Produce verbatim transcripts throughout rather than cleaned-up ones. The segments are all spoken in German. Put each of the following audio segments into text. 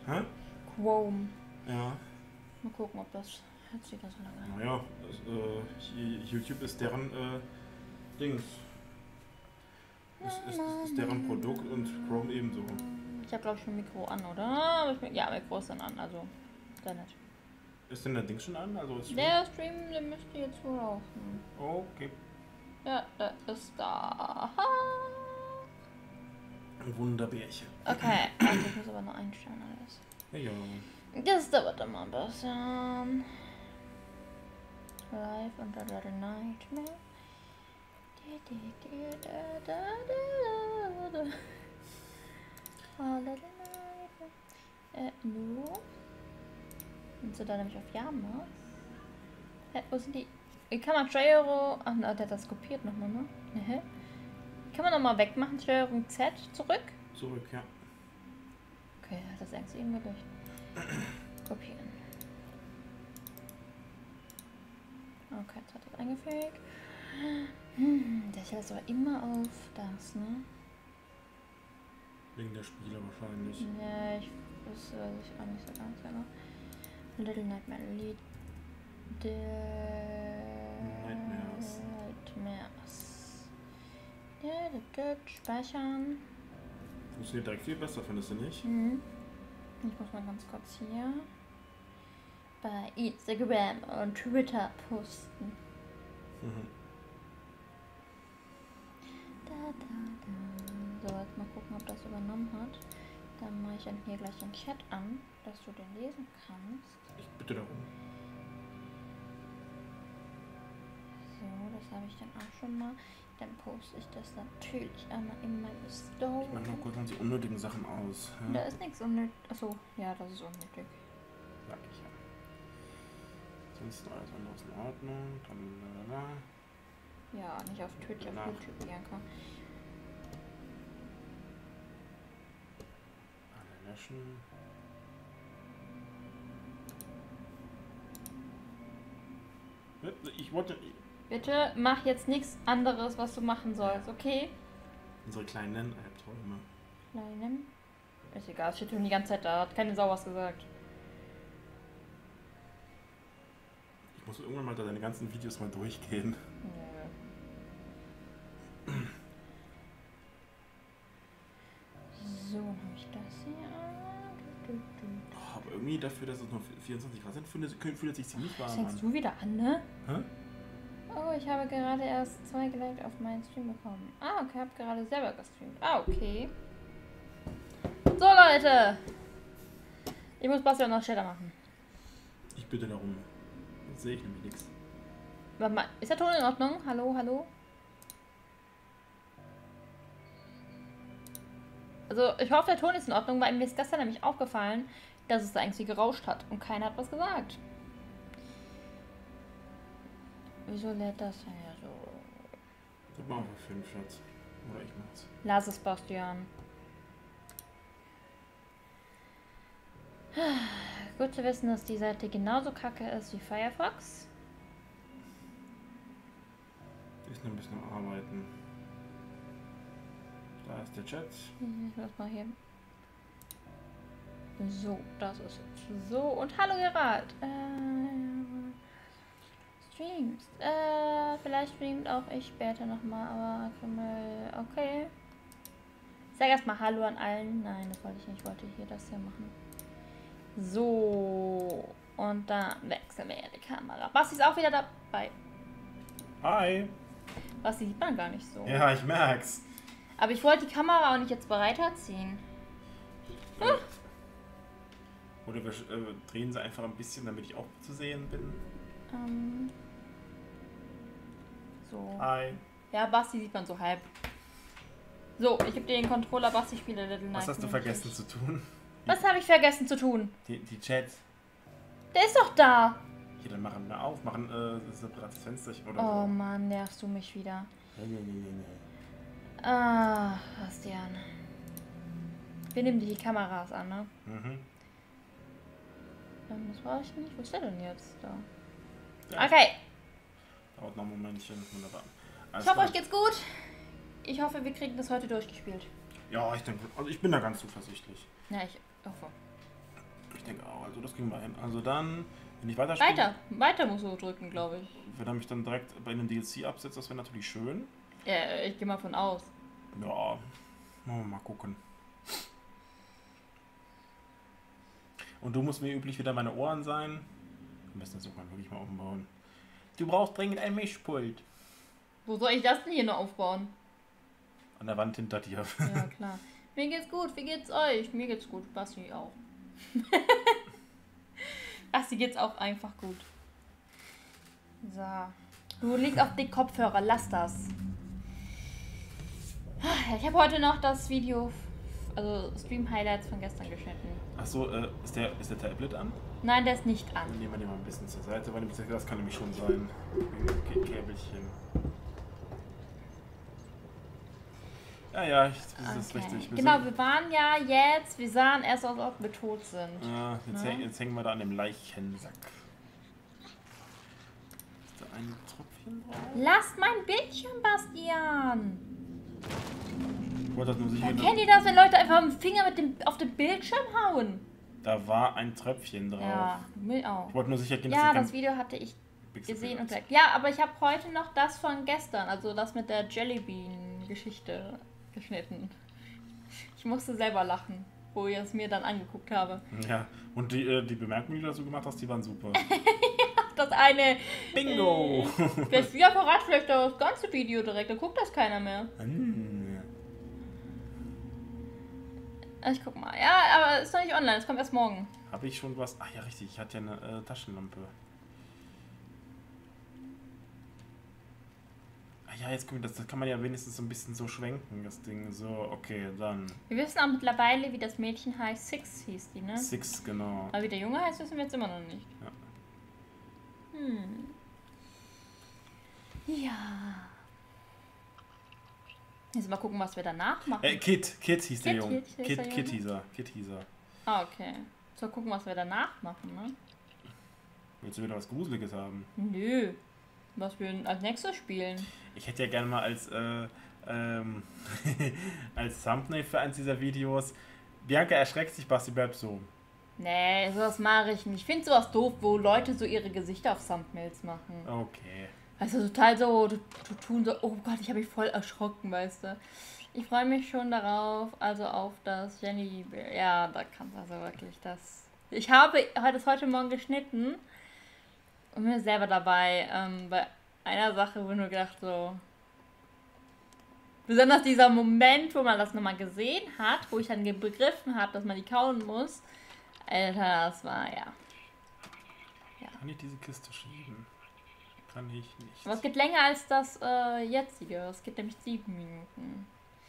Hä? Chrome. Ja. Mal gucken, ob das jetzt wieder so lange. Naja, das, äh, YouTube ist deren äh, Dings. Ist, ist, ist deren Produkt und Chrome ebenso. Ich habe glaube ich ein Mikro an, oder? Ja, Mikro ist dann an, also sehr nett. Ist denn der Ding schon an? Also ist Der Stream, der müsste jetzt wohl laufen. Okay. Ja, der ist da. Wunderbärchen. Okay, also ich muss aber noch einstellen alles. Ja. Das dauert immer ein bisschen. Live under the nightmare. Äh, no. Sind sie da nämlich auf Ja machst? Hä, wo sind die? Wie kann man Steuerung. Ach, na, der hat das kopiert nochmal, ne? Hä? Kann man nochmal wegmachen? Steuerung Z zurück? Zurück, ja. Okay, das ist eigentlich irgendwie durch. Kopieren. Okay, jetzt hat das eingefügt. Hm, der stellt aber immer auf das, ne? Wegen der Spiele wahrscheinlich. Ja, ich das weiß ich auch nicht so ganz genau. Little Nightmare Lead. The Nightmares. Nightmares. Ja, das wird speichern. Funktioniert direkt viel besser, findest du nicht? Mhm. Ich muss mal ganz kurz hier bei Instagram und Twitter posten. Mhm. Da, da, da. So, jetzt mal gucken, ob das übernommen hat. Dann mache ich dann hier gleich den Chat an, dass du den lesen kannst. Ich bitte darum. So, das habe ich dann auch schon mal. Dann poste ich das natürlich einmal in meine Story. Ich mache noch kurz die unnötigen Sachen aus. Ja? Da ist nichts unnötig. Achso, ja, das ist unnötig. Sag ich ja. Sonst alles anderes in Ordnung. Dann, Ja, nicht auf Twitch, auf Danach. YouTube, Bianca. alle löschen. Ich wollte. Bitte mach jetzt nichts anderes, was du machen sollst, okay? Unsere kleinen Albträume. Kleinen. Ist egal, es steht schon die ganze Zeit da. Hat keine Sau was gesagt. Ich muss irgendwann mal da deine ganzen Videos mal durchgehen. Ja. So, dann habe ich das hier. Oh, aber irgendwie dafür, dass es nur vierundzwanzig Grad sind, fühlt, fühlt es sich ziemlich warm Fängst an. du wieder an, ne? Hä? Oh, ich habe gerade erst zwei Likes auf meinen Stream bekommen. Ah, okay, habe gerade selber gestreamt. Ah, okay. So, Leute. Ich muss Basti auch noch Shader machen. Ich bitte darum. Jetzt sehe ich nämlich nichts. Warte mal, ist der Ton in Ordnung? Hallo, hallo? Also, ich hoffe, der Ton ist in Ordnung, weil mir ist gestern nämlich aufgefallen, dass es da irgendwie gerauscht hat und keiner hat was gesagt. Wieso lädt das denn ja so? Das machen wir fünf, Schatz. Oder ich mach's. Lass es, Bastian. Gut zu wissen, dass die Seite genauso kacke ist wie Firefox. Ist noch ein bisschen am Arbeiten. Da ist der Chat. Ich lass mal hier. So, das ist jetzt so. Und hallo Gerald. Äh, streamst. Äh, vielleicht streamt auch ich später nochmal, aber Krümel, okay. Sag erstmal Hallo an allen. Nein, das wollte ich nicht. Ich wollte hier das hier machen. So. Und dann wechseln wir die Kamera. Basti ist auch wieder dabei. Hi. Basti sieht man gar nicht so. Ja, ich merk's. Aber ich wollte die Kamera auch nicht jetzt breiter ziehen. Äh, Oder wir äh, drehen sie einfach ein bisschen, damit ich auch zu sehen bin. Ähm, so. Hi. Ja, Basti sieht man so halb. So, ich gebe dir den Controller, Basti spiele Little Nightmares. Was hast du vergessen zu tun? Was habe ich vergessen zu tun? Die, die Chats. Der ist doch da. Hier, dann machen wir auf, machen äh, das separates Fensterchen oder Oh so. Mann, nervst du mich wieder. Nee, nee, nee, nee, nee. Ah, Bastian. Wir nehmen die Kameras an, ne? Mhm. Ähm, Das war ich nicht. Wo ist der denn jetzt? Da. Ja. Okay. Dauert noch ein Momentchen. Wunderbar. Alles Ich hoffe, klar. euch geht's gut. Ich hoffe, wir kriegen das heute durchgespielt. Ja, ich denke, also ich bin da ganz zuversichtlich. Ja, ich hoffe. Also das ging mal hin. Also dann, wenn ich weiterspiele... Weiter, weiter musst du drücken, glaube ich. Wenn er mich dann direkt bei einem D L C absetzt, das wäre natürlich schön. Ja, ich gehe mal von aus. Ja, wollen wir mal gucken. Und du musst wie üblich wieder meine Ohren sein. Am besten das sogar wirklich mal umbauen. Du brauchst dringend ein Mischpult. Wo soll ich das denn hier noch aufbauen? An der Wand hinter dir. Ja, klar. Mir geht's gut, wie geht's euch? Mir geht's gut, Basti auch. Basti geht's auch einfach gut. So. Du liegst auf die Kopfhörer, lass das. Ich habe heute noch das Video, also Stream-Highlights von gestern geschnitten. Achso, äh, ist, der, ist der Tablet an? Nein, der ist nicht an. Dann nehmen wir den mal ein bisschen zur Seite, weil das kann nämlich schon sein. Wegen dem Käbelchen. Ja, ja, ich, das ist Okay. richtig. Wir Genau, sind, wir waren ja jetzt, wir sahen erst aus, ob wir tot sind. ja, jetzt, Ne? häng, jetzt hängen wir da an dem Leichensack. Ist da ein Tröpfchen drauf? Lasst mein Bildschirm, Bastian! Ich wollte das nur sicher. Kennt ihr das, wenn Leute einfach mit dem Finger mit dem, auf den Bildschirm hauen? Da war ein Tröpfchen drauf. Ja, mir auch. Ich wollte nur sicher gehen, Ja, dass das Video hatte ich Big gesehen und Surprise. weg. Ja, aber ich habe heute noch das von gestern, also das mit der Jellybean-Geschichte geschnitten. Ich musste selber lachen, wo ich es mir dann angeguckt habe. Ja, und die, äh, die Bemerkungen, die du dazu gemacht hast, die waren super. Das eine... Bingo! Vielleicht wieder verrat vielleicht das ganze Video direkt, dann guckt das keiner mehr. Hm. Ich guck mal. Ja, aber ist noch nicht online, es kommt erst morgen. Habe ich schon was? Ach ja, richtig, ich hatte ja eine äh, Taschenlampe. Ah ja, jetzt guck mal, das, das kann man ja wenigstens so ein bisschen so schwenken, das Ding. So, okay, dann. Wir wissen auch mittlerweile, wie das Mädchen heißt. Six hieß die, ne? Six, genau. Aber wie der Junge heißt, wissen wir jetzt immer noch nicht. Ja. Hm. Ja. Jetzt mal gucken, was wir danach machen. Äh, Kit, Kit hieß der Kit Junge. hieß- hieß Kit, der Kit Junge? hieß er. Kit hieß er. Ah, okay. So, gucken, was wir danach machen, ne? Willst du wieder was Gruseliges haben? Nö. Was wir als nächstes spielen. Ich hätte ja gerne mal als, äh, ähm, als Thumbnail für eins dieser Videos. Bianca erschreckt sich, Basti bleibt so. Nee, sowas mache ich nicht. Ich finde sowas doof, wo Leute so ihre Gesichter auf Thumbnails machen. Okay. Also total so, du, du tun so, oh Gott, ich habe mich voll erschrocken, weißt du. Ich freue mich schon darauf, also auf das Jenny, ja, da kann also wirklich das. Ich habe das heute Morgen geschnitten und mir selber dabei ähm, bei einer Sache, wo nur gedacht so, besonders dieser Moment, wo man das nochmal gesehen hat, wo ich dann begriffen habe, dass man die kauen muss, Alter, das war ja. Kann ich diese Kiste schieben? Kann ich nicht. Aber es geht länger als das äh, jetzige. Es geht nämlich sieben Minuten.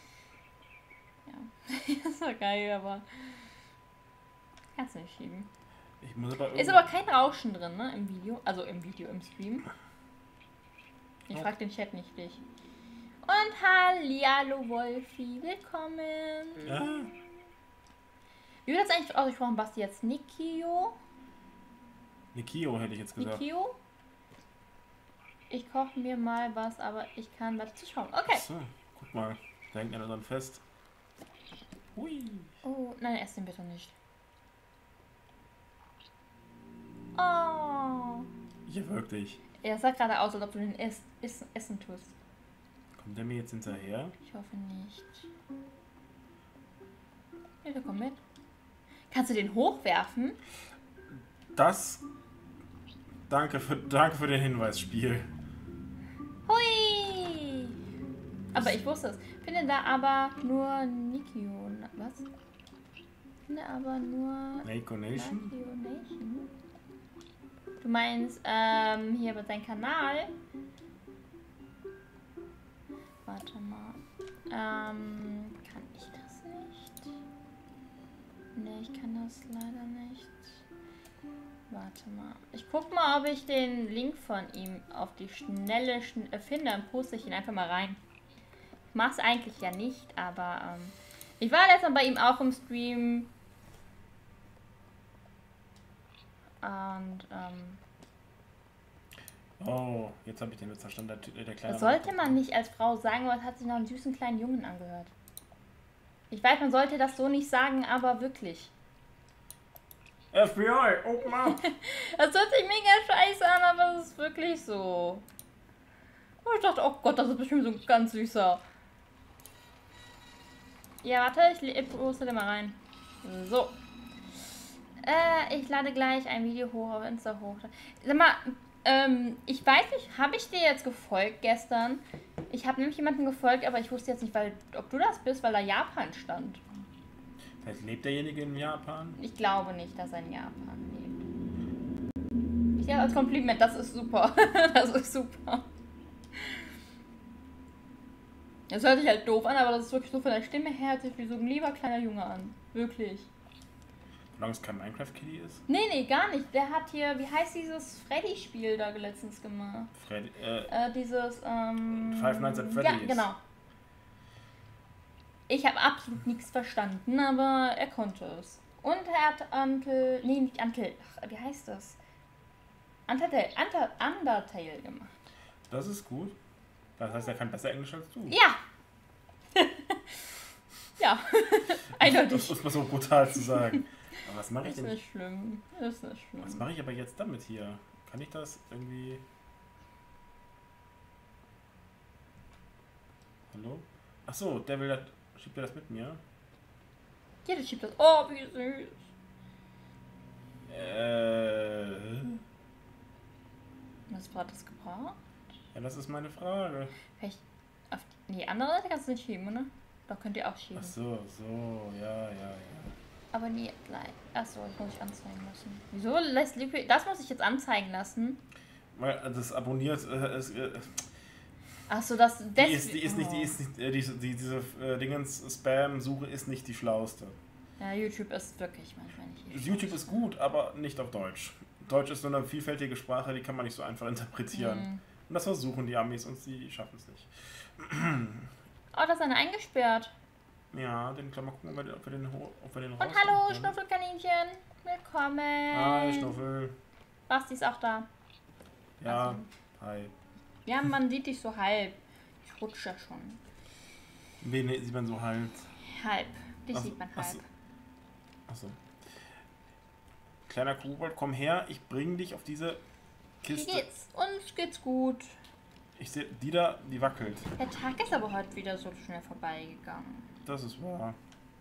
Ja, das war geil, aber kannst du nicht schieben. Ich muss aber Ist aber kein Rauschen drin, ne, im Video. Also im Video, im Stream. Ich Oh. frag den Chat nicht dich. Und hallihallo Wolfi, willkommen. Ja. Wie wird das eigentlich ausgesprochen, Basti? Jetzt Nikio? Nikio hätte ich jetzt gesagt. Nikio? Ich koche mir mal was, aber ich kann was zuschauen. Okay. So, guck mal. Da hängt einer dann fest. Hui. Oh, nein, ess den bitte nicht. Oh. Ja, wirklich. Er sah gerade aus, als ob du den ess, ess, essen tust. Kommt der mir jetzt hinterher? Ich hoffe nicht. Ja, der kommt mit. Kannst du den hochwerfen? Das. Danke für, danke für den Hinweis, Spiel. Hui! Aber ich wusste es. Finde da aber nur Nikio. Na, was? Finde aber nur Naco Nation? Nikio Nation. Du meinst, ähm, hier bei seinem Kanal. Warte mal. Ähm, kann ich das nicht? Ne, ich kann das leider nicht. Warte mal. Ich guck mal, ob ich den Link von ihm auf die Schnelle schn äh, finde. Dann poste ich ihn einfach mal rein. Ich mach's eigentlich ja nicht, aber ähm, ich war letztes Mal bei ihm auch im Stream. Und ähm, Oh, jetzt habe ich den Witz verstanden. Der, der kleine das sollte man nicht als Frau sagen, aber es hat sich nach einem süßen kleinen Jungen angehört. Ich weiß, man sollte das so nicht sagen, aber wirklich. Äh, F B I, open up! Das hört sich mega scheiße an, aber es ist wirklich so. Und ich dachte, oh Gott, das ist bestimmt so ein ganz süßer. Ja, warte, ich poste den mal rein. So. Äh, ich lade gleich ein Video hoch auf Insta hoch. Sag mal, ähm, ich weiß nicht, habe ich dir jetzt gefolgt gestern? Ich habe nämlich jemanden gefolgt, aber ich wusste jetzt nicht, weil, ob du das bist, weil da Japan stand. Vielleicht lebt derjenige in Japan? Ich glaube nicht, dass er in Japan lebt. Ich sehe als Kompliment, das ist super. Das ist super. Das hört sich halt doof an, aber das ist wirklich so von der Stimme her, hört sich wie so ein lieber kleiner Junge an. Wirklich. Solange es kein Minecraft-Kitty ist? Nee, nee, gar nicht. Der hat hier, wie heißt dieses Freddy-Spiel da letztens gemacht? Freddy, äh, Äh, dieses, ähm... Five Nights at Freddy's. Ja, genau. Ich habe absolut nichts verstanden, aber er konnte es. Und er hat Until, nee, nicht Until, ach, wie heißt das? Undertale, Under, Undertale gemacht. Das ist gut. Das heißt, er kann besser Englisch als du. Ja! Ja, eindeutig. Das ist mal so brutal zu sagen. Aber was mache ich Ist denn? nicht schlimm, ist nicht schlimm. Was mache ich aber jetzt damit hier? Kann ich das irgendwie... Hallo? Achso, der will das... Schiebt er das mit mir? Ja, der schiebt das. Oh, wie süß. Äh... Was war das gebraucht? Ja, das ist meine Frage. Vielleicht auf die, die andere Seite kannst du nicht schieben, ne? Doch könnt ihr auch schieben. Ach so, so, ja, ja, ja. Aber nie gleich. Achso, das muss ich anzeigen lassen. Wieso lässt Liquid... Das muss ich jetzt anzeigen lassen. Weil das abonniert äh, ist... Äh, Achso, das... die, ist, die ist nicht... Die ist nicht äh, die, die, diese äh, Dingens Spam-Suche ist nicht die schlauste. Ja, YouTube ist wirklich manchmal nicht... YouTube ist gut, aber nicht auf Deutsch. Deutsch ist so eine vielfältige Sprache, die kann man nicht so einfach interpretieren. Mhm. Und das versuchen die Amis und sie schaffen es nicht. Oh, da ist einer eingesperrt. Ja, den können wir gucken, ob wir den, ob wir den, ob wir den Und rausnehmen hallo, können. Schnuffelkaninchen. Willkommen. Hi, Schnuffel. Basti ist auch da. Ja, Also. hi. Ja, man sieht dich so halb. Ich rutsche ja schon. Wen sieht man so halt? Halb. Dich Ach so, sieht man ach halb. so. Achso. Kleiner Kobold, komm her, ich bring dich auf diese Wie Kiste. geht's? Uns geht's gut. Ich sehe, die da, die wackelt. Der Tag ist aber heute wieder so schnell vorbeigegangen. Das ist wahr.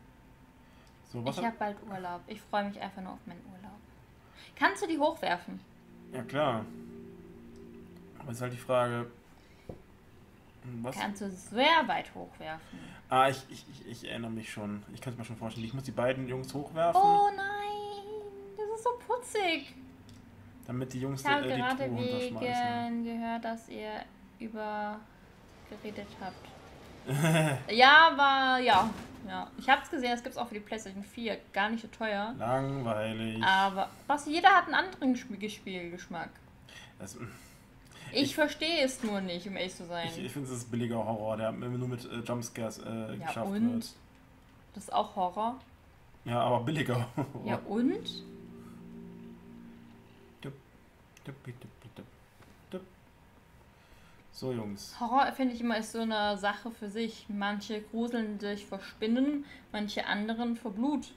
So, was Ich hat... habe bald Urlaub. Ich freue mich einfach nur auf meinen Urlaub. Kannst du die hochwerfen? Ja, klar. Aber ist halt die Frage... Was? Kannst du sehr weit hochwerfen. Ah, ich, ich, ich, ich erinnere mich schon. Ich kann es mir schon vorstellen. Ich muss die beiden Jungs hochwerfen, Oh nein, das ist so putzig. damit die Jungs Ich habe äh, die gerade Truhe runterschmeißen. wegen gehört, dass ihr über geredet habt. Ja, war ja. ja. Ich habe es gesehen, das gibt es auch für die PlayStation vier. Gar nicht so teuer. Langweilig. Aber was jeder hat einen anderen Spiel Spielgeschmack. Das, Ich, Ich- verstehe es nur nicht, um ehrlich zu sein. ich ich finde, es ist billiger Horror, der nur mit äh, Jumpscares äh, Ja, geschafft und? wird. Das ist auch Horror. Ja, aber billiger Horror. Ja, und? So, Jungs. Horror, finde ich immer, ist so eine Sache für sich. Manche gruseln sich vor Spinnen, manche anderen vor Blut.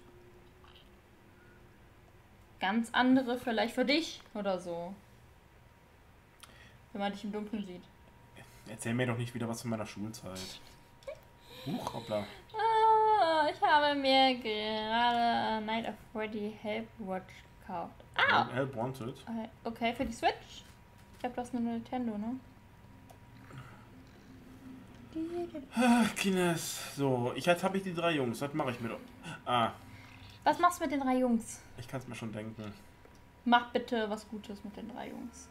Ganz andere vielleicht für dich oder so. Wenn man dich im Dunkeln sieht. Erzähl mir doch nicht wieder was von meiner Schulzeit. Huch, hoppla. Ah, ich habe mir gerade Night of Freddy Help Watch gekauft. Ah! Help Wanted. Okay, für die Switch? Ich glaube, das ist eine Nintendo, ne? Ach, Kines. So, ich, jetzt habe ich die drei Jungs. Was mache ich mit... Ah, Was machst du mit den drei Jungs? ich kann es mir schon denken. Mach bitte was Gutes mit den drei Jungs.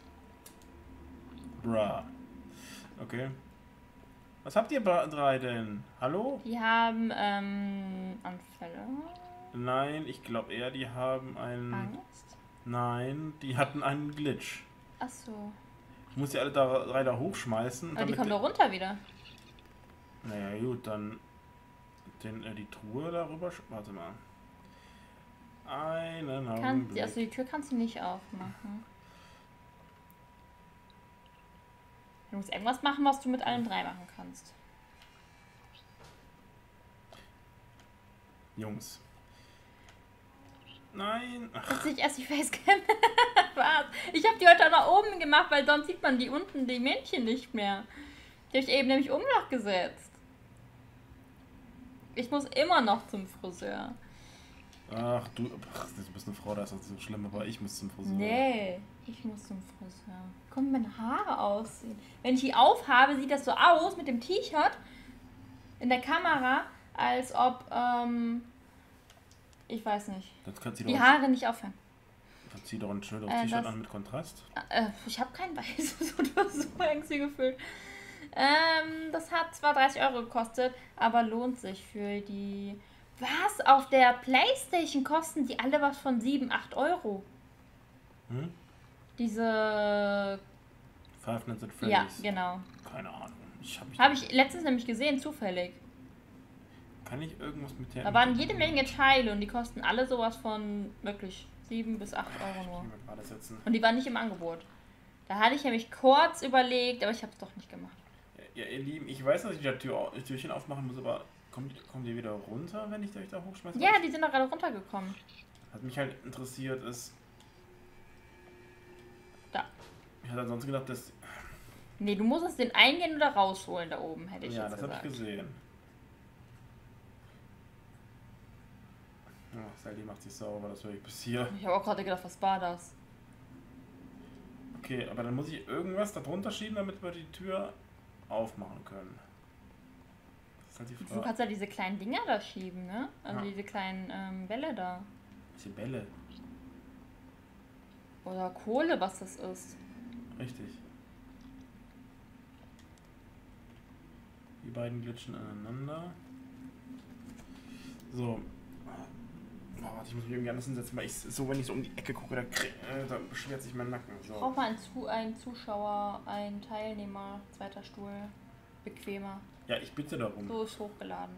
Bra. Okay. Was habt ihr bra- drei denn? Hallo? Die haben ähm, Anfälle. Nein, ich glaube eher, die haben einen... Angst. Nein, die hatten einen Glitch. Ach so. Ich muss die alle da, drei da hochschmeißen. und Aber die damit kommen doch runter wieder. Naja, gut, dann den, äh, die Truhe darüber. sch- Warte mal. Einen Kann, Augenblick. also die Tür kannst du nicht aufmachen. Du musst irgendwas machen, was du mit allen drei machen kannst. Jungs. Nein. Ach. Jetzt sehe ich erst die Facecam. Was? Ich habe die heute auch nach oben gemacht, weil sonst sieht man die unten, die Männchen nicht mehr. Die habe ich eben nämlich Umschlag gesetzt. Ich muss immer noch zum Friseur. Ach, du, ach, du bist eine Frau, das ist nicht so schlimm, aber ich muss zum Friseur. Nee, ich muss zum Friseur. Guck, wie meine Haare aussehen. Wenn ich die aufhabe, sieht das so aus mit dem T-Shirt in der Kamera, als ob, ähm, ich weiß nicht, die Haare nicht aufhören. Dann zieh doch ein schönes Äh, T-Shirt das- an mit Kontrast. Äh, ich habe kein weißes oder so irgendwie gefüllt. Ähm, das hat zwar dreißig Euro gekostet, aber lohnt sich für die... Was? Auf der Playstation kosten die alle was von sieben, acht Euro. Hm? Diese... Five Nights at Ja, Freddy's. genau. Keine Ahnung. Ich hab, Habe ich letztens nämlich gesehen, zufällig. Kann ich irgendwas mit der... Da waren jede Menge Teile und die kosten alle sowas von wirklich sieben bis acht Euro Ich nur. muss mich mal gerade setzen. Und die waren nicht im Angebot. Da hatte ich nämlich kurz überlegt, aber ich habe es doch nicht gemacht. Ja, ihr Lieben, ich weiß, dass ich die Tür, die Türchen aufmachen muss, aber kommt, kommt ihr wieder runter, wenn ich euch da hochschmeiße? Ja, die sind doch gerade runtergekommen. Was mich halt interessiert ist... Da. Ich hatte ansonsten gedacht, dass... Nee, du musst es den eingehen oder rausholen da oben, hätte ich Ja, jetzt das habe gesagt. ich gesehen. Oh, Sally macht sich sauber, das höre ich bis hier. Ich habe auch gerade gedacht, was war das? Okay, aber dann muss ich irgendwas da drunter schieben, damit wir die Tür aufmachen können. Das ist halt die Du Frage. kannst ja diese kleinen Dinger da schieben, ne? Also Ja. diese kleinen ähm, Bälle da. Diese Bälle. Oder Kohle, was das ist. Richtig. Die beiden glitschen aneinander. So. Oh, warte, ich muss mich irgendwie anders hinsetzen, weil ich so, wenn ich so um die Ecke gucke, da, krieg, äh, da beschwert sich mein Nacken. Ich So. brauche mal einen, Zu einen Zuschauer, einen Teilnehmer, zweiter Stuhl. Bequemer. Ja, ich bitte darum. So ist hochgeladen.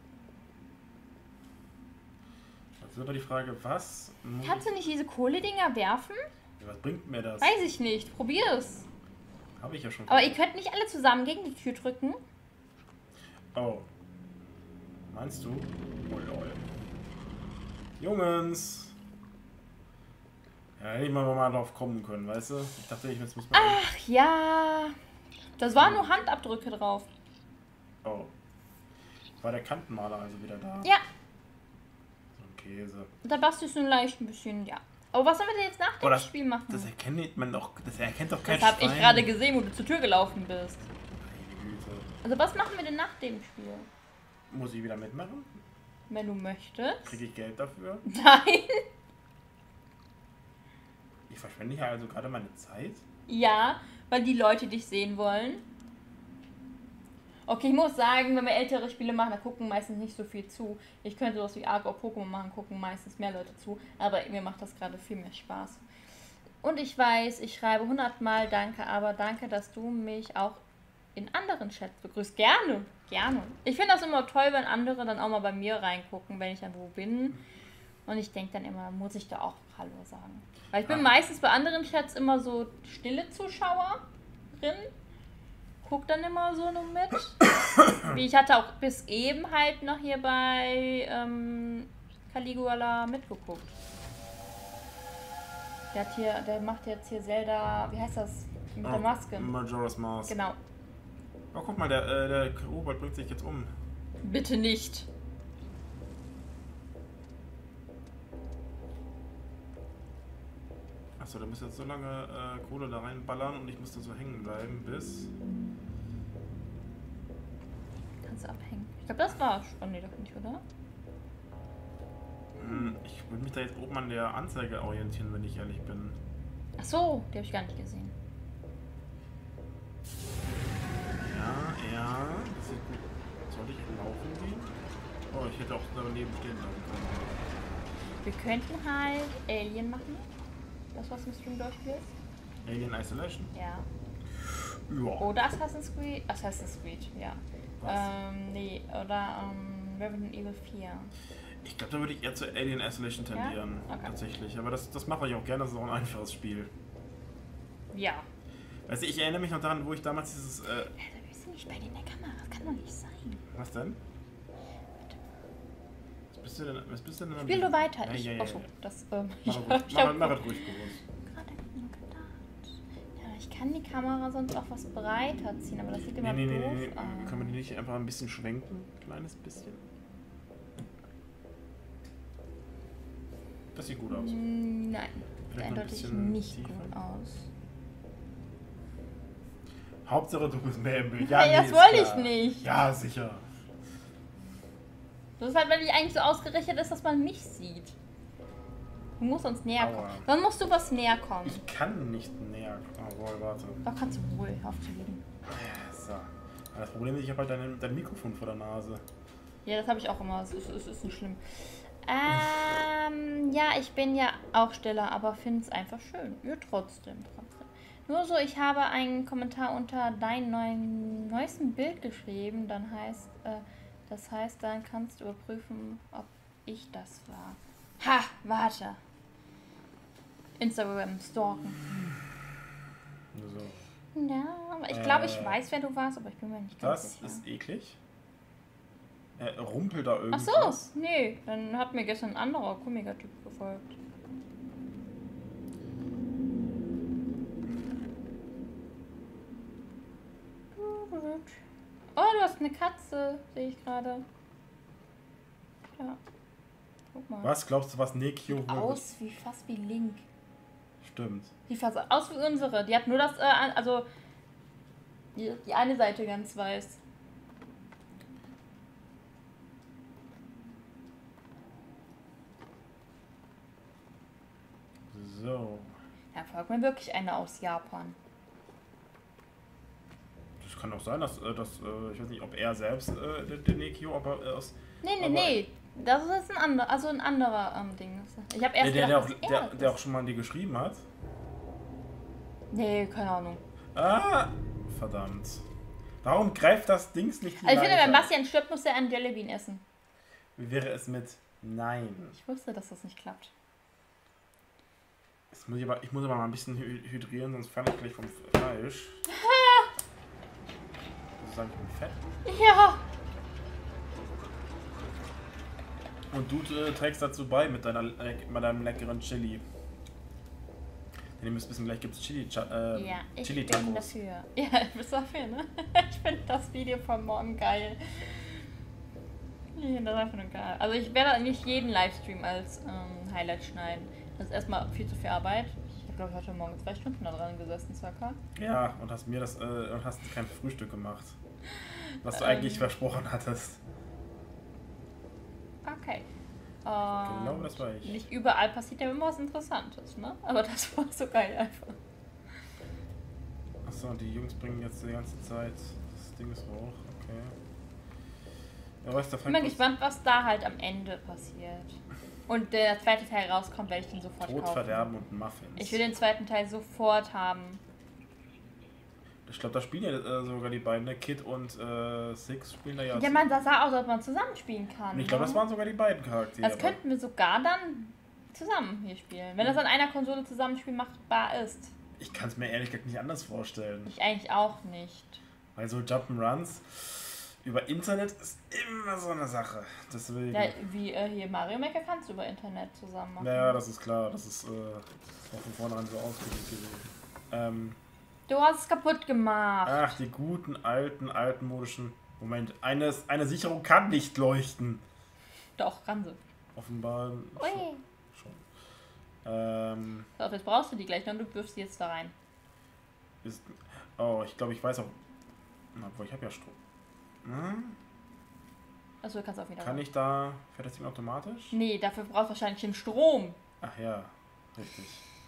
Jetzt ist aber die Frage, was muss Kannst du nicht diese Kohledinger werfen? ich, was bringt mir das? Weiß ich nicht. Probier es. Habe ich ja schon. Aber ihr könnt nicht alle zusammen gegen die Tür drücken. Oh. Meinst du? Oh lol. Jungens! Ja, hätte ich mal, mal drauf kommen können, weißt du? Ich dachte, ich jetzt muss man. Ach ja. Das waren nur Handabdrücke drauf. Oh. War der Kantenmaler also wieder da? Ja. So ein Käse. Da bastelst du leicht ein bisschen, ja. Aber was sollen wir denn jetzt nach dem Oh, das- Spiel machen? Das erkennt man doch. Das erkennt doch kein Das habe Schwein. ich gerade gesehen, wo du zur Tür gelaufen bist. Meine Güte. Also was machen wir denn nach dem Spiel? Muss ich wieder mitmachen? Wenn du möchtest. Kriege ich Geld dafür? Nein. Ich verschwende hier also gerade meine Zeit? Ja, weil die Leute dich sehen wollen. Okay, ich muss sagen, wenn wir ältere Spiele machen, da gucken meistens nicht so viel zu. Ich könnte sowas wie Ark oder Pokémon machen, gucken meistens mehr Leute zu. Aber mir macht das gerade viel mehr Spaß. Und ich weiß, ich schreibe hundertmal Danke, aber danke, dass du mich auch in anderen Chats begrüßt. Gerne, gerne. Ich finde das immer toll, wenn andere dann auch mal bei mir reingucken, wenn ich dann wo bin. Und ich denke dann immer, muss ich da auch Hallo sagen. Weil ich bin Ach. meistens bei anderen Chats immer so stille Zuschauerin. Guck dann immer so nur mit. Wie ich hatte auch bis eben halt noch hier bei ähm, Caligula mitgeguckt. Der hat hier, der macht jetzt hier Zelda, wie heißt das? Mit der Maske. Majora's Mask. Genau. Oh, guck mal, der, äh, der Robert bringt sich jetzt um. Bitte nicht. Achso, da muss jetzt so lange äh, Kohle da reinballern und ich muss da so hängen bleiben, bis... Kannst du abhängen. Ich glaube, das war's. Oh nee, doch nicht, oder? Hm, ich würde mich da jetzt oben an der Anzeige orientieren, wenn ich ehrlich bin. Ach so, die habe ich gar nicht gesehen. Ja, ja, das sieht gut. Soll ich laufen gehen? Oh, ich hätte auch daneben stehen bleiben können. Wir könnten halt Alien machen. Das, was im Stream durchgeht. Alien Isolation? Ja. Ja. Oder Assassin's Creed. Assassin's Creed, ja. Was? Ähm, nee, oder ähm, Resident Evil vier. Ich glaube, da würde ich eher zu Alien Isolation tendieren. Ja? Okay. Tatsächlich. Aber das, das mache ich auch gerne, das ist auch ein einfaches Spiel. Ja. Weißt du, ich erinnere mich noch daran, wo ich damals dieses. Äh, Ja, da bist du nicht bei dir in der Kamera. Das kann doch nicht sein. was denn? bist du denn, was bist du denn Spiel du weiter. Ja, Ich, ja, ja, achso, ja. das, ähm, Mach, ich, ruhig, ich mach, hab mach das ruhig bewusst. gerade nur gedacht. Ja, ich kann die Kamera sonst auch was breiter ziehen, aber das sieht immer Nee, nee, doof nee, nee, aus. können wir die nicht einfach ein bisschen schwenken? Ein kleines bisschen. Das sieht gut aus. Mm, Nein, sieht Vielleicht noch ein eindeutig bisschen nicht tiefer. gut aus. Hauptsache du bist mehr im Bild. Hey, das ist wollte klar. ich nicht. Ja, sicher. Das ist halt, weil die eigentlich so ausgerichtet ist, dass man mich sieht. Du musst uns näher Aua. kommen. Dann musst du was näher kommen. Ich kann nicht näher. Oh, wohl, warte. Da kannst du wohl aufzulegen. So. Das Problem ist, ich habe halt dein, dein Mikrofon vor der Nase. Ja, das habe ich auch immer. Es ist, es ist nicht schlimm. Ähm, ja, ich bin ja auch stiller, aber finde es einfach schön. Ja, trotzdem, trotzdem. Nur so, ich habe einen Kommentar unter dein neuen, neuesten Bild geschrieben. Dann heißt, äh, das heißt, dann kannst du überprüfen, ob ich das war. Ha, warte. Instagram stalken. So. Ja, aber ich glaube, Äh, ich weiß, wer du warst, aber ich bin mir nicht ganz Das sicher. ist eklig. Äh, rumpelt da Ach irgendwas? so, nee, dann hat mir gestern ein anderer Komiker-Typ gefolgt. Oh, du hast eine Katze, sehe ich gerade. Ja. Guck mal. Was glaubst du, was Nekio Sieht aus wie fast wie Link. Stimmt. Sieht fast aus wie unsere. Die hat nur das, äh, also die, die eine Seite ganz weiß. So. Ja, folgt mir wirklich eine aus Japan. Das kann auch sein, dass, äh, dass äh, ich weiß nicht, ob er selbst, äh, der, der Nekio, aber äh, aus... Nee, nee, aber, nee. Das ist ein anderer, also ein anderer ähm, Ding. Ich habe erst Der, der, gedacht, der, auch, dass er der, der das auch schon mal an die geschrieben hat. ist. Nee, keine Ahnung. Ah, verdammt. Warum greift das Dings nicht die Also ich finde, wenn Leiter? Bastian stirbt, muss er einen Jellybean essen. Wie wäre es mit Nein? Ich wusste, dass das nicht klappt. Jetzt muss ich, aber, ich muss aber mal ein bisschen hy hydrieren, sonst falle ich gleich vom Fleisch. Also sag ich vom Fett. Ja. Und du äh, trägst dazu bei mit, deiner, äh, mit deinem leckeren Chili. Denn ihr müsst wissen, gleich gibt es Chili, äh, Ja, ich Chili bin Tacos. dafür. Ja, du bist dafür, ne? Ich finde das Video von morgen geil. Ich finde das einfach nur geil. Also ich werde nicht jeden Livestream als ähm, Highlight schneiden. Das ist erstmal viel zu viel Arbeit. Ich habe, glaube ich, heute Morgen zwei Stunden da dran gesessen, circa. Ja, und hast mir das äh, und hast kein Frühstück gemacht. Was du Ähm. eigentlich versprochen hattest. Okay. Ähm, Genau, das war ich. Nicht überall passiert ja immer was Interessantes, ne? Aber das war so geil einfach. Achso, und die Jungs bringen jetzt die ganze Zeit das Ding ist hoch, okay. Ja, weißt du, Ich bin mal gespannt, was da halt am Ende passiert. Und der zweite Teil rauskommt, werde ich den sofort Tod, kaufen. Verderben und Muffins. Ich will den zweiten Teil sofort haben. Ich glaube, da spielen ja äh, sogar die beiden, ne? Kid und äh, Six spielen da ja. Ja, man, das sah aus, als ob man zusammenspielen kann. Und ich glaube, ne? das waren sogar die beiden Charaktere. Das könnten wir sogar dann zusammen hier spielen. Wenn das an einer Konsole zusammenspiel machbar ist. Ich kann es mir ehrlich gesagt nicht anders vorstellen. Ich eigentlich auch nicht. Weil so Jump'n'Runs über Internet ist immer so eine Sache. Deswegen. Ja, wie äh, hier Mario Maker kannst du über Internet zusammen machen. Ja, das ist klar. Das ist, äh, das war von vornherein so ausgelegt gewesen. Ähm, Du hast es kaputt gemacht. ach, die guten, alten, altmodischen. Moment, eine, eine Sicherung kann nicht leuchten. Doch, kann sie. Offenbar Ui. schon. schon. Ähm, So, jetzt brauchst du die gleich noch und du wirfst die jetzt da rein. ist, oh, ich glaube, ich weiß auch. Na, obwohl, ich habe ja Strom. Hm? Achso, du kannst auch wieder Kann rein. ich da. Fährt das Ding automatisch? Nee, dafür brauchst du wahrscheinlich den Strom. Ach ja, richtig.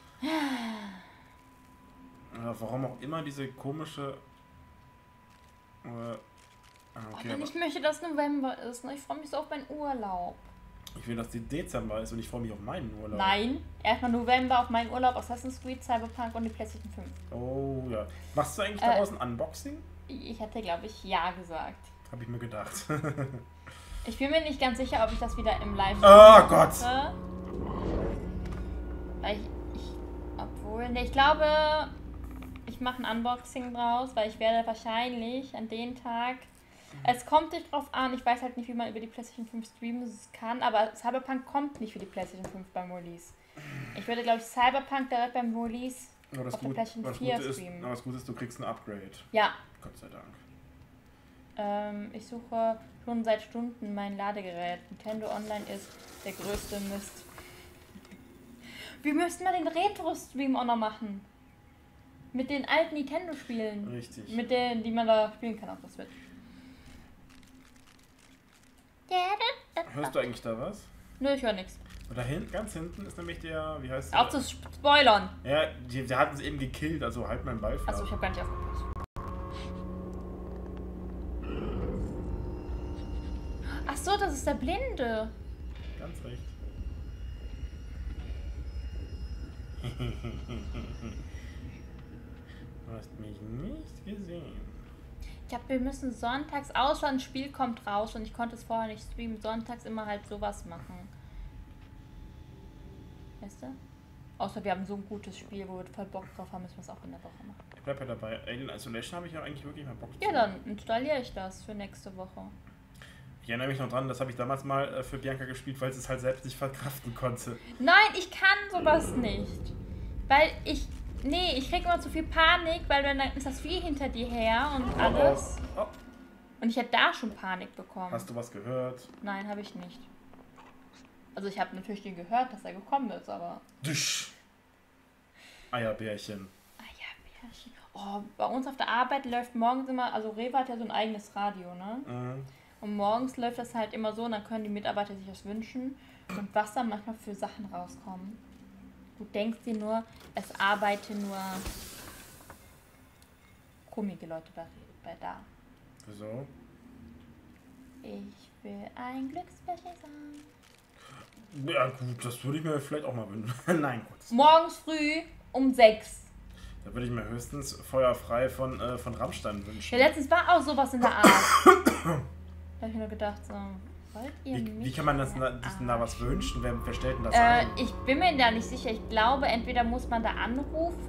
Ja, warum auch immer diese komische. Äh, ah, okay, Oh Mann, aber ich möchte, dass November ist. Ne? Ich freue mich so auf meinen Urlaub. ich will, dass die Dezember ist und ich freue mich auf meinen Urlaub. Nein, erstmal November auf meinen Urlaub, Assassin's Creed, Cyberpunk und die PlayStation fünf. Oh ja. Machst du eigentlich Äh, daraus ein Unboxing? Ich hätte, glaube ich, ja gesagt. Habe ich mir gedacht. Ich bin mir nicht ganz sicher, ob ich das wieder im Live Oh Gott! mache. Weil ich, ich, obwohl, ne, ich glaube, ich mache ein Unboxing draus, weil ich werde wahrscheinlich an den Tag Es kommt nicht drauf an, ich weiß halt nicht, wie man über die PlayStation fünf streamen kann, aber Cyberpunk kommt nicht für die PlayStation fünf beim Release. Ich würde, glaube ich, Cyberpunk direkt beim Release Aber das auf der gut, PlayStation was vier Gute ist, streamen. aber das Gute ist, du kriegst ein Upgrade. Ja. Gott sei Dank. Ähm, ich suche schon seit Stunden mein Ladegerät. Nintendo Online ist der größte Mist. Wir müssten mal den Retro-Stream auch noch machen. Mit den alten Nintendo-Spielen. Richtig. Mit denen, die man da spielen kann auf der Switch. Hörst du eigentlich da was? Nö, ich höre nichts. Und da hinten, ganz hinten ist nämlich der, wie heißt der? Auf zu spoilern. Ja, die, der hat uns eben gekillt, also halt meinen Ball flach. Achso, ich habe gar nicht aufgepasst. Ach so, das ist der Blinde. Ganz recht. Du hast mich nicht gesehen. Ich glaube, wir müssen sonntags, außer ein Spiel kommt raus und ich konnte es vorher nicht streamen, sonntags immer halt sowas machen. Weißt du? Außer wir haben so ein gutes Spiel, wo wir voll Bock drauf haben, müssen wir es auch in der Woche machen. Ich bleib ja dabei. Alien Isolation habe ich ja eigentlich wirklich mal Bock Ja, zu. dann installiere ich das für nächste Woche. Ich erinnere mich noch dran, das habe ich damals mal äh, für Bianca gespielt, weil sie es halt selbst nicht verkraften konnte. Nein, ich kann sowas nicht. Weil ich... Nee, ich krieg immer zu viel Panik, weil dann ist das Vieh hinter dir her und alles. Oh, oh. Und ich hätte da schon Panik bekommen. Hast du was gehört? Nein, habe ich nicht. Also ich habe natürlich den gehört, dass er gekommen ist, aber... Dusch. Eierbärchen. Eierbärchen. Oh, bei uns auf der Arbeit läuft morgens immer... Also Rewe hat ja so ein eigenes Radio, ne? Mhm. Und morgens läuft das halt immer so und dann können die Mitarbeiter sich das wünschen. Und was da manchmal für Sachen rauskommen. Du denkst dir nur, es arbeiten nur komische Leute bei, bei da. Wieso? Ich will ein Glücksbärchen sein. Ja gut, das würde ich mir vielleicht auch mal wünschen. Nein, gut. Morgens früh um sechs. Da würde ich mir höchstens Feuerfrei von, äh, von Rammstein wünschen. Ja, letztens war auch sowas in der Art. Da habe ich mir gedacht, so, wollt ihr Wie, mich wie kann man das, na, sich denn da was verarschen? wünschen? Wer, wer stellt denn das Äh, ein? ich bin mir da nicht sicher. Ich glaube, entweder muss man da anrufen.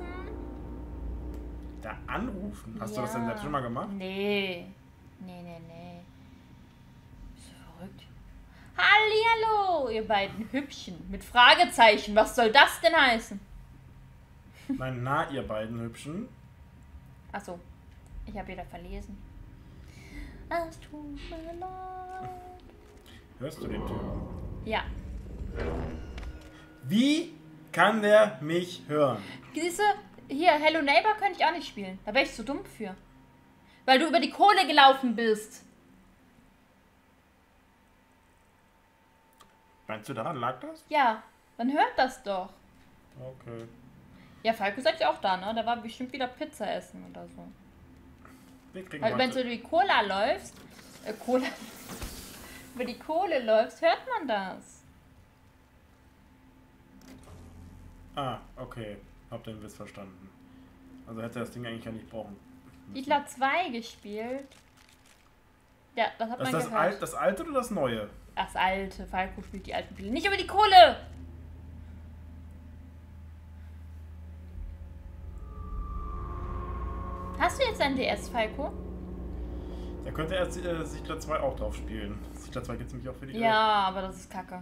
Da anrufen? Hast Ja. du das denn selbst schon mal gemacht? Nee. Nee, nee, nee. Bist du verrückt? Hallihallo, ihr beiden Hübschen. Mit Fragezeichen. Was soll das denn heißen? Nein, na, ihr beiden Hübschen. Achso. Ich habe wieder verlesen. Es tut mir leid. Hörst du den Typen? Ja. Wie kann der mich hören? Siehst du, hier, Hello Neighbor könnte ich auch nicht spielen. Da wäre ich zu dumm für. Weil du über die Kohle gelaufen bist. Meinst du, daran lag das? Ja, dann hört das doch. Okay. Ja, Falco ist eigentlich auch da, ne? Der war bestimmt wieder Pizza essen oder so. Wir kriegen Weil wenn du heute... über die Cola läufst, äh, Cola, über die Kohle läufst, hört man das. Ah, okay. Hab den Witz verstanden. Also hätte er das Ding eigentlich gar nicht brauchen müssen. Hitler zwei gespielt. Ja, das hat Das man ist das, gehört. Alt, das alte oder das neue? Das alte. Falco spielt die alten Spiele. Nicht über die Kohle! Hast du jetzt ein D S, Falco? Da könnte er äh, Siedler zwei auch drauf spielen. Siedler zwei gibt es nämlich auch für die... Ja, aber das ist kacke.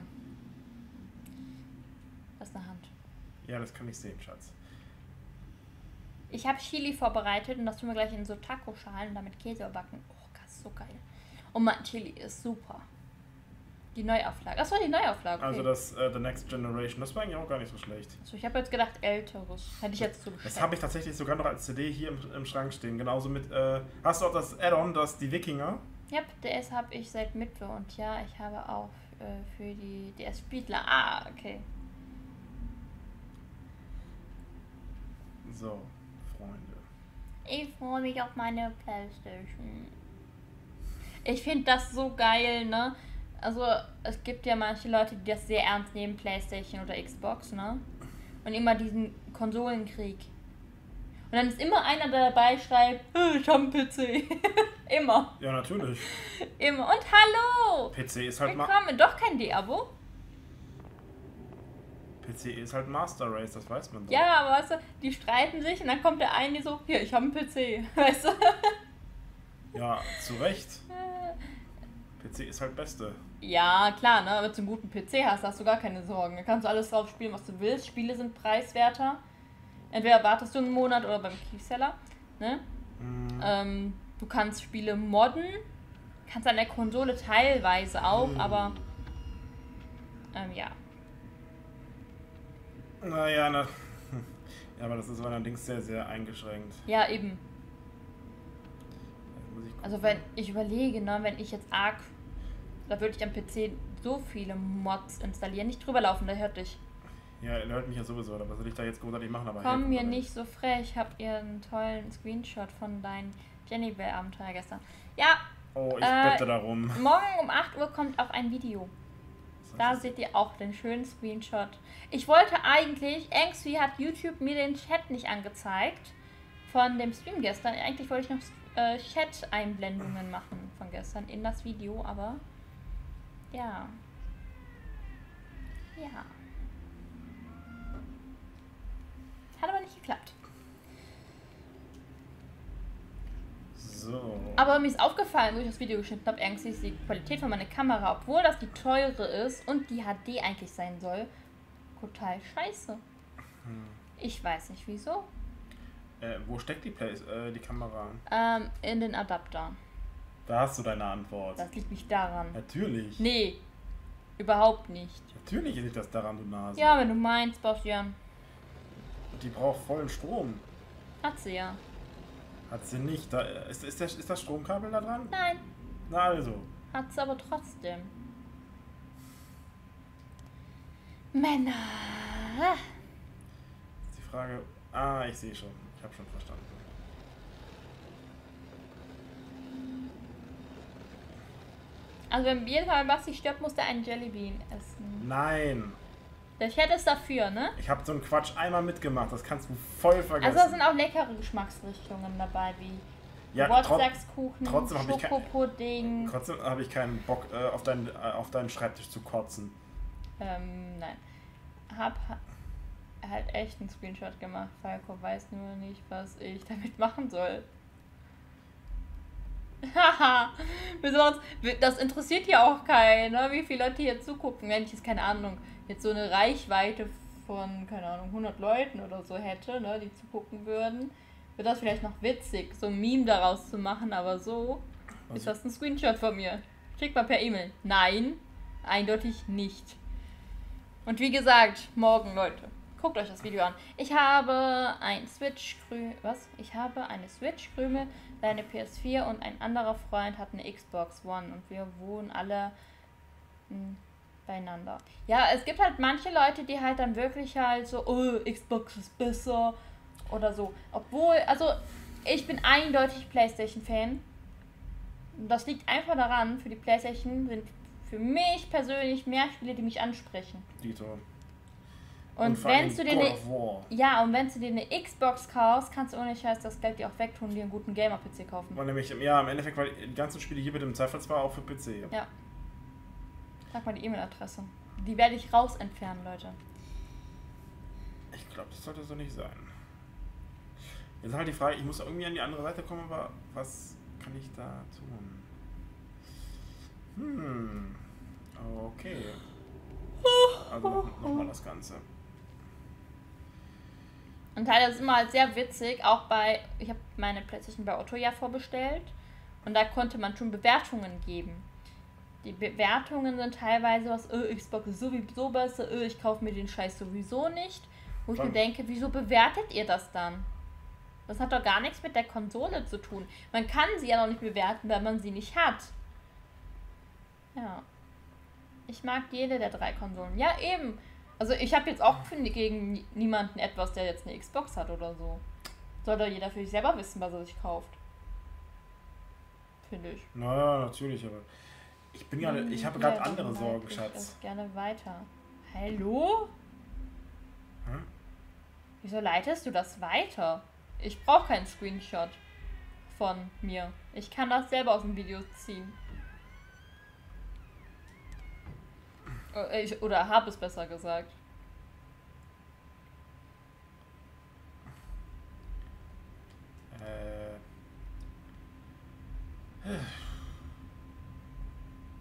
Das ist eine Hand. Ja, das kann ich sehen, Schatz. Ich habe Chili vorbereitet und das tun wir gleich in so Taco-Schalen und damit Käse überbacken. Oh, das ist so geil. Und mein Chili ist super. Die Neuauflage. Achso, die Neuauflage. Okay. Also das äh, The Next Generation, das war eigentlich auch gar nicht so schlecht. Also ich habe jetzt gedacht, älteres. Hätte ich jetzt so bestellt. Das habe ich tatsächlich sogar noch als C D hier im, im Schrank stehen. Genauso mit, äh, hast du auch das Add-on, das die Wikinger? Ja, D S habe ich seit Mittwoch und ja, ich habe auch äh, für die D S-Spiegler. Ah, okay. So, Freunde. Ich freue mich auf meine Playstation. Ich finde das so geil, ne? Also, es gibt ja manche Leute, die das sehr ernst nehmen, Playstation oder Xbox, ne? Und immer diesen Konsolenkrieg. Und dann ist immer einer, der dabei schreibt, ich habe einen P C. Immer. Ja, natürlich. Immer. Und hallo! P C ist halt, Ma Willkommen. Doch kein Diabo. P C ist halt Master Race, das weiß man doch. Ja, aber weißt du, die streiten sich und dann kommt der eine so, hier, ich habe einen P C. Weißt du? Ja, zu Recht. Äh, P C ist halt Beste. Ja, klar, ne? Wenn du einen guten P C hast, hast du gar keine Sorgen. Da kannst du alles drauf spielen, was du willst. Spiele sind preiswerter. Entweder wartest du einen Monat oder beim Keyseller, ne? Mhm. Ähm, du kannst Spiele modden. Kannst an der Konsole teilweise auch, Mhm. aber ähm, ja. Naja, na, ja, aber das ist allerdings sehr, sehr eingeschränkt. Ja, eben. Jetzt muss ich gucken. Also wenn ich überlege, ne, wenn ich jetzt arg, da würde ich am P C so viele Mods installieren, nicht drüber laufen, da hört dich. Ja, er hört mich ja sowieso, aber was soll ich da jetzt großartig machen? Aber Komm hier, mir guck mal. nicht so frech, hab ihr einen tollen Screenshot von deinem Jennybell-Abenteuer gestern. Ja, Oh, ich Äh, bitte darum. morgen um acht Uhr kommt auch ein Video. Was Da ist seht ihr auch den schönen Screenshot. Ich wollte eigentlich, irgendwie hat YouTube mir den Chat nicht angezeigt von dem Stream gestern. Eigentlich wollte ich noch äh, Chat-Einblendungen machen von gestern in das Video, aber ja. Ja. Hat aber nicht geklappt. So. Aber mir ist aufgefallen, wo ich das Video geschnitten habe, irgendwie ist die Qualität von meiner Kamera, obwohl das die teure ist und die H D eigentlich sein soll, total scheiße. Hm. Ich weiß nicht wieso. Äh, wo steckt die, Play äh, die Kamera? Ähm, in den Adapter. Da hast du deine Antwort. Das liegt nicht daran. Natürlich. Nee, überhaupt nicht. Natürlich liegt das daran, du Nase. Ja, wenn du meinst, Bastian. Die braucht vollen Strom. Hat sie ja. Hat sie nicht. Da, ist, ist, das, ist das Stromkabel da dran? Nein, Na also. hat sie aber trotzdem. Männer. Ist die Frage. Ah, ich sehe schon. Ich habe schon verstanden. Also wenn jeden Fall Basti stirbt, muss der einen Jellybean essen. Nein. Der Chat ist dafür, ne? Ich habe so einen Quatsch einmal mitgemacht. Das kannst du voll vergessen. Also da sind auch leckere Geschmacksrichtungen dabei, wie ja, tro Geburtstagskuchen, trotzdem hab ich kein- Schokopudding. Trotzdem habe ich keinen Bock, äh, auf, deinen, äh, auf deinen Schreibtisch zu kotzen. Ähm, nein. Hab ha halt echt einen Screenshot gemacht. Falco weiß nur nicht, was ich damit machen soll. Haha, besonders, das interessiert ja auch keinen, ne? Wie viele Leute hier zugucken, wenn ich jetzt, keine Ahnung, jetzt so eine Reichweite von, keine Ahnung, hundert Leuten oder so hätte, ne, die zugucken würden, wäre das vielleicht noch witzig, so ein Meme daraus zu machen, aber so Was? ist das ein Screenshot von mir. Schick mal per E-Mail. Nein, eindeutig nicht. Und wie gesagt, morgen, Leute, guckt euch das Video an. Ich habe ein Switch Krümel, was? Ich habe eine Switch Krümel, eine P S vier und ein anderer Freund hat eine Xbox One und wir wohnen alle mh, beieinander. Ja, es gibt halt manche Leute, die halt dann wirklich halt so, oh, Xbox ist besser oder so. Obwohl, also ich bin eindeutig PlayStation-Fan. Das liegt einfach daran, für die PlayStation sind für mich persönlich mehr Spiele, die mich ansprechen. Dito. Und vor wenn allem du dir God eine of War. ja, und wenn du dir eine Xbox kaufst, kannst du ohne Scheiß das Geld dir auch wegtun und dir einen guten Gamer-P C kaufen. Und nämlich, ja, im Endeffekt, weil die ganzen Spiele hier mit dem Zweifelsfall auch für P C. Ja. Sag mal die E-Mail-Adresse. Die werde ich raus entfernen, Leute. Ich glaube, das sollte so nicht sein. Jetzt halt die Frage, ich muss irgendwie an die andere Seite kommen, aber was kann ich da tun? Hm. Okay. Also nochmal noch mal das Ganze. Und halt, das ist immer halt sehr witzig, auch bei, ich habe meine PlayStation bei Otto ja vorbestellt und da konnte man schon Bewertungen geben. Die Bewertungen sind teilweise was, äh, Xbox ist sowieso besser, äh, ich kaufe mir den Scheiß sowieso nicht. Wo ich Wann? mir denke, wieso bewertet ihr das dann? Das hat doch gar nichts mit der Konsole zu tun. Man kann sie ja noch nicht bewerten, weil man sie nicht hat. Ja. Ich mag jede der drei Konsolen. Ja, eben. Also ich habe jetzt auch finde gegen niemanden etwas, der jetzt eine Xbox hat oder so. Soll doch jeder für sich selber wissen, was er sich kauft. Finde ich. Naja, natürlich, aber ich bin gerade, ich habe gerade Ja, dann andere leite Sorgen, ich Schatz. das gerne weiter. Hallo? Hm? Wieso leitest du das weiter? Ich brauche keinen Screenshot von mir. Ich kann das selber aus dem Video ziehen. Äh, Ich, oder habe es besser gesagt. Äh.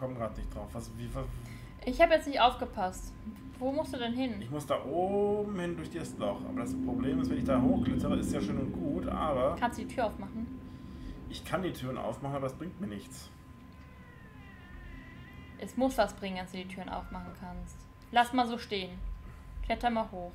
komme gerade nicht drauf. Was, wie, was, Ich habe jetzt nicht aufgepasst. Wo musst du denn hin? Ich muss da oben hin durch das Loch. Aber das Problem ist, wenn ich da hochklettere, ist ja schön und gut, aber... Kannst du die Tür aufmachen? Ich kann die Türen aufmachen, aber das bringt mir nichts. Es muss was bringen, dass du die Türen aufmachen kannst. Lass mal so stehen. Kletter mal hoch.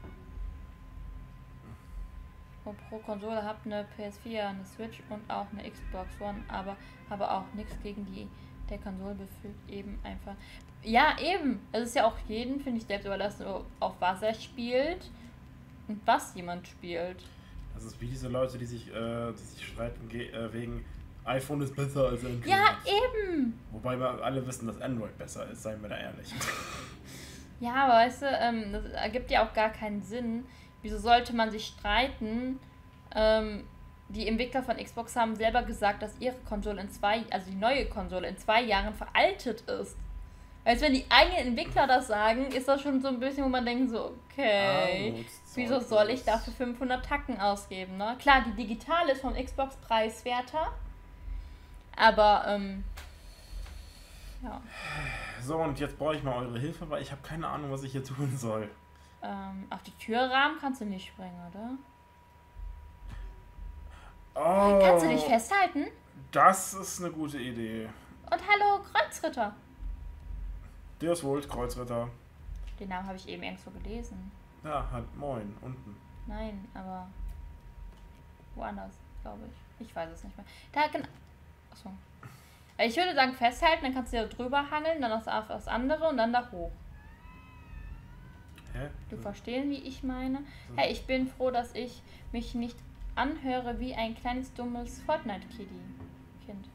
Und pro Konsole habt eine P S vier, eine Switch und auch eine Xbox One, aber aber auch nichts gegen die der Konsole befügt eben einfach. Ja, eben. Es ist ja auch jedem, finde ich, selbst überlassen, auf was er spielt und was jemand spielt. Das ist wie diese Leute, die sich, äh, die sich streiten äh, wegen iPhone ist besser als Android. Ja, eben. Wobei wir alle wissen, dass Android besser ist, seien wir da ehrlich. Ja, aber weißt du, ähm, das ergibt ja auch gar keinen Sinn. Wieso sollte man sich streiten? Ähm, die Entwickler von Xbox haben selber gesagt, dass ihre Konsole in zwei, also die neue Konsole in zwei Jahren veraltet ist. Als wenn die eigenen Entwickler das sagen, ist das schon so ein bisschen, wo man denkt so, okay, wieso soll ich dafür fünfhundert Tacken ausgeben, ne? Klar, die digitale ist vom Xbox preiswerter, aber, ähm, ja. So, und jetzt brauche ich mal eure Hilfe, weil ich habe keine Ahnung, was ich hier tun soll. Ähm, auf die Türrahmen kannst du nicht springen, oder? Oh, Kannst du dich festhalten? Das ist eine gute Idee. Und hallo, Kreuzritter. Der ist wohl Kreuzritter. Den Namen habe ich eben irgendwo gelesen. Ja, halt moin, unten. Nein, aber woanders, glaube ich. Ich weiß es nicht mehr. Da, genau. Achso. Ich würde sagen, festhalten, dann kannst du da drüber hangeln, dann auf das andere und dann da hoch. Hä? Du verstehst, wie ich meine? Hey, ich bin froh, dass ich mich nicht anhöre wie ein kleines, dummes Fortnite-Kiddie-Kind.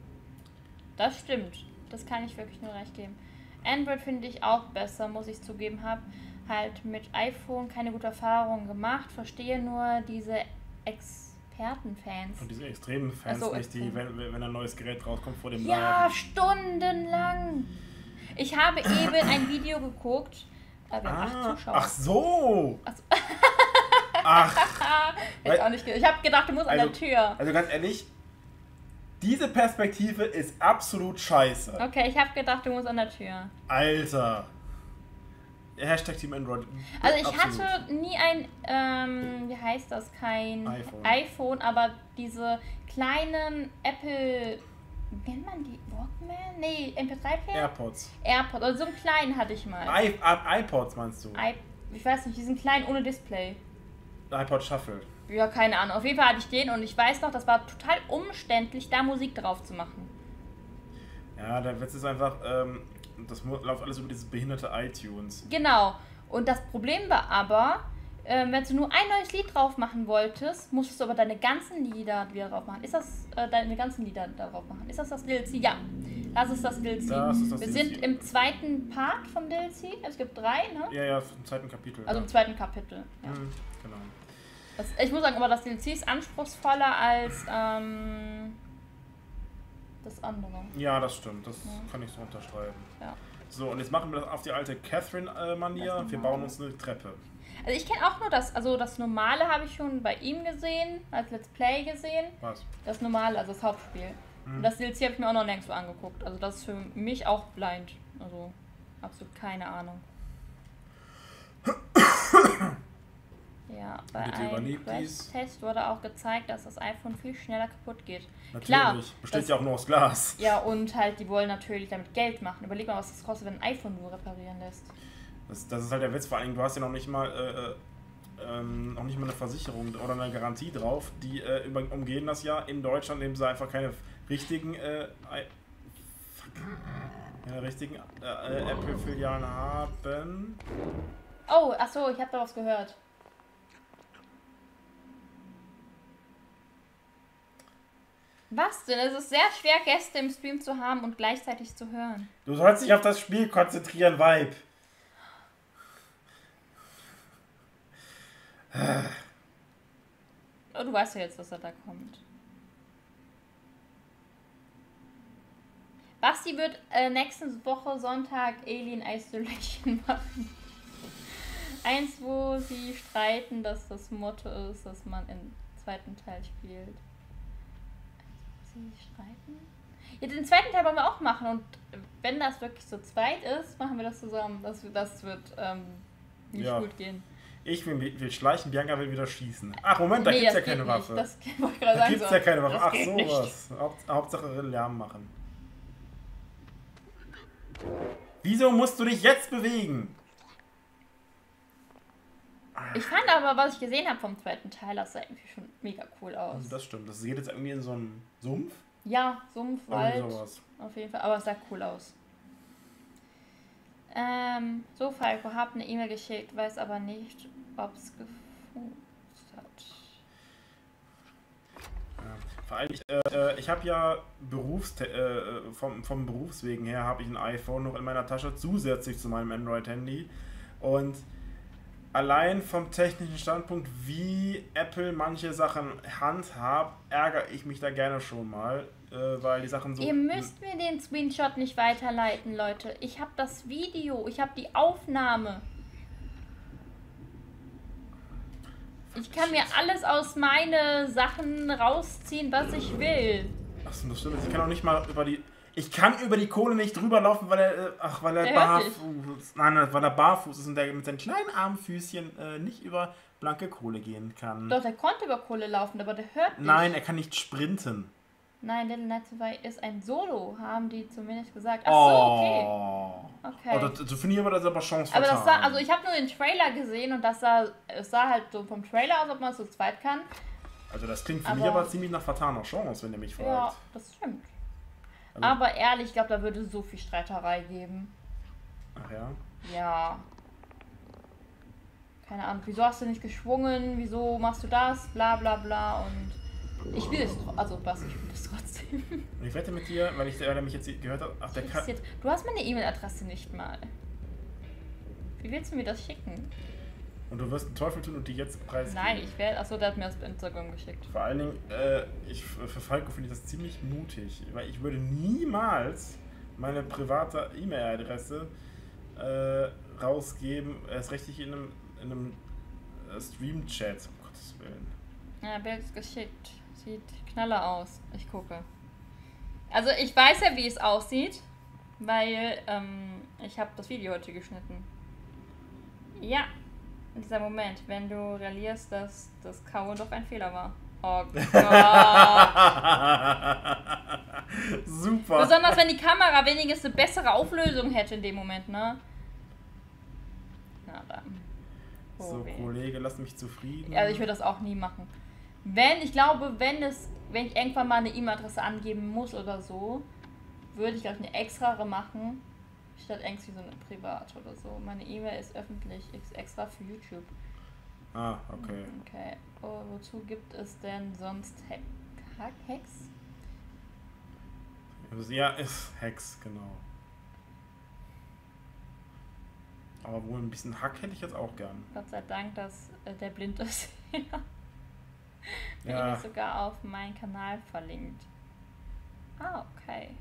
Das stimmt. Das kann ich wirklich nur recht geben. Android finde ich auch besser, muss ich zugeben. Habe halt mit iPhone keine gute Erfahrung gemacht. Verstehe nur diese Expertenfans. Und diese extremen Fans so, nicht, die, wenn, wenn ein neues Gerät rauskommt, vor dem Ja, Laden. stundenlang. Ich habe eben ein Video geguckt. Da wir haben Ah, acht Zuschauer. ach so. Ach so. Ach. Weil, auch nicht, ich habe gedacht, du musst also, an der Tür. Also ganz ehrlich, diese Perspektive ist absolut scheiße. Okay, ich habe gedacht, du musst an der Tür. Alter. Hashtag Team Android. Also ich absolut. hatte nie ein, ähm, wie heißt das, kein iPhone. iPhone, aber diese kleinen Apple, wie nennt man die? Walkman? Nee, M P drei Player? AirPods. AirPods, also so einen kleinen hatte ich mal. I, I, iPods meinst du? I, ich weiß nicht, diesen kleinen ohne Display. iPod Shuffle. Ja, keine Ahnung. Auf jeden Fall hatte ich den und ich weiß noch, das war total umständlich, da Musik drauf zu machen. Ja, der Witz ist einfach, ähm, das läuft alles über dieses behinderte iTunes. Genau. Und das Problem war aber, äh, wenn du nur ein neues Lied drauf machen wolltest, musstest du aber deine ganzen Lieder wieder drauf machen. Ist das äh, deine ganzen Lieder darauf machen? Ist das das D L C? Ja. Das ist das D L C. Das ist das Wir D L C. sind im zweiten Part vom D L C. Es gibt drei, ne? Ja, ja, im zweiten Kapitel. Also ja. im zweiten Kapitel. Ja. Hm, genau. Das, ich muss sagen, aber das D L C ist anspruchsvoller als ähm, das andere. Ja, das stimmt. Das Ja. kann ich so unterschreiben. Ja. So, und jetzt machen wir das auf die alte Catherine-Manier. Das wir normal. bauen uns eine Treppe. Also ich kenne auch nur das, also das Normale habe ich schon bei ihm gesehen, als Let's Play gesehen. Was? Das Normale, also das Hauptspiel. Hm. Und das D L C habe ich mir auch noch nirgendwo angeguckt. Also das ist für mich auch blind. Also absolut keine Ahnung. Ja, bei Bitte einem überlebt dies. Quest-Test wurde auch gezeigt, dass das iPhone viel schneller kaputt geht. Natürlich. Klar, Besteht das- ja auch nur aus Glas. Ja, und halt, die wollen natürlich damit Geld machen. Überleg mal, was das kostet, wenn ein iPhone nur reparieren lässt. Das, das ist halt der Witz. Vor allem, du hast ja noch nicht mal, äh, ähm, noch nicht mal eine Versicherung oder eine Garantie drauf. Die äh, über, umgehen das ja in Deutschland, indem sie einfach keine richtigen, äh, I- fuck, keine richtigen äh, äh, Apple-Filialen haben. Oh, ach so, ich habe da was gehört. Was denn? Es ist sehr schwer, Gäste im Stream zu haben und gleichzeitig zu hören. Du sollst dich auf das Spiel konzentrieren, Vibe. Oh, du weißt ja jetzt, dass er da kommt. Basti wird äh, nächste Woche Sonntag Alien Isolation machen. Eins, wo sie streiten, dass das Motto ist, dass man im zweiten Teil spielt. Sie streiten? Ja, den zweiten Teil wollen wir auch machen und wenn das wirklich zu zweit ist, machen wir das zusammen. Das, das wird ähm, nicht Ja. gut gehen. Ich will, will schleichen, Bianca will wieder schießen. Ach, Moment, da Nee, gibt's ja das keine geht Waffe. nicht. Das wollte ich gerade Da sagen. gibt's so. ja keine Waffe. Das Ach, geht nicht. sowas. Haupt, Hauptsache Lärm machen. Wieso musst du dich jetzt bewegen? Ich fand aber, was ich gesehen habe vom zweiten Teil, das sah irgendwie schon mega cool aus. Das stimmt. Das geht jetzt irgendwie in so einen Sumpf. Ja, Sumpf, Wald, Irgendwie sowas. auf jeden Fall, aber es sah cool aus. Ähm, so Falco, hab eine E-Mail geschickt, weiß aber nicht, ob es gefunkt hat. Ja. Vor allem, ich, äh, ich habe ja Berufs äh, vom, vom Berufswegen her habe ich ein iPhone noch in meiner Tasche zusätzlich zu meinem Android-Handy. Und allein vom technischen Standpunkt, wie Apple manche Sachen handhabt, ärgere ich mich da gerne schon mal, äh, weil die Sachen so... Ihr müsst mir den Screenshot nicht weiterleiten, Leute. Ich habe das Video, ich habe die Aufnahme. Ich kann mir alles aus meine Sachen rausziehen, was ich will. Achso, das stimmt. Ich kann auch nicht mal über die... Ich kann über die Kohle nicht drüber laufen, weil er, äh, ach, weil er Der hört dich. barfuß, nein, weil er barfuß ist und der mit seinen kleinen Armfüßchen äh, nicht über blanke Kohle gehen kann. Doch, der konnte über Kohle laufen, aber der hört nicht. Nein, er kann nicht sprinten. Nein, Little Night Survive ist ein Solo, haben die zumindest gesagt. Ach so, okay. Oh. Okay. Oh, das, das finde ich aber, das ist aber Chance Aber das sah, vertan. also ich habe nur den Trailer gesehen und das sah, es sah halt so vom Trailer aus, ob man es zu zweit kann. Also das klingt für aber, mich aber ziemlich nach vertaner Chance, wenn ihr mich fragt. Ja, das stimmt. Also, Aber ehrlich, ich glaube, da würde so viel Streiterei geben. ach ja? Ja. Keine Ahnung, wieso hast du nicht geschwungen? Wieso machst du das? Bla bla bla und ich will es, also was, ich will es trotzdem. Und ich wette mit dir, weil ich weil er mich jetzt gehört habe, ach der kann... Du hast meine E-Mail-Adresse nicht mal. Wie willst du mir das schicken? Und du wirst einen Teufel tun und die jetzt preisgeben. Nein, ich werde, achso, der hat mir das bei Instagram geschickt. Vor allen Dingen, äh, ich, für Falco finde ich das ziemlich mutig, weil ich würde niemals meine private E-Mail-Adresse äh, rausgeben, erst richtig in einem, in einem äh, Stream-Chat, um Gottes Willen. Ja, Bild ist geschickt. Sieht knaller aus. Ich gucke. Also ich weiß ja, wie es aussieht, weil ähm, ich habe das Video heute geschnitten. Ja. In dieser Moment, wenn du realisierst, dass das Kauen doch ein Fehler war. Oh Gott. Super. Besonders wenn die Kamera wenigstens eine bessere Auflösung hätte in dem Moment, ne? Na dann. Oh, So, weh. Kollege, lass mich zufrieden. Also ich würde das auch nie machen. Wenn, ich glaube, wenn es, wenn ich irgendwann mal eine E-Mail-Adresse angeben muss oder so, würde ich, glaube ich, eine extra machen. Statt irgendwie so eine Privat oder so. Meine E-Mail ist öffentlich, ist extra für YouTube. Ah, okay. Okay. Oh, wozu gibt es denn sonst Hack Hack Hacks? Ja, ist Hex, genau. Aber wohl ein bisschen Hack hätte ich jetzt auch gern. Gott sei Dank, dass äh, der blind ist. Bin Ja. ich sogar auf meinen Kanal verlinkt. Ah, okay.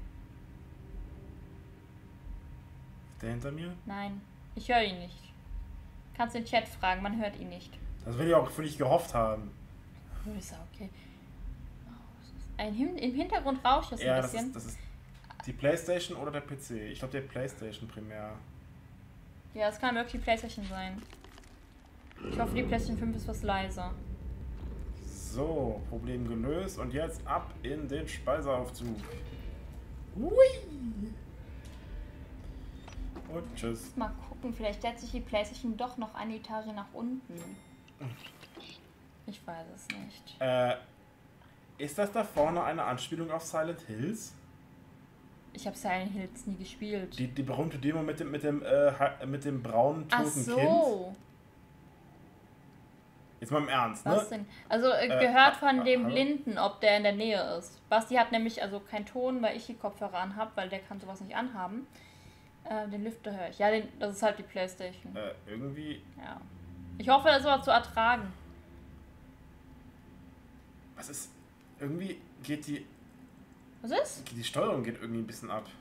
Ist der hinter mir? Nein, ich höre ihn nicht. Kannst den Chat fragen, man hört ihn nicht. Das will ich auch für dich gehofft haben. Oh, ist okay. Oh, was ist- Ein Hin Im Hintergrund rauscht es Ja, ein das bisschen. ist, das ist die PlayStation oder der P C. Ich glaube, der PlayStation primär. Ja, es kann wirklich die PlayStation sein. Ich hoffe, die PlayStation fünf ist was leiser. So, Problem gelöst. Und jetzt ab in den Speiseaufzug. Hui! Und tschüss. Mal gucken, vielleicht setzt sich die PlayStation doch noch eine Etage nach unten. Ich weiß es nicht. Äh, ist das da vorne eine Anspielung auf Silent Hills? Ich habe Silent Hills nie gespielt. Die, die berühmte Demo mit dem, mit dem, äh, ha- mit dem braunen Ach toten so. Kind? Jetzt mal im Ernst, ne? Was denn? Also äh, Äh, gehört ha- von ha- dem hallo? Blinden, ob der in der Nähe ist. Basti hat nämlich also keinen Ton, weil ich die Kopfhörer anhab, weil der kann sowas nicht anhaben. Äh, den Lüfter höre ich. Ja, den, das ist halt die PlayStation. Äh, irgendwie. Ja. Ich hoffe, das sowas zu ertragen. Was ist. Irgendwie geht die. Was ist? Die Steuerung geht irgendwie ein bisschen ab.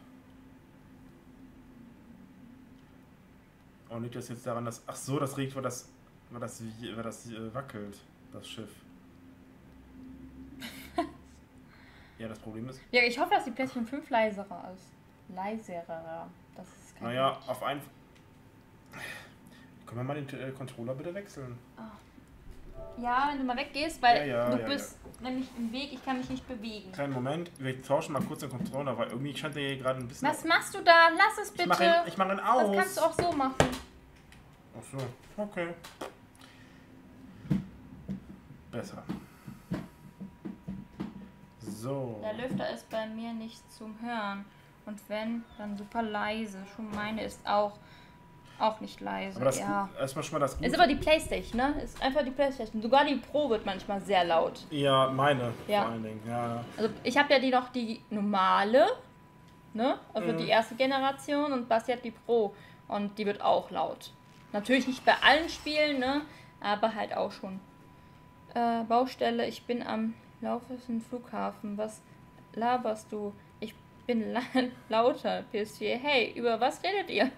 Und liegt das jetzt daran, dass. Ach so, das regt, weil das. Weil das, weil das äh, wackelt, das Schiff. Ja, das Problem ist... Ja, ich hoffe, dass die PlayStation fünf leiserer ist. Leiserer. Das ist kein Naja, auf einen... Können wir mal den äh, Controller bitte wechseln? Oh. Ja, wenn du mal weggehst, weil ja, ja, du ja, bist ja. nämlich im Weg, ich kann mich nicht bewegen. Kleinen Moment, wir tauschen mal kurz den Controller, weil irgendwie scheint der hier gerade ein bisschen... Was machst du da? Lass es bitte. Ich mache ihn, ich mach ihn aus. Das kannst du auch so machen. Ach so, okay. Besser. So. Der Lüfter ist bei mir nicht zum Hören. Und wenn, dann super leise. Schon meine ist auch, auch nicht leise. Aber das ja. gut, erstmal schon mal das Gute. Ist aber die Playstation, ne? Ist einfach die Playstation. Sogar die Pro wird manchmal sehr laut. Ja, meine ja. vor allen Dingen. Ja. Also ich habe ja die noch die normale, ne? Also mhm. die erste Generation und Basti hat die Pro. Und die wird auch laut. Natürlich nicht bei allen Spielen, ne? Aber halt auch schon. Äh, Baustelle, ich bin am laufenden Flughafen. Was laberst du? Ich bin la lauter, P S vier. Hey, über was redet ihr?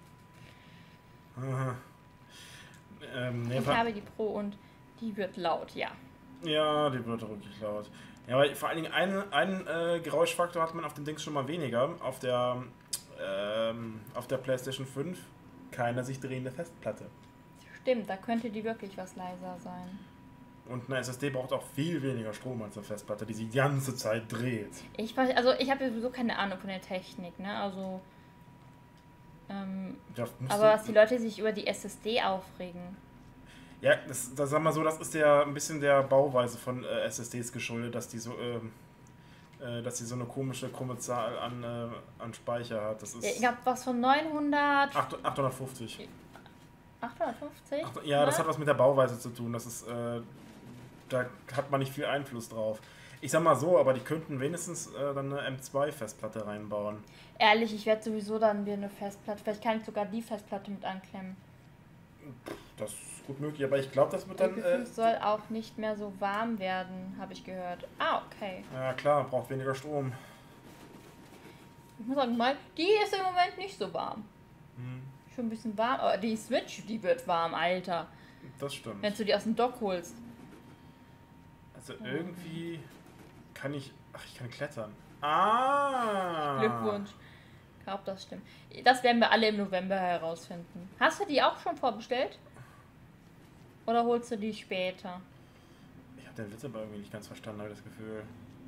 Ähm, nee, ich habe die Pro und die wird laut, ja. Ja, die wird wirklich laut. Ja, aber vor allen Dingen einen, einen äh, Geräuschfaktor hat man auf dem Dings schon mal weniger. Auf der, ähm, auf der PlayStation fünf keine sich drehende Festplatte. Stimmt, da könnte die wirklich was leiser sein. Und eine S S D braucht auch viel weniger Strom als eine Festplatte, die sich die ganze Zeit dreht. Ich weiß, also ich habe ja sowieso keine Ahnung von der Technik, ne? Also ähm, ja, aber was die Leute sich über die S S D aufregen. Ja, das, das sagen wir so, das ist ja ein bisschen der Bauweise von äh, S S Ds geschuldet, dass die so ähm, äh, dass die so eine komische krumme Zahl an, äh, an Speicher hat. Das ist ja, ich habe was von neunhundert achthundertfünfzig. achthundertfünfzig? Ach, ja, das hat was mit der Bauweise zu tun. Das ist äh, da hat man nicht viel Einfluss drauf. Ich sag mal so, aber die könnten wenigstens äh, dann eine M zwei Festplatte reinbauen. Ehrlich, ich werde sowieso dann wieder eine Festplatte. Vielleicht kann ich sogar die Festplatte mit anklemmen. Das ist gut möglich, aber ich glaube, das wird dann... Es äh, soll auch nicht mehr so warm werden, habe ich gehört. Ah, okay. Ja klar, braucht weniger Strom. Ich muss sagen, mal, die ist im Moment nicht so warm. Hm. Schon ein bisschen warm, aber die Switch, die wird warm, Alter. Das stimmt. Wenn du die aus dem Dock holst. Also irgendwie kann ich... Ach, ich kann klettern. Ah! Glückwunsch. Ich glaube, das stimmt. Das werden wir alle im November herausfinden. Hast du die auch schon vorbestellt? Oder holst du die später? Ich habe den Witz aber irgendwie nicht ganz verstanden, habe ich das Gefühl.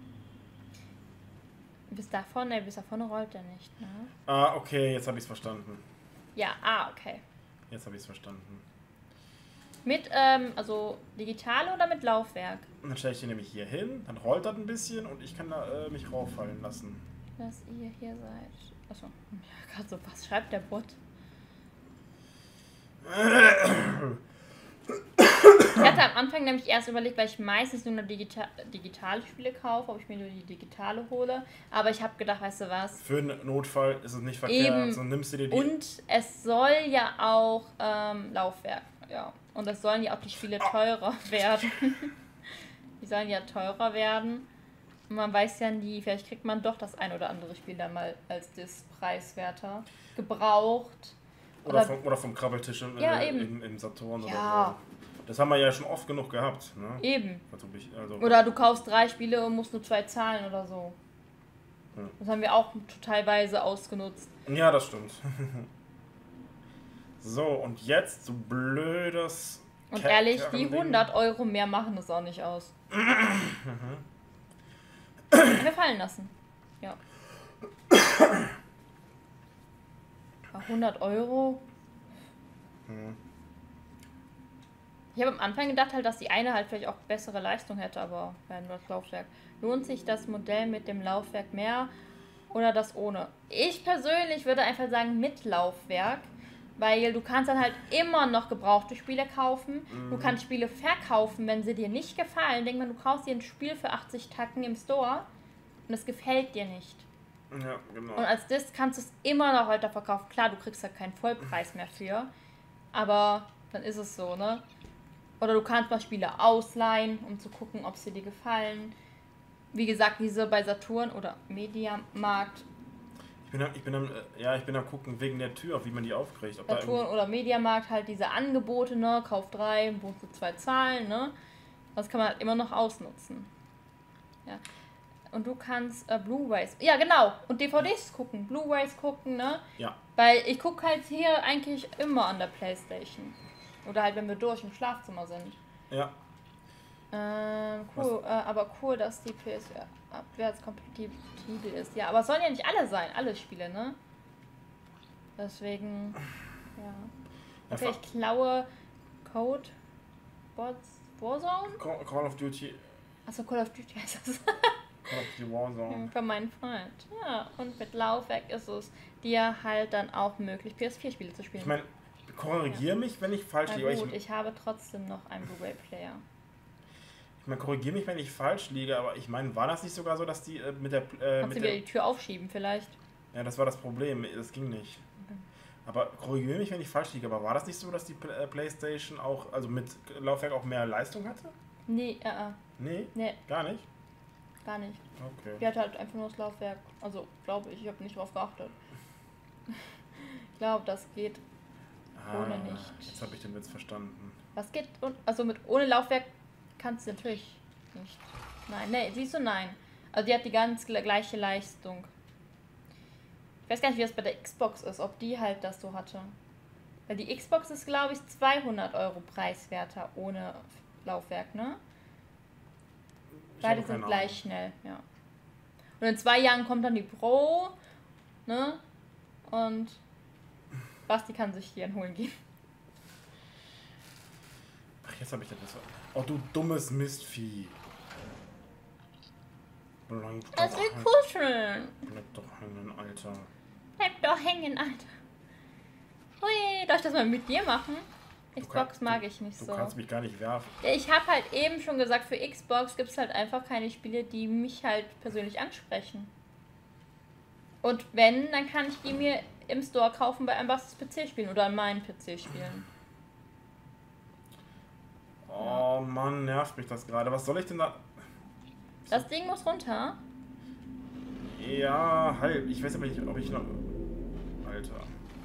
Bis davon, ne, bis davon rollt er nicht, ne? Ah, okay, jetzt habe ich es verstanden. Ja, ah, okay. Jetzt habe ich es verstanden. Mit, ähm, also digital oder mit Laufwerk? Und dann stelle ich den nämlich hier hin, dann rollt das ein bisschen und ich kann da äh, mich rauffallen lassen. Dass ihr hier seid. Achso, ja, gerade so, was schreibt der Bot? Ich hatte am Anfang nämlich erst überlegt, weil ich meistens nur eine Digita digitale Spiele kaufe, ob ich mir nur die digitale hole. Aber ich habe gedacht, weißt du was? Für einen Notfall ist es nicht verkehrt, Eben. so nimmst du dir die. Und es soll ja auch ähm, Laufwerk, ja. Und es sollen ja auch die Spiele teurer oh. werden. Die sollen ja teurer werden. Und man weiß ja nie, vielleicht kriegt man doch das ein oder andere Spiel dann mal als das preiswerter gebraucht. Oder, oder, vom, oder vom Krabbeltisch im, ja, äh, eben. im, im Saturn ja. oder so. Das haben wir ja schon oft genug gehabt. Ne? Eben. Also, oder du kaufst drei Spiele und musst nur zwei zahlen oder so. Hm. Das haben wir auch totalweise ausgenutzt. Ja, das stimmt. So, und jetzt, so blödes... Und Ke ehrlich, die hundert Euro mehr machen das auch nicht aus. Wir fallen lassen. Ja. hundert Euro? Hm. Ich habe am Anfang gedacht halt, dass die eine halt vielleicht auch bessere Leistung hätte, aber ja, nur das Laufwerk. Lohnt sich das Modell mit dem Laufwerk mehr oder das ohne? Ich persönlich würde einfach sagen mit Laufwerk, weil du kannst dann halt immer noch gebrauchte Spiele kaufen. Mhm. Du kannst Spiele verkaufen, wenn sie dir nicht gefallen. Denk mal, du kaufst dir ein Spiel für achtzig Tacken im Store und es gefällt dir nicht. Ja, genau. Und als Disc kannst du es immer noch weiter verkaufen. Klar, du kriegst ja keinen Vollpreis mehr für, aber dann ist es so, ne? Oder du kannst mal Spiele ausleihen, um zu gucken, ob sie dir gefallen. Wie gesagt, diese bei Saturn oder Mediamarkt. Ich bin am, ich bin am, ja, ich bin am gucken wegen der Tür, wie man die aufkriegt. Ob Saturn oder Mediamarkt halt diese Angebote, ne? Kauf drei, wohnst du zwei Zahlen, ne? Das kann man halt immer noch ausnutzen. Ja. Und du kannst äh, Blu-rays. Ja, genau. Und D V Ds gucken. Blu-rays gucken, ne? Ja. Weil ich gucke halt hier eigentlich immer an der Playstation. Oder halt, wenn wir durch im Schlafzimmer sind. Ja. Ähm, cool. Äh, aber cool, dass die P S abwärtskompatibel ist. Ja, aber es sollen ja nicht alle sein. Alle Spiele, ne? Deswegen, ja. Okay, ich klaue Code Bots Warzone? Call of Duty. Achso, Call of Duty heißt das. Call of Duty Warzone. Für meinen Freund. Ja, und mit Laufwerk ist es dir halt dann auch möglich, P S vier Spiele zu spielen. Ich meine, korrigiere ja. mich, wenn ich falsch Na liege. Gut, ich, ich habe trotzdem noch einen Blu-ray-Player. Ich meine, korrigiere mich, wenn ich falsch liege, aber ich meine, war das nicht sogar so, dass die äh, mit der... Äh, Kannst mit du der, wieder die Tür aufschieben vielleicht? Ja, das war das Problem. Das ging nicht. Okay. Aber korrigiere mich, wenn ich falsch liege, aber war das nicht so, dass die äh, PlayStation auch, also mit Laufwerk auch mehr Leistung hatte? Nee, äh, äh. Nee? Nee. Gar nicht? Gar nicht. Okay. Die hat halt einfach nur das Laufwerk. Also, glaube ich, ich habe nicht drauf geachtet. Ich glaube, das geht ah, ohne nicht. Jetzt habe ich den Witz verstanden. Was geht? Also mit ohne Laufwerk kannst du natürlich nicht. Nein, nee, siehst du, nein. Also die hat die ganz gleiche Leistung. Ich weiß gar nicht, wie das bei der Xbox ist, ob die halt das so hatte. Weil die Xbox ist, glaube ich, zweihundert Euro preiswerter ohne Laufwerk, ne? Ich Beide sind gleich Ahnung. Schnell, ja. Und in zwei Jahren kommt dann die Pro, ne? Und Basti kann sich die holen gehen. Ach, jetzt habe ich das. Oh, du dummes Mistvieh. Bleib das will kuscheln. Bleib doch hängen, Alter. Bleib doch hängen, Alter. Hui, darf ich das mal mit dir machen? Xbox kann, mag ich nicht du so. Du kannst mich gar nicht werfen. Ich habe halt eben schon gesagt, für Xbox gibt es halt einfach keine Spiele, die mich halt persönlich ansprechen. Und wenn, dann kann ich die mir im Store kaufen bei einem Bastis P C spielen oder an meinen P C spielen. Oh Mann, nervt mich das gerade. Was soll ich denn da... Das Ding muss runter. Ja, halb. Ich weiß aber nicht, ob ich noch... Alter.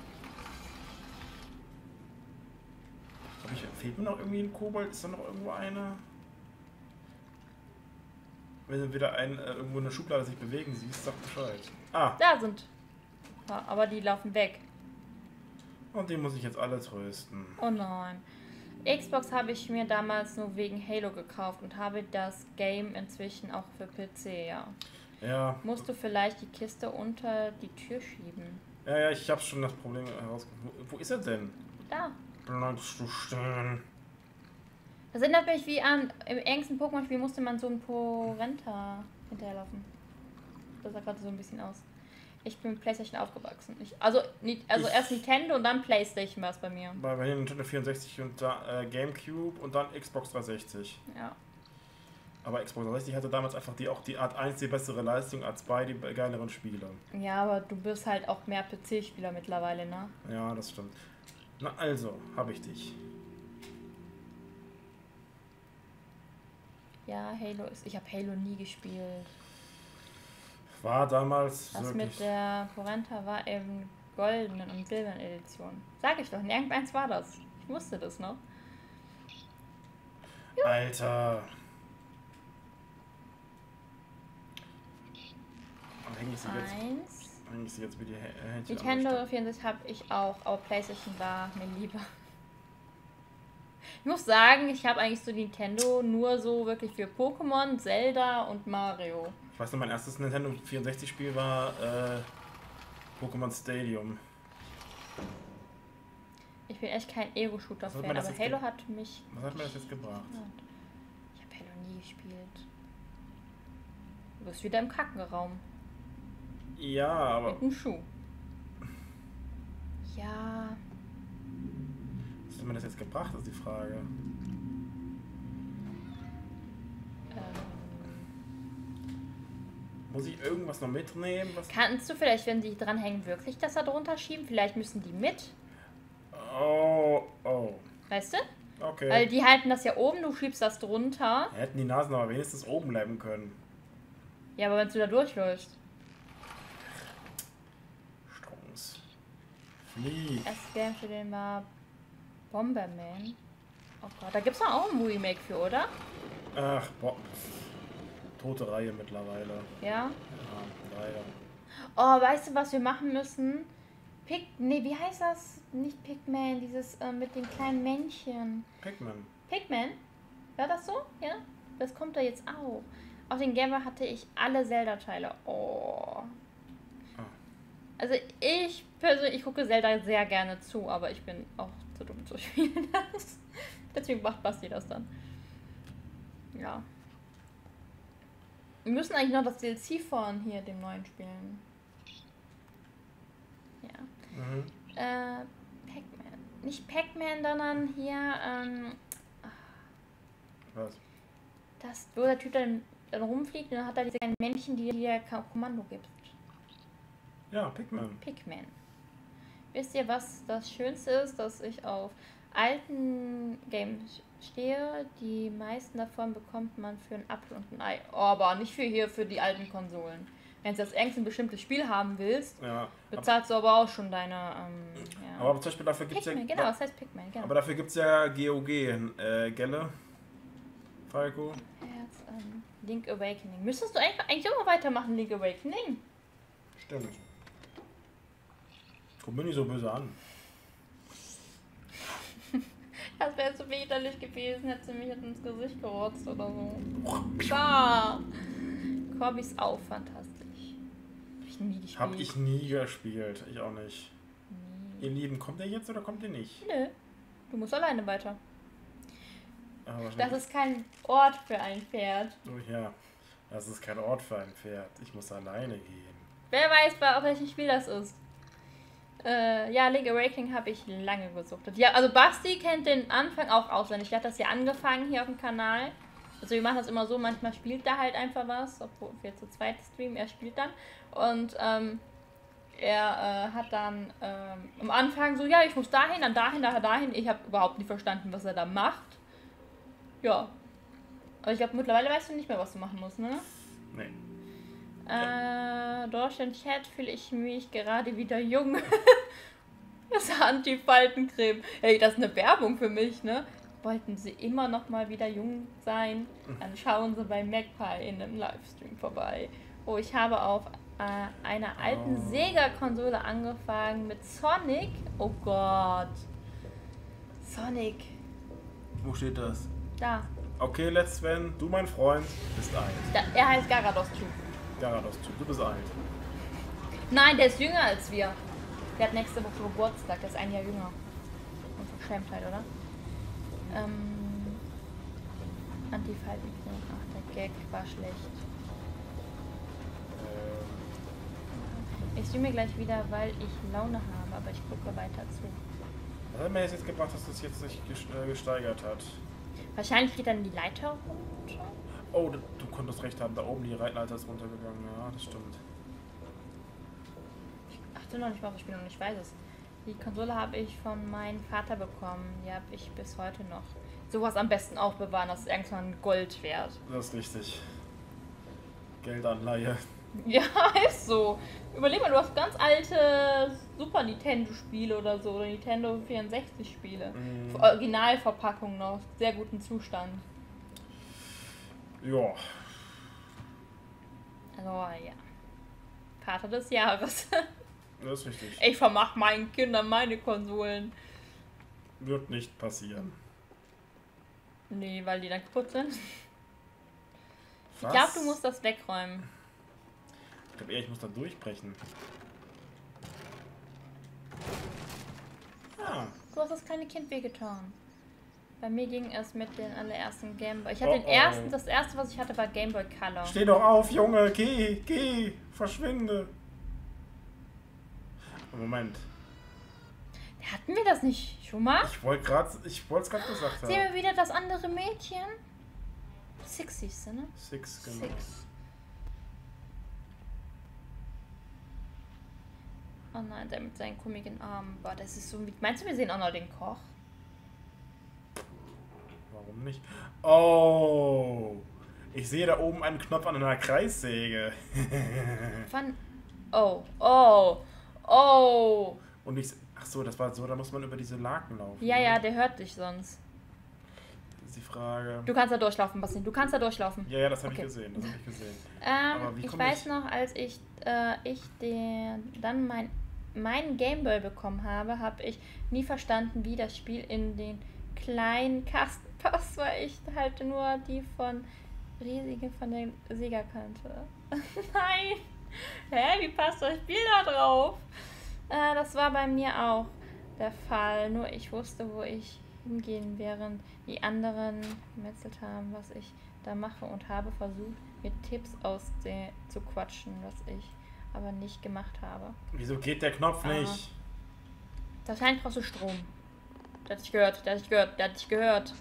Ob ich... Fehlt mir noch irgendwie ein Kobold? Ist da noch irgendwo eine? Wenn du wieder ein, äh, irgendwo eine Schublade sich bewegen siehst, sag Bescheid. Ah! Da sind. Ja, aber die laufen weg. Und die muss ich jetzt alle trösten. Oh nein. Xbox habe ich mir damals nur wegen Halo gekauft und habe das Game inzwischen auch für P C, ja. Ja. Musst du vielleicht die Kiste unter die Tür schieben? Ja, ja, ich habe schon das Problem herausgefunden. Wo, wo ist er denn? Da. Bleibst du stehen? Das erinnert mich wie an, im engsten Pokémon-Spiel musste man so ein Porenta hinterherlaufen. Das sah gerade so ein bisschen aus. Ich bin mit PlayStation aufgewachsen. Ich, also also ich, erst Nintendo und dann PlayStation war es bei mir. Bei mir Nintendo vierundsechzig und da, äh, Gamecube und dann Xbox dreihundertsechzig. Ja. Aber Xbox dreihundertsechzig hatte damals einfach die auch die Art eins die bessere Leistung, als zwei die geileren Spiele. Ja, aber du bist halt auch mehr P C-Spieler mittlerweile, ne? Ja, das stimmt. Na also, habe ich dich. Ja, Halo ist... Ich habe Halo nie gespielt. War damals Das wirklich... mit der Porenta war eben goldenen und silbernen Edition. Sag ich doch, nirgendwo war das. Ich wusste das noch. Juh. Alter. Hänge ich sie jetzt, Eins. Hänge ich sie jetzt mit die Händchen Nintendo vierundsechzig habe ich auch, aber PlayStation war mir lieber. Ich muss sagen, ich habe eigentlich so Nintendo nur so wirklich für Pokémon, Zelda und Mario. Ich weiß noch, mein erstes Nintendo vierundsechzig Spiel war äh, Pokémon Stadium. Ich bin echt kein Ego-Shooter-Fan, aber Halo hat mich... Was hat mir das jetzt gebracht? Ich habe Halo nie gespielt. Du bist wieder im Kackenraum. Ja, aber... Mit einem Schuh. Ja... Was hat mir das jetzt gebracht, ist die Frage. Ähm... Muss ich irgendwas noch mitnehmen? Was Kannst du vielleicht, wenn die dranhängen, wirklich das da drunter schieben? Vielleicht müssen die mit. Oh, oh. Weißt du? Okay. Weil die halten das ja oben, du schiebst das drunter. Hätten die Nasen aber wenigstens oben bleiben können. Ja, aber wenn du da durchläufst. Strungs. Flieg. Das Game für den war Bomberman. Oh Gott, da gibt's doch auch ein Remake für, oder? Ach, boah. tote Reihe mittlerweile. Ja? Ja, leider. Oh, weißt du, was wir machen müssen? Pick... Nee, wie heißt das? Nicht Pigman, dieses äh, mit den kleinen Männchen. Pikmin. Pigman? War das so? Ja? Das kommt da jetzt auch. Auf den Gameboy hatte ich alle Zelda-Teile. Oh. Ah. Also ich persönlich, ich gucke Zelda sehr gerne zu, aber ich bin auch zu dumm zu spielen. Das. Deswegen macht Basti das dann. Ja. Wir müssen eigentlich noch das D L C von hier, dem neuen, spielen. Ja. Mhm. Äh, Pac-Man. Nicht Pac-Man, sondern hier, ähm... Was? Das, wo der Typ dann, dann rumfliegt und dann hat er diese kleinen Männchen, die dir Kommando gibt. Ja, Pikmin. Pikmin. Wisst ihr, was das Schönste ist, dass ich auf alten Games stehe? Die meisten davon bekommt man für einen Apfel und ein Ei. Oh, aber nicht für hier, für die alten Konsolen. Wenn du das irgendein bestimmtes Spiel haben willst, Ja, bezahlst du aber auch schon deine, ähm, ja. aber zum Beispiel dafür gibt es ja... Pikmin, genau, das heißt Pikmin, genau. Aber dafür gibt es ja G O G, äh, Gelle. Falco. Jetzt, ähm, Link Awakening. Müsstest du eigentlich, eigentlich immer weitermachen, Link Awakening? Stimmt. Guck mir nicht so böse an. Das wäre so widerlich gewesen, hätte sie mich jetzt ins Gesicht gerotzt oder so. Da! Corby ist auch fantastisch. Hab ich nie gespielt. Hab ich nie gespielt. Ich auch nicht. Nie. Ihr Lieben, kommt ihr jetzt oder kommt ihr nicht? Nö. Du musst alleine weiter. Aber Das ist kein Ort für ein Pferd. Oh ja, das ist kein Ort für ein Pferd. Ich muss alleine gehen. Wer weiß, bei welchem Spiel das ist. Äh, ja, Link Awakening habe ich lange gesuchtet. Ja, also Basti kennt den Anfang auch auswendig. Der hat das ja angefangen hier auf dem Kanal. Also wir machen das immer so, manchmal spielt da halt einfach was, obwohl wir zu zweit streamen, er spielt dann. Und ähm, er äh, hat dann ähm, am Anfang so, ja, ich muss dahin, dann dahin, dahin, dahin. Ich habe überhaupt nicht verstanden, was er da macht. Ja. Aber ich glaube, mittlerweile weißt du nicht mehr, was du machen musst, ne? Nee. Äh, durch den Chat fühle ich mich gerade wieder jung. Das ist Anti-Faltencreme. Hey, das ist eine Werbung für mich, ne? Wollten Sie immer noch mal wieder jung sein? Dann schauen Sie bei Magpie in einem Livestream vorbei. Oh, ich habe auf äh, einer alten Oh. Sega-Konsole angefangen mit Sonic. Oh Gott. Sonic. Wo steht das? Da. Okay, Let's Sven, du mein Freund, bist alt. da er heißt Garados-Typ. Garados-Typ, du bist alt. Nein, der ist jünger als wir. Der hat nächste Woche Geburtstag, der ist ein Jahr jünger. Unverschämtheit, oder? Ähm. Antifaltencreme. Ach, der Gag war schlecht. Ähm, Ich streame gleich wieder, weil ich Laune habe, aber ich gucke weiter zu. was hat mir jetzt gebracht, dass das jetzt sich gesteigert hat? Wahrscheinlich geht dann die Leiter runter. Oh, du, du konntest recht haben, da oben die Reitleiter ist runtergegangen. Ja, das stimmt. Ich achte noch nicht mal auf das Spiel und ich weiß es. Die Konsole habe ich von meinem Vater bekommen. Die habe ich bis heute noch. Sowas am besten aufbewahren, das ist irgendwann Gold wert. Das ist richtig. Geldanleihe. Ja, ist so. Überleg mal, du hast ganz alte Super Nintendo-Spiele oder so, oder Nintendo vierundsechzig-Spiele. Mhm. Originalverpackung noch, sehr guten Zustand. Ja. Also, ja. Vater des Jahres. Das ist richtig. Ich vermach meinen Kindern meine Konsolen. Wird nicht passieren. Nee, weil die dann kaputt sind. Ich Was? glaube, du musst das wegräumen. Ich glaube eher, ich muss da durchbrechen. Ah. Du hast das kleine Kind wehgetan. Bei mir ging es mit den allerersten Gameboy. Ich hatte Oh, den oh. ersten, das erste, was ich hatte, war Gameboy Color. Steh doch auf, Junge! Geh! Geh! Verschwinde! Moment. Hatten wir das nicht schon mal? Ich wollte gerade ich wollte es gerade gesagt Sehen haben. wir wieder das andere Mädchen? Six hieß sie, ne? Six, genau. Six. Oh nein, der mit seinen komischen Armen. Boah, das ist so... Meinst du, wir sehen auch noch den Koch? Warum nicht? Oh! Ich sehe da oben einen Knopf an einer Kreissäge. Wann? Oh, oh, oh. Und ich... Ach so, das war so, da muss man über diese Laken laufen. Ja, ne? ja, der hört dich sonst. Die Frage. Du kannst da durchlaufen, Basti. Du kannst da durchlaufen. Ja, ja, das habe Okay. ich gesehen. Das habe ich gesehen. Ähm, Aber wie ich komm weiß ich- noch, als ich, äh, ich den, dann mein, meinen Gameboy bekommen habe, habe ich nie verstanden, wie das Spiel in den kleinen Kasten passt, weil ich halt nur die von riesigen von der Sega kannte. Nein! Hä, wie passt das Spiel da drauf? Äh, das war bei mir auch der Fall. Nur ich wusste, wo ich hingehen, während die anderen gemetzelt haben, was ich da mache, und habe versucht, mir Tipps aus der zu quatschen, was ich aber nicht gemacht habe. Wieso geht der Knopf Ah. nicht? Wahrscheinlich brauchst du Strom. Der hat dich gehört, der hat dich gehört, der hat dich gehört.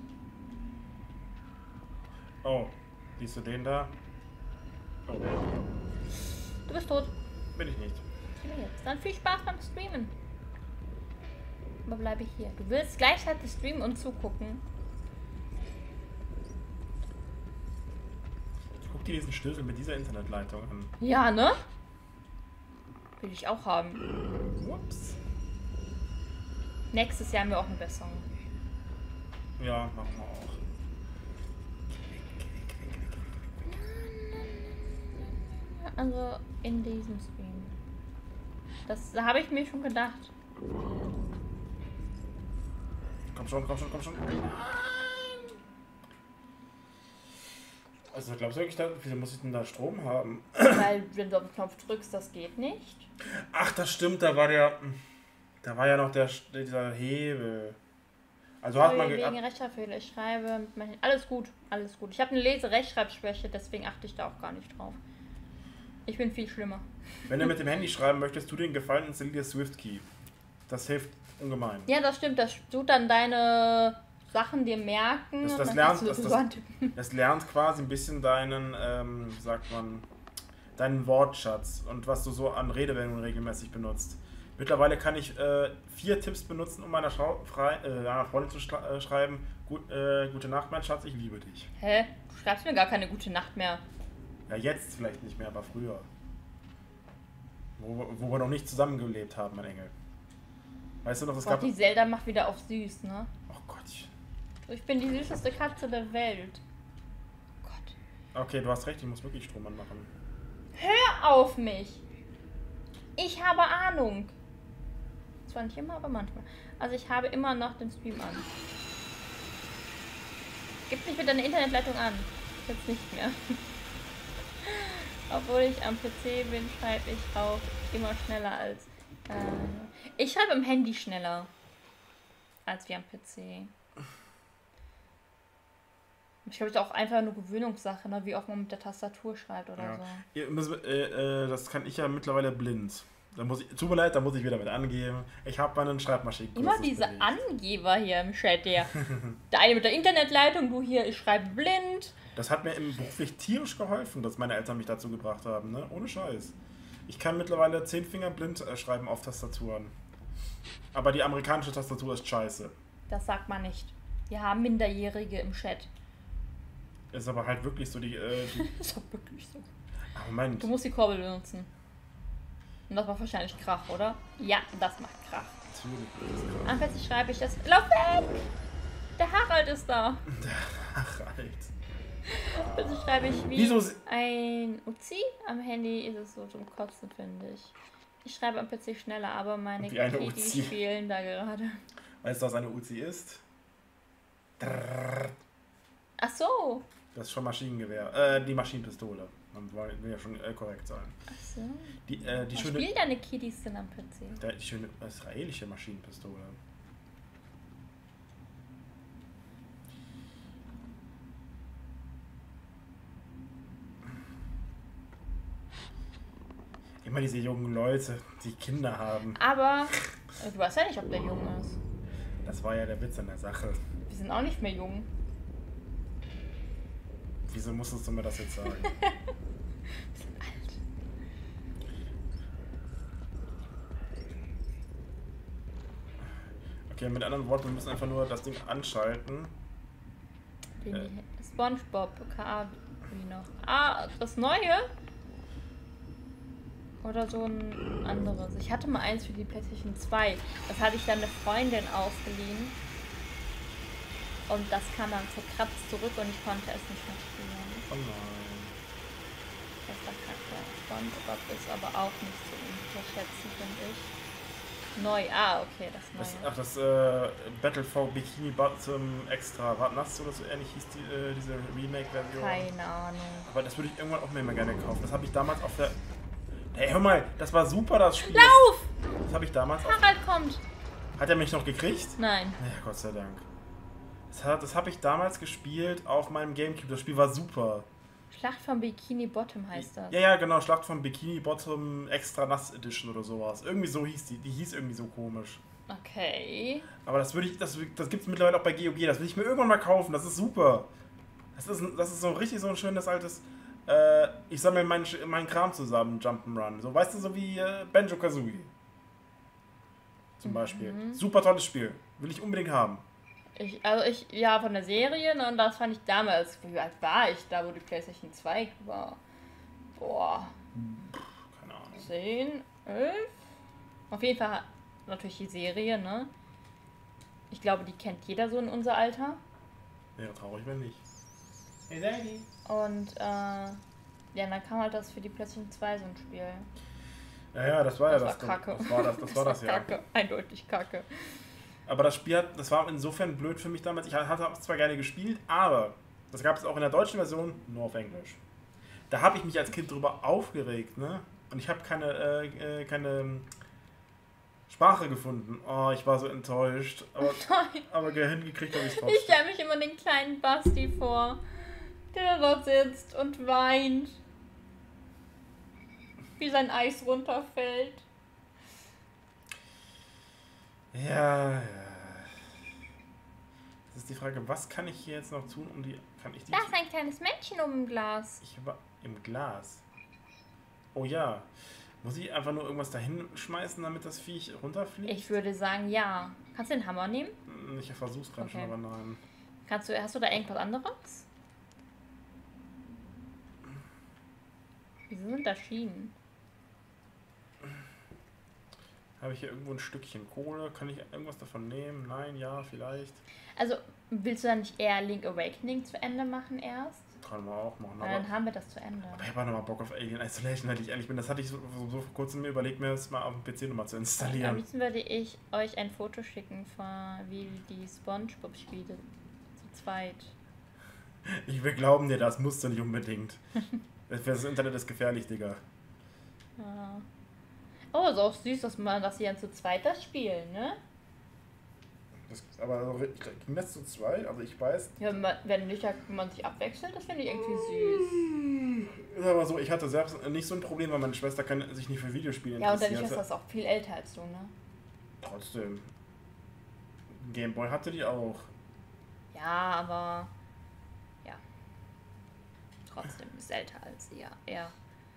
Oh, siehst du den da? Oh, Du bist tot. bin ich nicht. Geh mir jetzt. Dann viel Spaß beim Streamen. Aber bleibe hier. Du willst gleichzeitig streamen und zugucken. Guck dir diesen Schlüssel mit dieser Internetleitung an. Ja, ne? Will ich auch haben. Ups. Nächstes Jahr haben wir auch eine bessere. Ja, machen wir auch. Also in diesem Stream. Das da habe ich mir schon gedacht. Komm schon, komm schon, komm schon. Also glaubst du wirklich, da, wieso muss ich denn da Strom haben? Weil wenn du auf den Knopf drückst, das geht nicht. Ach, das stimmt, da war der. Da war ja noch der dieser Hebel. Also hat man ge- wegen Rechtschreibfehler. Ich schreibe mit meinen. Alles gut, alles gut. Ich habe eine Lese-Rechtschreibschwäche, deswegen achte ich da auch gar nicht drauf. Ich bin viel schlimmer. Wenn du mit dem Handy schreiben möchtest, tu dir den Gefallen, installier SwiftKey. Das hilft ungemein. Ja, das stimmt. Das tut dann deine Sachen dir merken. Das- und das dann lernt- kannst du das- so das- antippen. Es lernt quasi ein bisschen deinen, ähm, wie sagt man, deinen Wortschatz und was du so an Redewendungen regelmäßig benutzt. Mittlerweile kann ich äh, vier Tipps benutzen, um meiner Schau frei, äh, einer Freundin zu schra- äh, schreiben: Gut, äh, Gute Nacht, mein Schatz, ich liebe dich. Hä? Du schreibst mir gar keine gute Nacht mehr. Ja, jetzt vielleicht nicht mehr, aber früher. Wo, wo wir noch nicht zusammengelebt haben, mein Engel. Weißt du noch, es Gott, gab. die Zelda macht wieder auf süß, ne? Oh Gott. Ich bin die süßeste Katze der Welt. Gott. Okay, du hast recht, ich muss wirklich Strom anmachen. Hör auf mich! Ich habe Ahnung. Zwar nicht immer, aber manchmal. Also ich habe immer noch den Stream an. Gib mich bitte eine Internetleitung an. Jetzt nicht mehr. Obwohl ich am P C bin, schreibe ich auch immer schneller als... Äh, ich schreibe im Handy schneller als wie am P C. Ich glaube, das ist auch einfach eine Gewöhnungssache, ne? Wie oft man mit der Tastatur schreibt oder Ja. so. Ihr müsst, äh, äh, das kann ich ja mittlerweile blind. Da muss ich, tut mir leid, da muss ich wieder mit angeben. Ich habe meinen Schreibmaschinenkurs. Immer diese belegt. Angeber hier im Chat, der. Der eine mit der Internetleitung, du hier, ich schreibe blind. Das hat mir im beruflich tierisch geholfen, dass meine Eltern mich dazu gebracht haben, ne? Ohne Scheiß. Ich kann mittlerweile zehn Finger blind äh, schreiben auf Tastaturen. Aber die amerikanische Tastatur ist scheiße. Das sagt man nicht. Wir haben Minderjährige im Chat. Ist aber halt wirklich so die. Äh, die Das ist doch wirklich so. ah, Moment. Du musst die Kurbel benutzen. Und das macht wahrscheinlich Krach, oder? Ja, das macht Krach. Natürlich ist das Am besten schreibe ich das. Lauf weg! Der Harald ist da. Ach, alt. Bitte schreibe ich wie Wieso si- ein Uzi. Am Handy ist es so zum Kotzen, finde ich. Ich schreibe am P C schneller, aber meine Wie eine Kiddies Uzi. spielen da gerade. Weißt du, was eine Uzi ist? Drrrr. Ach so. Das ist schon Maschinengewehr. Äh, die Maschinenpistole. Man will ja schon äh, korrekt sein. Ach so. Die, äh, die Was schöne. spielen deine Kiddies denn am P C? Der- Die schöne israelische Maschinenpistole. Immer diese jungen Leute, die Kinder haben. Aber äh, du weißt ja nicht, ob der jung ist. Das war ja der Witz an der Sache. Wir sind auch nicht mehr jung. Wieso musstest du mir das jetzt sagen? Wir sind alt. Okay, mit anderen Worten, wir müssen einfach nur das Ding anschalten. Den Äh. SpongeBob, K A wie noch. Ah, das neue? Oder so ein anderes. Ich hatte mal eins für die PlayStation zwei. Das hatte ich dann eine Freundin ausgeliehen. Und das kam dann verkratzt zurück und ich konnte es nicht mehr spielen. Oh nein. Das war kacke. SpongeBob ist aber auch nicht zu unterschätzen, finde ich. Neu, ah, okay, das neue. Das, ach, das äh, Battle for Bikini Bottom Extra, war das oder so ähnlich hieß die, äh, diese Remake-Version? Keine Ahnung. Aber das würde ich irgendwann auch mir immer gerne kaufen. Das habe ich damals auf der... Hey, hör mal, das war super, das Spiel. Lauf! Das, das habe ich damals auf... Harald kommt. Hat er mich noch gekriegt? Nein. Ja, Gott sei Dank. Das, hat- das habe ich damals gespielt auf meinem Gamecube. Das Spiel war super. Schlacht vom Bikini Bottom heißt das. Ja, ja, genau. Schlacht von Bikini Bottom Extra Nass Edition oder sowas. Irgendwie so hieß die. Die hieß irgendwie so komisch. Okay. Aber das würde ich, das, das gibt es mittlerweile auch bei G O G. Das will ich mir irgendwann mal kaufen. Das ist super. Das ist, das ist so richtig so ein schönes altes. Äh, ich sammle meinen mein Kram zusammen, Jump'n'Run. So, weißt du, so wie äh, Banjo-Kazooie. Zum Beispiel. Mhm. Super tolles Spiel. Will ich unbedingt haben. Ich, also ich, ja, von der Serie, ne, und das fand ich damals, wie alt war ich da, wo die PlayStation zwei war? Boah, Keine Ahnung. zehn, elf? Auf jeden Fall natürlich die Serie, ne? Ich glaube, die kennt jeder so in unser Alter. Wäre traurig, wenn nicht. Hey Daddy. Und, äh, ja, dann kam halt das für die PlayStation zwei so ein Spiel. Ja, ja, das war Das ja war das. kacke. Das war das, das, war das ja. Kacke, eindeutig kacke. Aber das Spiel hat, das war insofern blöd für mich damals. Ich hatte es zwar gerne gespielt, aber das gab es auch in der deutschen Version nur auf Englisch. Da habe ich mich als Kind drüber aufgeregt, ne? Und ich habe keine, äh, keine Sprache gefunden. Oh, ich war so enttäuscht. Aber, aber hingekriegt habe ich es trotzdem. Ich stelle mich immer den kleinen Basti vor, der da dort sitzt und weint. Wie sein Eis runterfällt. Ja, ja. Das ist die Frage, was kann ich hier jetzt noch tun, um die... Kann ich die... Da ist ein kleines Männchen um im Glas. Ich war im Glas. Oh ja. Muss ich einfach nur irgendwas dahin schmeißen, damit das Viech runterfliegt? Ich würde sagen, ja. Kannst du den Hammer nehmen? Ich versuch's gerade Okay. schon, aber nein. Kannst du, hast du da irgendwas anderes? Wieso sind da Schienen? Habe ich hier irgendwo ein Stückchen Kohle? Kann ich irgendwas davon nehmen? Nein, ja, vielleicht. Also, willst du dann nicht eher Link Awakening zu Ende machen erst? Kann man auch machen. Weil Aber, dann haben wir das zu Ende. aber ich habe auch nochmal Bock auf Alien Isolation, wenn ich ehrlich bin. Das hatte ich so, so, so vor kurzem mir überlegt, mir das mal auf dem P C nochmal zu Am installieren. liebsten würde ich euch ein Foto schicken, von wie die Spongebob-Spiele zu zweit. Ich will glauben dir, das musst du nicht unbedingt. Das, das Internet ist gefährlich, Digga. Ja. Oh, ist auch süß, dass man, dass sie dann zu zweit das spielen, ne? Das, aber ging das zu zweit? Also ich weiß... Ja, wenn man- wenn nicht, wenn man sich abwechselt, das finde ich irgendwie süß. Ist aber so, ich hatte selbst nicht so ein Problem, weil meine Schwester kann sich nicht für Videospiele Ja, und deine interessiert. Schwester ist auch viel älter als du, ne? Trotzdem. Gameboy hatte die auch. Ja, aber ja. Trotzdem ist älter als sie, ja. Ja.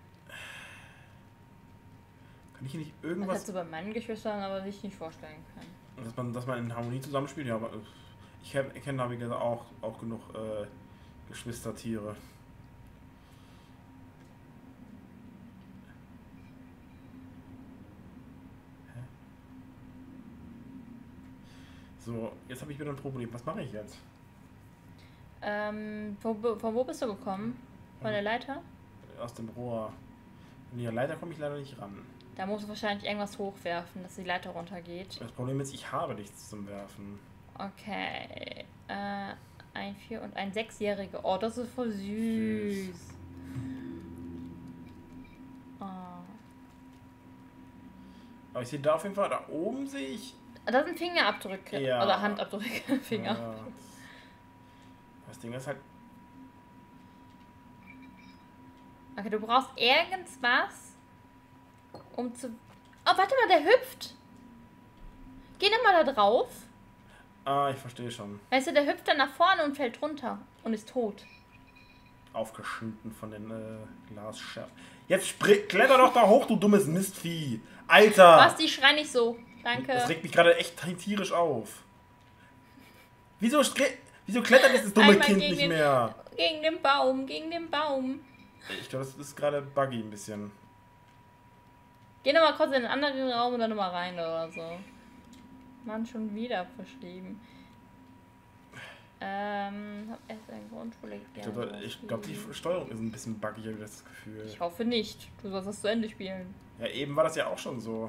Kann ich hier nicht Das irgendwas... hättest du bei meinen Geschwistern aber sich nicht vorstellen können. Dass man, dass man in Harmonie zusammenspielt, ja, aber ich kenne da wie gesagt auch, auch genug äh, Geschwistertiere. Hä? So, jetzt habe ich wieder ein Problem. Was mache ich jetzt? Ähm, von, von wo bist du gekommen? Von der Leiter? Aus dem Rohr. Nee, leider komme ich leider nicht ran. Da musst du wahrscheinlich irgendwas hochwerfen, dass die Leiter runtergeht. Das Problem ist, ich habe nichts zum Werfen. Okay. Äh, ein Vier- und ein Sechsjähriger. Oh, das ist voll süß. Süß. Oh. Aber ich sehe da auf jeden Fall, da oben sehe ich... Das sind Fingerabdrücke. Ja. Oder Handabdrücke. Finger. Ja. Das Ding ist halt... Okay, du brauchst irgendwas, um zu... Oh, warte mal, der hüpft. Geh doch mal da drauf. Ah, ich verstehe schon. Weißt du, der hüpft dann nach vorne und fällt runter und ist tot. Aufgeschnitten von den äh, Glasscherben. Jetzt spring, kletter doch da hoch, du dummes Mistvieh. Alter! Basti, schrei nicht so. Danke. Das regt mich gerade echt tierisch auf. Wieso, stre- wieso klettert dieses dumme Einmal Kind gegen nicht den- mehr? Gegen den Baum, gegen den Baum. Ich glaube, das ist gerade buggy ein bisschen. Geh nochmal kurz in den anderen Raum und dann nochmal rein oder so. Mann, schon wieder verschrieben. Ähm, hab erst in der Grundschule gerne. Ich glaube, die Steuerung ist ein bisschen buggy, habe ich das Gefühl. Ich hoffe nicht. Du sollst das zu Ende spielen. Ja, eben war das ja auch schon so.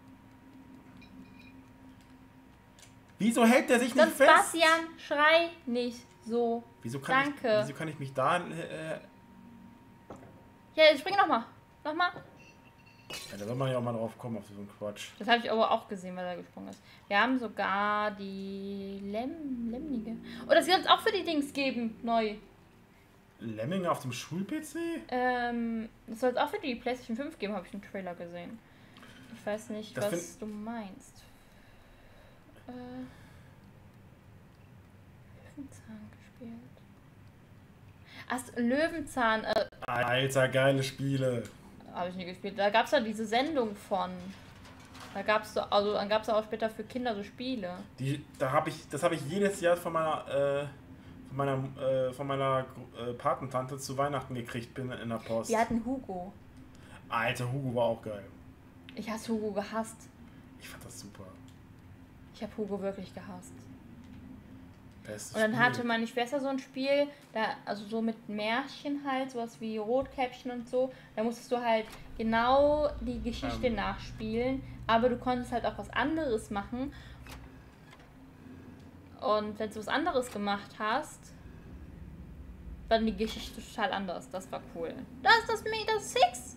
Wieso hält der sich nicht fest? Sebastian, schrei nicht so. Wieso kann Danke. Ich, wieso kann ich mich da... Äh, ja, spring nochmal. Nochmal. Ja, da soll man ja auch mal drauf kommen, auf so einen Quatsch. Das habe ich aber auch gesehen, weil er gesprungen ist. Wir haben sogar die Lem Lemminge. Oh, das wird es auch für die Dings geben, neu. Lemminge auf dem Schul-P C? Ähm, das soll es auch für die PlayStation fünf geben, habe ich im Trailer gesehen. Ich weiß nicht, Das was du meinst. Äh, Löwenzahn gespielt. Ach, Löwenzahn. Äh, Alter, geile Spiele. Habe ich nie gespielt. Da gab es ja diese Sendung von. Da gab es so, also dann gab es auch später für Kinder so Spiele. Die, da habe ich, das habe ich jedes Jahr von meiner, äh, von meiner, äh, von meiner äh, Patentante zu Weihnachten gekriegt bin in der Post. Wir hatten Hugo. Alter, Hugo war auch geil. Ich hasse Hugo gehasst. Ich fand das super. Ich habe Hugo wirklich gehasst. Bestes Und dann Spiel. hatte meine Schwester so ein Spiel, da, also so mit Märchen halt, sowas wie Rotkäppchen und so. Da musstest du halt genau die Geschichte Ähm. nachspielen, aber du konntest halt auch was anderes machen. Und wenn du was anderes gemacht hast, war die Geschichte total anders. Das war cool. Da ist das Mega Six!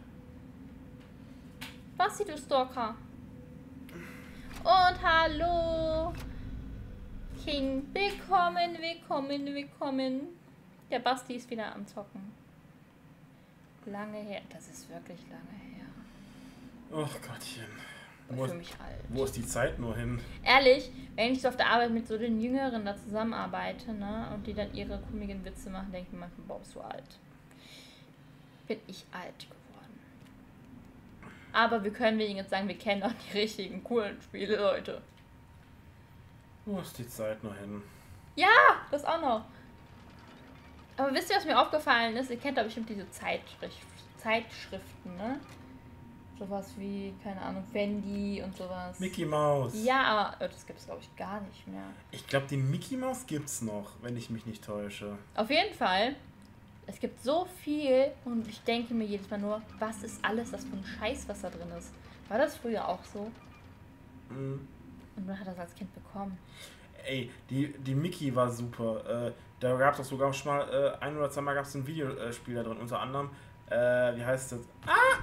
Was du Stalker? Und hallo! King, willkommen, willkommen, willkommen. Der Basti ist wieder am Zocken. Lange her. Das ist wirklich lange her. Oh Gottchen. Ich Wo fühle ist, mich alt. wo ist die Zeit nur hin? Ehrlich, wenn ich so auf der Arbeit mit so den Jüngeren da zusammenarbeite, ne, und die dann ihre komischen Witze machen, denke ich mir manchmal, boah, bist du alt. Bin ich alt geworden. Aber wir können wegen jetzt sagen, wir kennen auch die richtigen, coolen Spiele, Leute. Wo ist die Zeit nur hin? Ja, das auch noch. Aber wisst ihr, was mir aufgefallen ist? Ihr kennt doch bestimmt diese Zeitschrift, Zeitschriften, ne? Sowas wie, keine Ahnung, Wendy und sowas. Mickey Mouse. Ja, aber oh, das gibt es, glaube ich, gar nicht mehr. Ich glaube, die Mickey Mouse gibt's noch, wenn ich mich nicht täusche. Auf jeden Fall, es gibt so viel und ich denke mir jedes Mal nur, was ist alles das für ein Scheiß, was da drin ist? War das früher auch so? Mhm. Und man hat das als Kind bekommen. Ey, die, die Mickey war super. Äh, da gab es auch sogar schon mal, äh, ein oder zwei Mal gab es ein Videospiel da drin, unter anderem, äh, wie heißt das? Ah!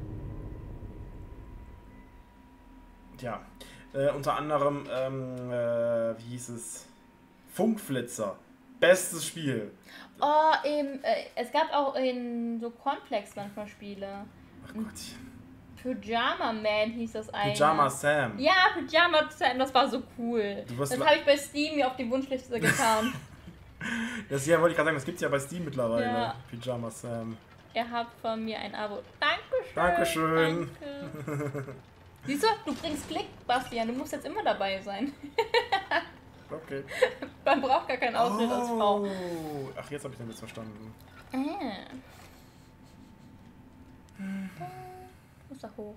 Ja, äh, unter anderem, ähm, äh, wie hieß es? Funkflitzer. Bestes Spiel. Oh, eben, äh, es gab auch in so Cornflakes manchmal Spiele. Ach Gottchen. Pyjama Man hieß das eigentlich. Pyjama Sam. Ja, Pyjama Sam, das war so cool. Du wirst Das ma- habe ich bei Steam mir auf die Wunschliste getan. Das ja, wollte ich gerade sagen, das gibt's ja bei Steam mittlerweile. Ja. Pyjama Sam. Ihr habt von mir ein Abo. Dankeschön. Dankeschön. Danke. Siehst du, du bringst Klick, Bastian. Du musst jetzt immer dabei sein. Okay. Man braucht gar keinen Ausschnitt als Frau. Oh. Ach, jetzt habe ich den Witz verstanden. Äh. Muss da hoch.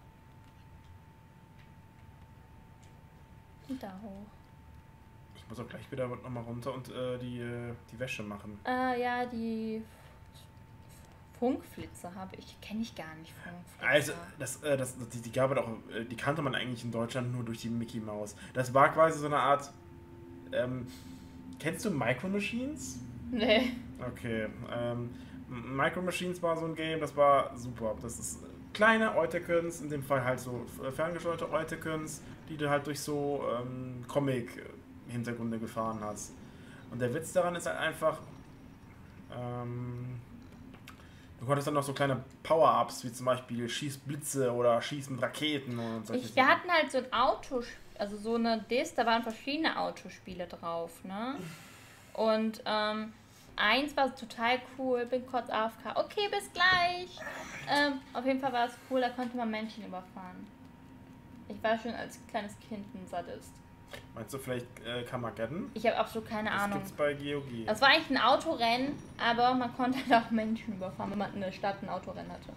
Und da hoch. Ich muss auch gleich wieder nochmal runter und äh, die, äh, die Wäsche machen. Äh, ja, die Funkflitzer habe ich. Kenne ich gar nicht, Funkflitzer. Also, das, äh, das, die, die gab es auch, äh, die kannte man eigentlich in Deutschland nur durch die Mickey Mouse. Das war quasi so eine Art. Ähm, kennst du Micro Machines? Nee. Okay. Ähm, Micro Machines war so ein Game, das war super. Das ist kleine Eutekens, in dem Fall halt so ferngesteuerte Eutekens, die du halt durch so ähm, Comic-Hintergründe gefahren hast. Und der Witz daran ist halt einfach, ähm, du konntest dann noch so kleine Power-Ups, wie zum Beispiel schieß Blitze oder schieß mit Raketen und solche Ich, wir Sachen. hatten halt so ein Auto, also so eine Disc, da waren verschiedene Autospiele drauf, ne? Und ähm, eins war total cool, bin kurz A F K. Okay, bis gleich. Ähm, auf jeden Fall war es cool, da konnte man Menschen überfahren. Ich war schon als kleines Kind ein Sadist. Meinst du vielleicht äh, Carmageddon? Ich habe absolut keine Das Ahnung. gibt's bei G O G. Das war eigentlich ein Autorennen, aber man konnte halt auch Menschen überfahren, wenn man in der Stadt ein Autorennen hatte.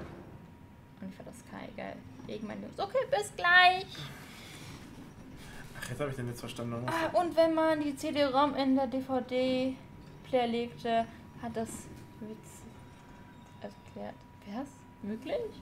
Und ich fand das geil, geil. Gegen meine Jungs. Okay, bis gleich. Ach, jetzt habe ich den jetzt verstanden. Ah, und wenn man die C D-ROM in der D V D-Player legte, hat das Witz erklärt. Wäre es möglich?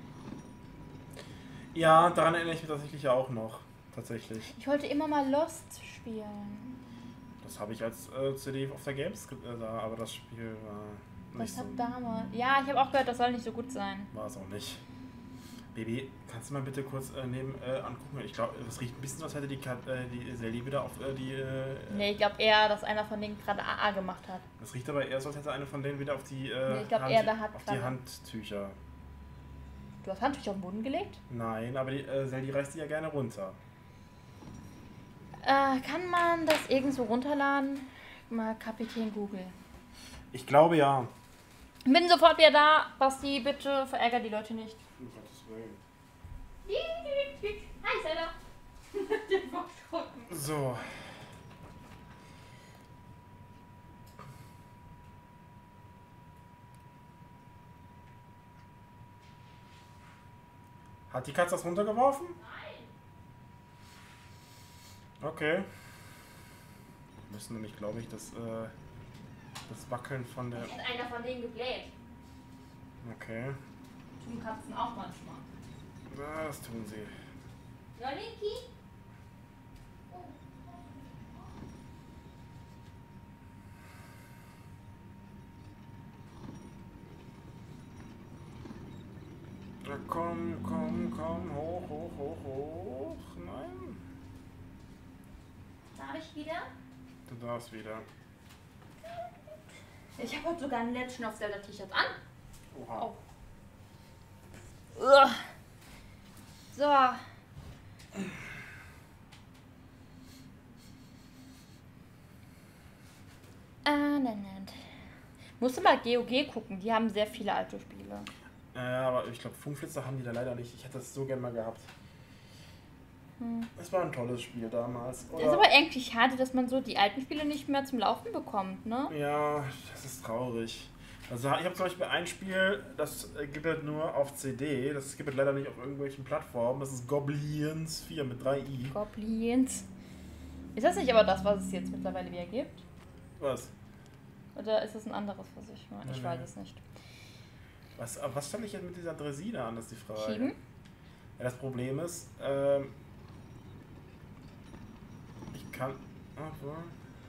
Ja, daran erinnere ich mich tatsächlich auch noch. Tatsächlich. Ich wollte immer mal Lost spielen. Das habe ich als äh, C D auf der Games äh, da, aber das Spiel war nicht Das hat so. damals. Ja, ich habe auch gehört, das soll nicht so gut sein. War es auch nicht. Baby, kannst du mal bitte kurz äh, neben äh, angucken? Ich glaube, es riecht ein bisschen, als hätte die, Kat äh, die Sally wieder auf äh, die... Äh, Nee, ich glaube eher, dass einer von denen gerade A A gemacht hat. Das riecht aber eher so, als hätte eine von denen wieder auf die, äh, Nee, ich glaub, Hand, er, der hat auf die gerade- Handtücher. Du hast Handtücher auf den Boden gelegt? Nein, aber die äh, Sally reißt die ja gerne runter. Äh, kann man das irgendwo runterladen? Mal Kapitän Google. Ich glaube ja. Bin sofort wieder da. Basti, bitte verärgert die Leute nicht. Um Gottes Willen. Hi, Zelda. Der war erschrocken. So. Hat die Katze das runtergeworfen? Nein. Okay. Wir müssen nämlich, glaube ich, das, äh, das Wackeln von der... Hat einer von denen gebläht. Okay. Tun Katzen auch manchmal. Das tun sie. Ja, Linky? Na komm, komm, komm, hoch, hoch, hoch, hoch. Nein. Darf ich wieder? Du darfst wieder. Ich habe heute sogar ein Legend of Zelda T-Shirt an. Oha. Oh. Ugh. So. Ah, nein, nein. Musst du mal G O G gucken, die haben sehr viele alte Spiele. Ja, aber ich glaube, Funkflitzer haben die da leider nicht. Ich hätte das so gerne mal gehabt. Hm. Es war ein tolles Spiel damals. Das Oder? ist aber eigentlich schade, dass man so die alten Spiele nicht mehr zum Laufen bekommt, ne? Ja, das ist traurig. Also ich habe zum Beispiel ein Spiel, das gibt es nur auf C D. Das gibt es leider nicht auf irgendwelchen Plattformen. Das ist Goblins vier mit drei i. Goblins. Ist das nicht aber das, was es jetzt mittlerweile wieder gibt? Was? Oder ist das ein anderes, was ich meine? Ich Nein, weiß nein. es nicht. Was, was stelle ich jetzt mit dieser Dresine an, ist die Frage. Schieben? Ja, das Problem ist, ähm, ich kann... Obwohl...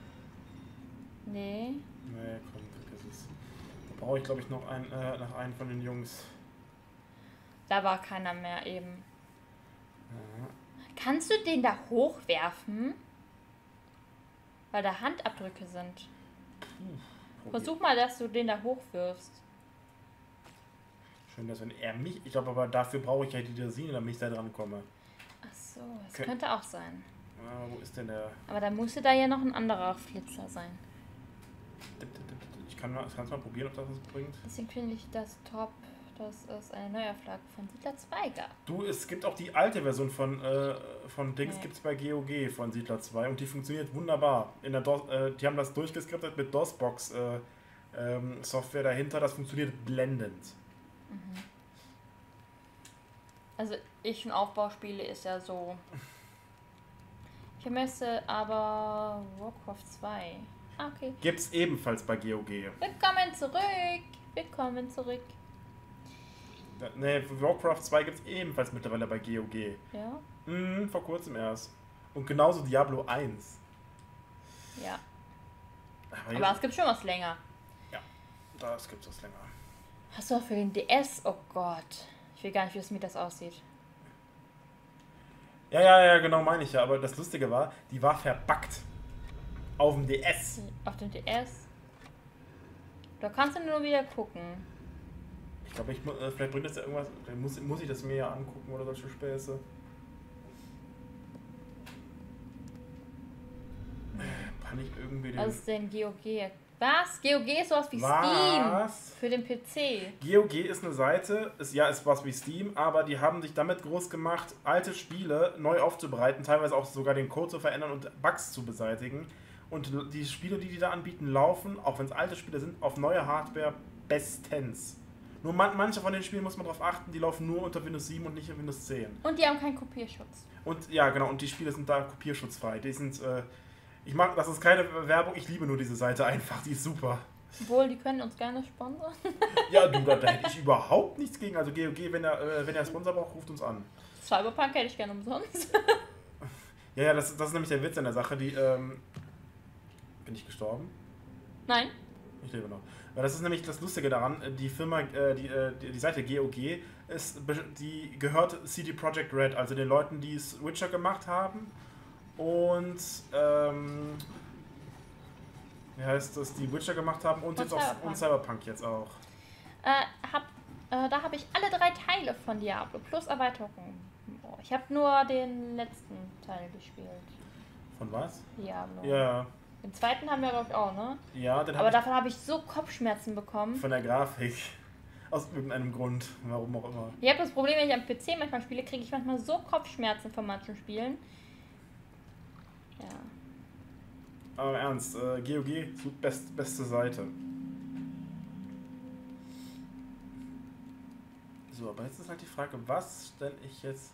Nee. Nee, komm, vergiss es. Da brauche ich, glaube ich, noch einen, äh, noch einen von den Jungs. Da war keiner mehr eben. Ja. Kannst du den da hochwerfen? Weil da Handabdrücke sind. Puh, Versuch mal, dass du den da hochwirfst. Schön, dass wenn er mich... Ich glaube aber, dafür brauche ich ja die Dresine, damit ich da dran komme. Ach so, das Okay. könnte auch sein. Ah, wo ist denn der... Aber da musste da ja noch ein anderer Flitzer sein. Ich kann mal, kann's mal probieren, ob das was bringt. Deswegen finde ich das top, dass es eine Neuauflage von Siedler zwei gab. Du, es gibt auch die alte Version von, äh, von Dings, Nee. gibt es bei G O G von Siedler zwei und die funktioniert wunderbar. In der DOS, äh, die haben das durchgeskriptet mit DOSBox äh, ähm, Software dahinter, das funktioniert blendend. Mhm. Also ich und Aufbauspiele ist ja so. Ich vermisse aber Warcraft zwei. Ah, okay. Gibt's ebenfalls bei G O G. Willkommen zurück. Willkommen zurück. Ne, Warcraft zwei gibt's ebenfalls mittlerweile bei G O G. Ja? Mhm, vor kurzem erst. Und genauso Diablo eins. Ja. Aber, Aber es gibt schon was länger. das gibt's was länger. Hast du auch für den D S? Oh Gott. Ich will gar nicht wissen, wie das aussieht. Ja, ja, ja, genau meine ich ja. Aber das Lustige war, die war verbuggt. Auf dem D S. Auf dem D S? Da kannst du nur wieder gucken. Ich glaube, ich, mu- äh, vielleicht bringt das ja irgendwas. Vielleicht muss, muss ich das mir ja angucken oder solche Späße. Kann ich irgendwie den. Was ist denn G O G? Was? G O G ist sowas wie Steam. Was? Für den P C. G O G ist eine Seite, ist ja ist was wie Steam, aber die haben sich damit groß gemacht, alte Spiele neu aufzubereiten, teilweise auch sogar den Code zu verändern und Bugs zu beseitigen. Und die Spiele, die die da anbieten, laufen, auch wenn es alte Spiele sind, auf neue Hardware bestens. Nur man, manche von den Spielen muss man darauf achten, die laufen nur unter Windows sieben und nicht in Windows zehn. Und die haben keinen Kopierschutz. Und ja, genau, und die Spiele sind da kopierschutzfrei. Die sind, äh, ich mag, das ist keine Werbung, ich liebe nur diese Seite einfach, die ist super. Obwohl, die können uns gerne sponsern. Ja, du, da, da hätte ich überhaupt nichts gegen. Also G O G, wenn er, äh, wenn er Sponsor braucht, ruft uns an. Cyberpunk hätte ich gerne umsonst. Ja, ja, das, das ist nämlich der Witz an der Sache, die, ähm, bin ich gestorben? Nein. Ich lebe noch. Weil das ist nämlich das Lustige daran, die Firma, äh, die, äh, die, die Seite G O G, ist, die gehört C D Projekt Red, also den Leuten, die es Witcher gemacht haben. Und, ähm, wie heißt das, die Witcher gemacht haben und, und jetzt Cyberpunk. auch und Cyberpunk jetzt auch. Äh, hab, äh, da habe ich alle drei Teile von Diablo plus Erweiterungen. Oh, ich habe nur den letzten Teil gespielt. Von was? Diablo. Ja. Den zweiten haben wir, glaube ich, auch, ne? Ja, den Aber hab davon habe ich so Kopfschmerzen bekommen. ich von der Grafik. Aus irgendeinem Grund. Warum auch immer. Ich habe das Problem, wenn ich am P C manchmal spiele, kriege ich manchmal so Kopfschmerzen von manchen Spielen. Ja. Aber im Ernst, äh, G O G, so best, beste Seite. So, aber jetzt ist halt die Frage, was stelle ich jetzt...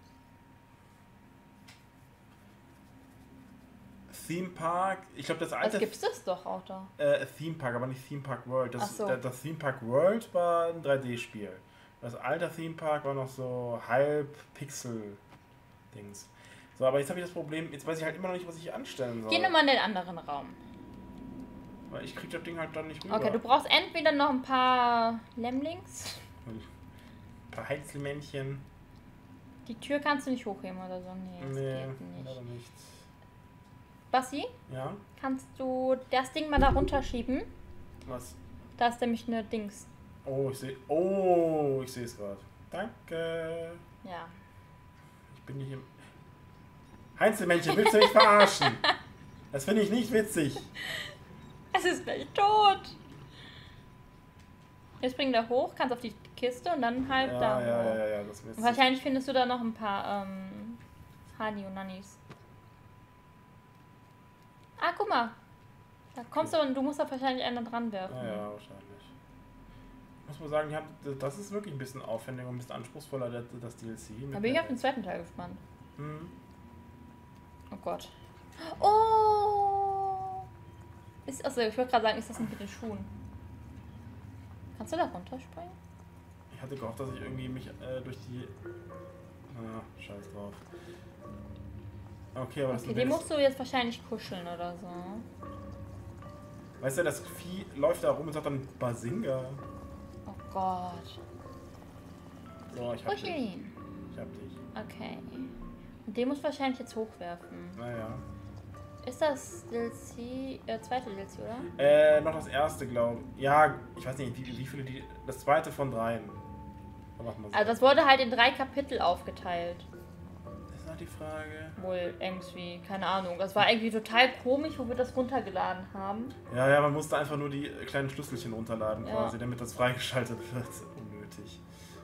Theme Park, ich glaube das alte... Das gibt's das doch auch da. Äh, Theme Park, aber nicht Theme Park World. Das, Ach so. das, das Theme Park World war ein drei D-Spiel. Das alte Theme Park war noch so halb Pixel-Dings. So, aber jetzt habe ich das Problem, jetzt weiß ich halt immer noch nicht, was ich hier anstellen soll. Geh nochmal in den anderen Raum. Weil ich krieg das Ding halt dann nicht rüber. Okay, du brauchst entweder noch ein paar Lemlings. Ein paar Heinzelmännchen. Die Tür kannst du nicht hochheben oder so. Nee, das Nee, geht nicht. leider nicht. Basti, Ja? kannst du das Ding mal da runterschieben? Was? Da ist nämlich eine Dings. Oh, ich sehe. Oh, ich sehe es gerade. Danke. Ja. Ich bin nicht im. Heinzelmännchen, willst du mich verarschen? Das finde ich nicht witzig. Es ist gleich tot. Jetzt spring da hoch, kannst auf die Kiste und dann halt Ja, da ja, hoch. ja, ja, ja, das ist Und witzig. wahrscheinlich findest du da noch ein paar ähm, Hani und Nannis. Ah, guck mal. Da kommst du und du musst da wahrscheinlich einen dran werfen. Ja, ja, wahrscheinlich. Ich muss mal sagen, die haben, das ist wirklich ein bisschen aufwendiger und ein bisschen anspruchsvoller, das, das D L C. Da bin ich auf den zweiten Teil gespannt. Hm. Oh Gott. Oh! Ist, achso, ich wollte gerade sagen, ist das nicht mit den Schuhen? Kannst du da runterspringen? Ich hatte gehofft, dass ich irgendwie mich äh, durch die... Ah, scheiß drauf. Okay, aber das Okay, ist den musst du jetzt wahrscheinlich kuscheln oder so. Weißt du, das Vieh läuft da rum und sagt dann Basinga. Oh Gott. So, ich hab dich. Kuscheln. Ich hab dich. Okay. Und den musst du wahrscheinlich jetzt hochwerfen. Naja. Ist das D L C, äh, zweite D L C, oder? Äh, noch das erste, glaube ich. Ja, ich weiß nicht, wie, wie viele die... Das zweite von dreien. Dann machen wir so. Also das wurde halt in drei Kapitel aufgeteilt. Das ist halt die Frage. Wohl irgendwie, keine Ahnung. Das war irgendwie total komisch, wo wir das runtergeladen haben. Ja, ja, man musste einfach nur die kleinen Schlüsselchen runterladen Ja. quasi, damit das freigeschaltet wird. Unnötig.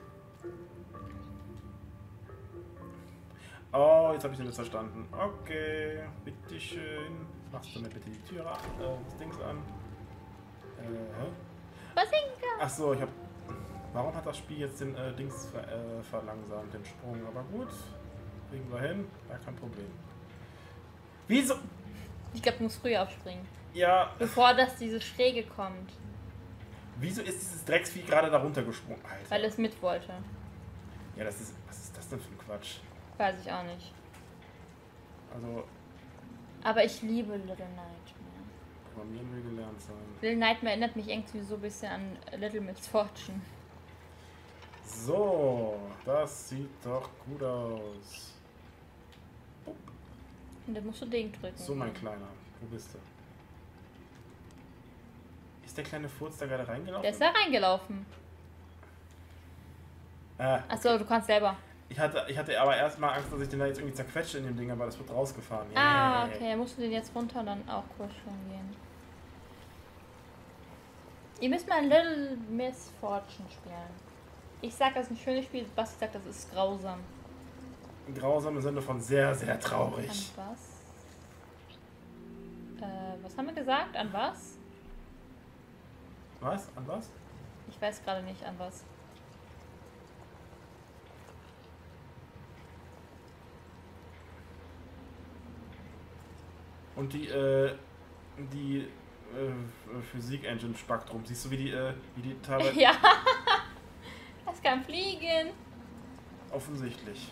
Oh, jetzt habe ich den jetzt verstanden. Okay, bitteschön. Machst du mir bitte die Tür an, äh, das Dings an. Äh, hä? Basinga! Ach so, ich hab... Warum hat das Spiel jetzt den äh, Dings ver äh, verlangsamt, den Sprung? Aber gut, kriegen wir hin, gar kein Problem. Wieso? Ich glaube, du musst früher abspringen. Ja, Bevor das diese Schräge kommt. wieso ist dieses Drecksvieh gerade da runtergesprungen? Alter. Weil es mit wollte. Ja, das ist... Was ist das denn für ein Quatsch? Weiß ich auch nicht. Also, Aber ich liebe Little Nightmare. Programmieren will gelernt sein. Little Nightmare erinnert mich irgendwie so ein bisschen an Little Misfortune. So, das sieht doch gut aus. Und dann musst du den drücken. So, mein Kleiner, wo bist du? Ist der kleine Furz da gerade reingelaufen? Der ist da reingelaufen. Äh, Achso, du kannst selber. ich, hatte, ich hatte aber erstmal Angst, dass ich den da jetzt irgendwie zerquetsche in dem Ding, aber das wird rausgefahren. Ah, Yay. okay. Dann musst du den jetzt runter und dann auch kuscheln gehen. Ihr müsst mal Little Misfortune spielen. Ich sag, das ist ein schönes Spiel. Basti sagt, das ist grausam. Grausam im Sinne von sehr, sehr An traurig. was? Äh, was haben wir gesagt? An was? Was? An was? Ich Ich weiß gerade nicht an was. Und die, äh, die äh, Physik-Engine spackt rum. Siehst du, wie die, äh, wie die teilweise... Ja, das kann fliegen. Offensichtlich.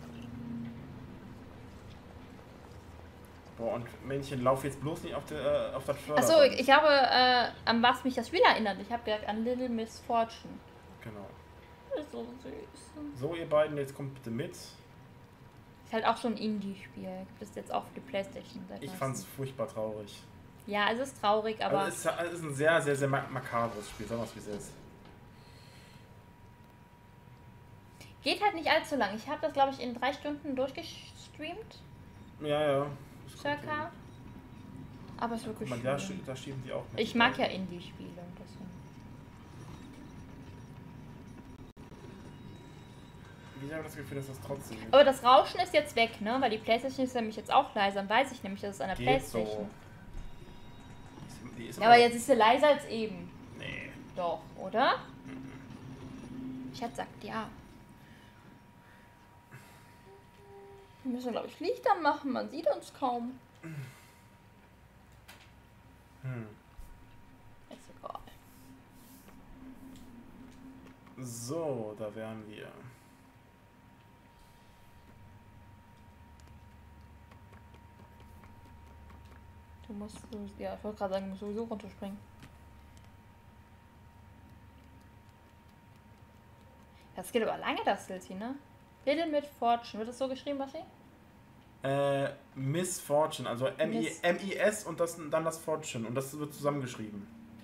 Boah, und Männchen, lauf jetzt bloß nicht auf, der, äh, auf das Förderband. Achso, ich habe, äh, an was mich das Spiel erinnert. Ich habe gesagt an Little Miss Fortune. Genau. Das ist so süß. So, ihr beiden, jetzt kommt bitte mit. Ist halt auch so ein Indie-Spiel. Gibt es jetzt auch für die Playstation. Seit Ich neuestem. fand's furchtbar traurig. Ja, es ist traurig, aber... Also es, ist, es ist ein sehr, sehr, sehr makabres Spiel. Sag mal, wie es ist. Geht halt nicht allzu lang. Ich habe das, glaube ich, in drei Stunden durchgestreamt. Ja, ja. Circa. Aber es ist wirklich Man, schön. da, da schieben die auch mit. Ich mag ja Indie-Spiele. Deswegen. Ich habe das Gefühl, dass das trotzdem... Aber das Rauschen ist jetzt weg, ne? Weil die Playstation ist nämlich jetzt auch leiser. Dann weiß ich nämlich, dass es an der Geht Playstation. so. Die ist Ja, aber jetzt ist sie leiser als eben. Nee. Doch, oder? Schatz sagt ja. Wir müssen, glaube ich, Lichter machen. Man sieht uns kaum. Hm. Ist egal. So, da wären wir. Du musst, ja, ich wollte gerade sagen, du musst sowieso runterspringen. Das geht aber lange, das Silti, ne? Little Miss Fortune. Wird das so geschrieben, Basti? Äh, Miss Fortune, also M I Miss. M I S und das, dann das Fortune. Und das wird zusammengeschrieben.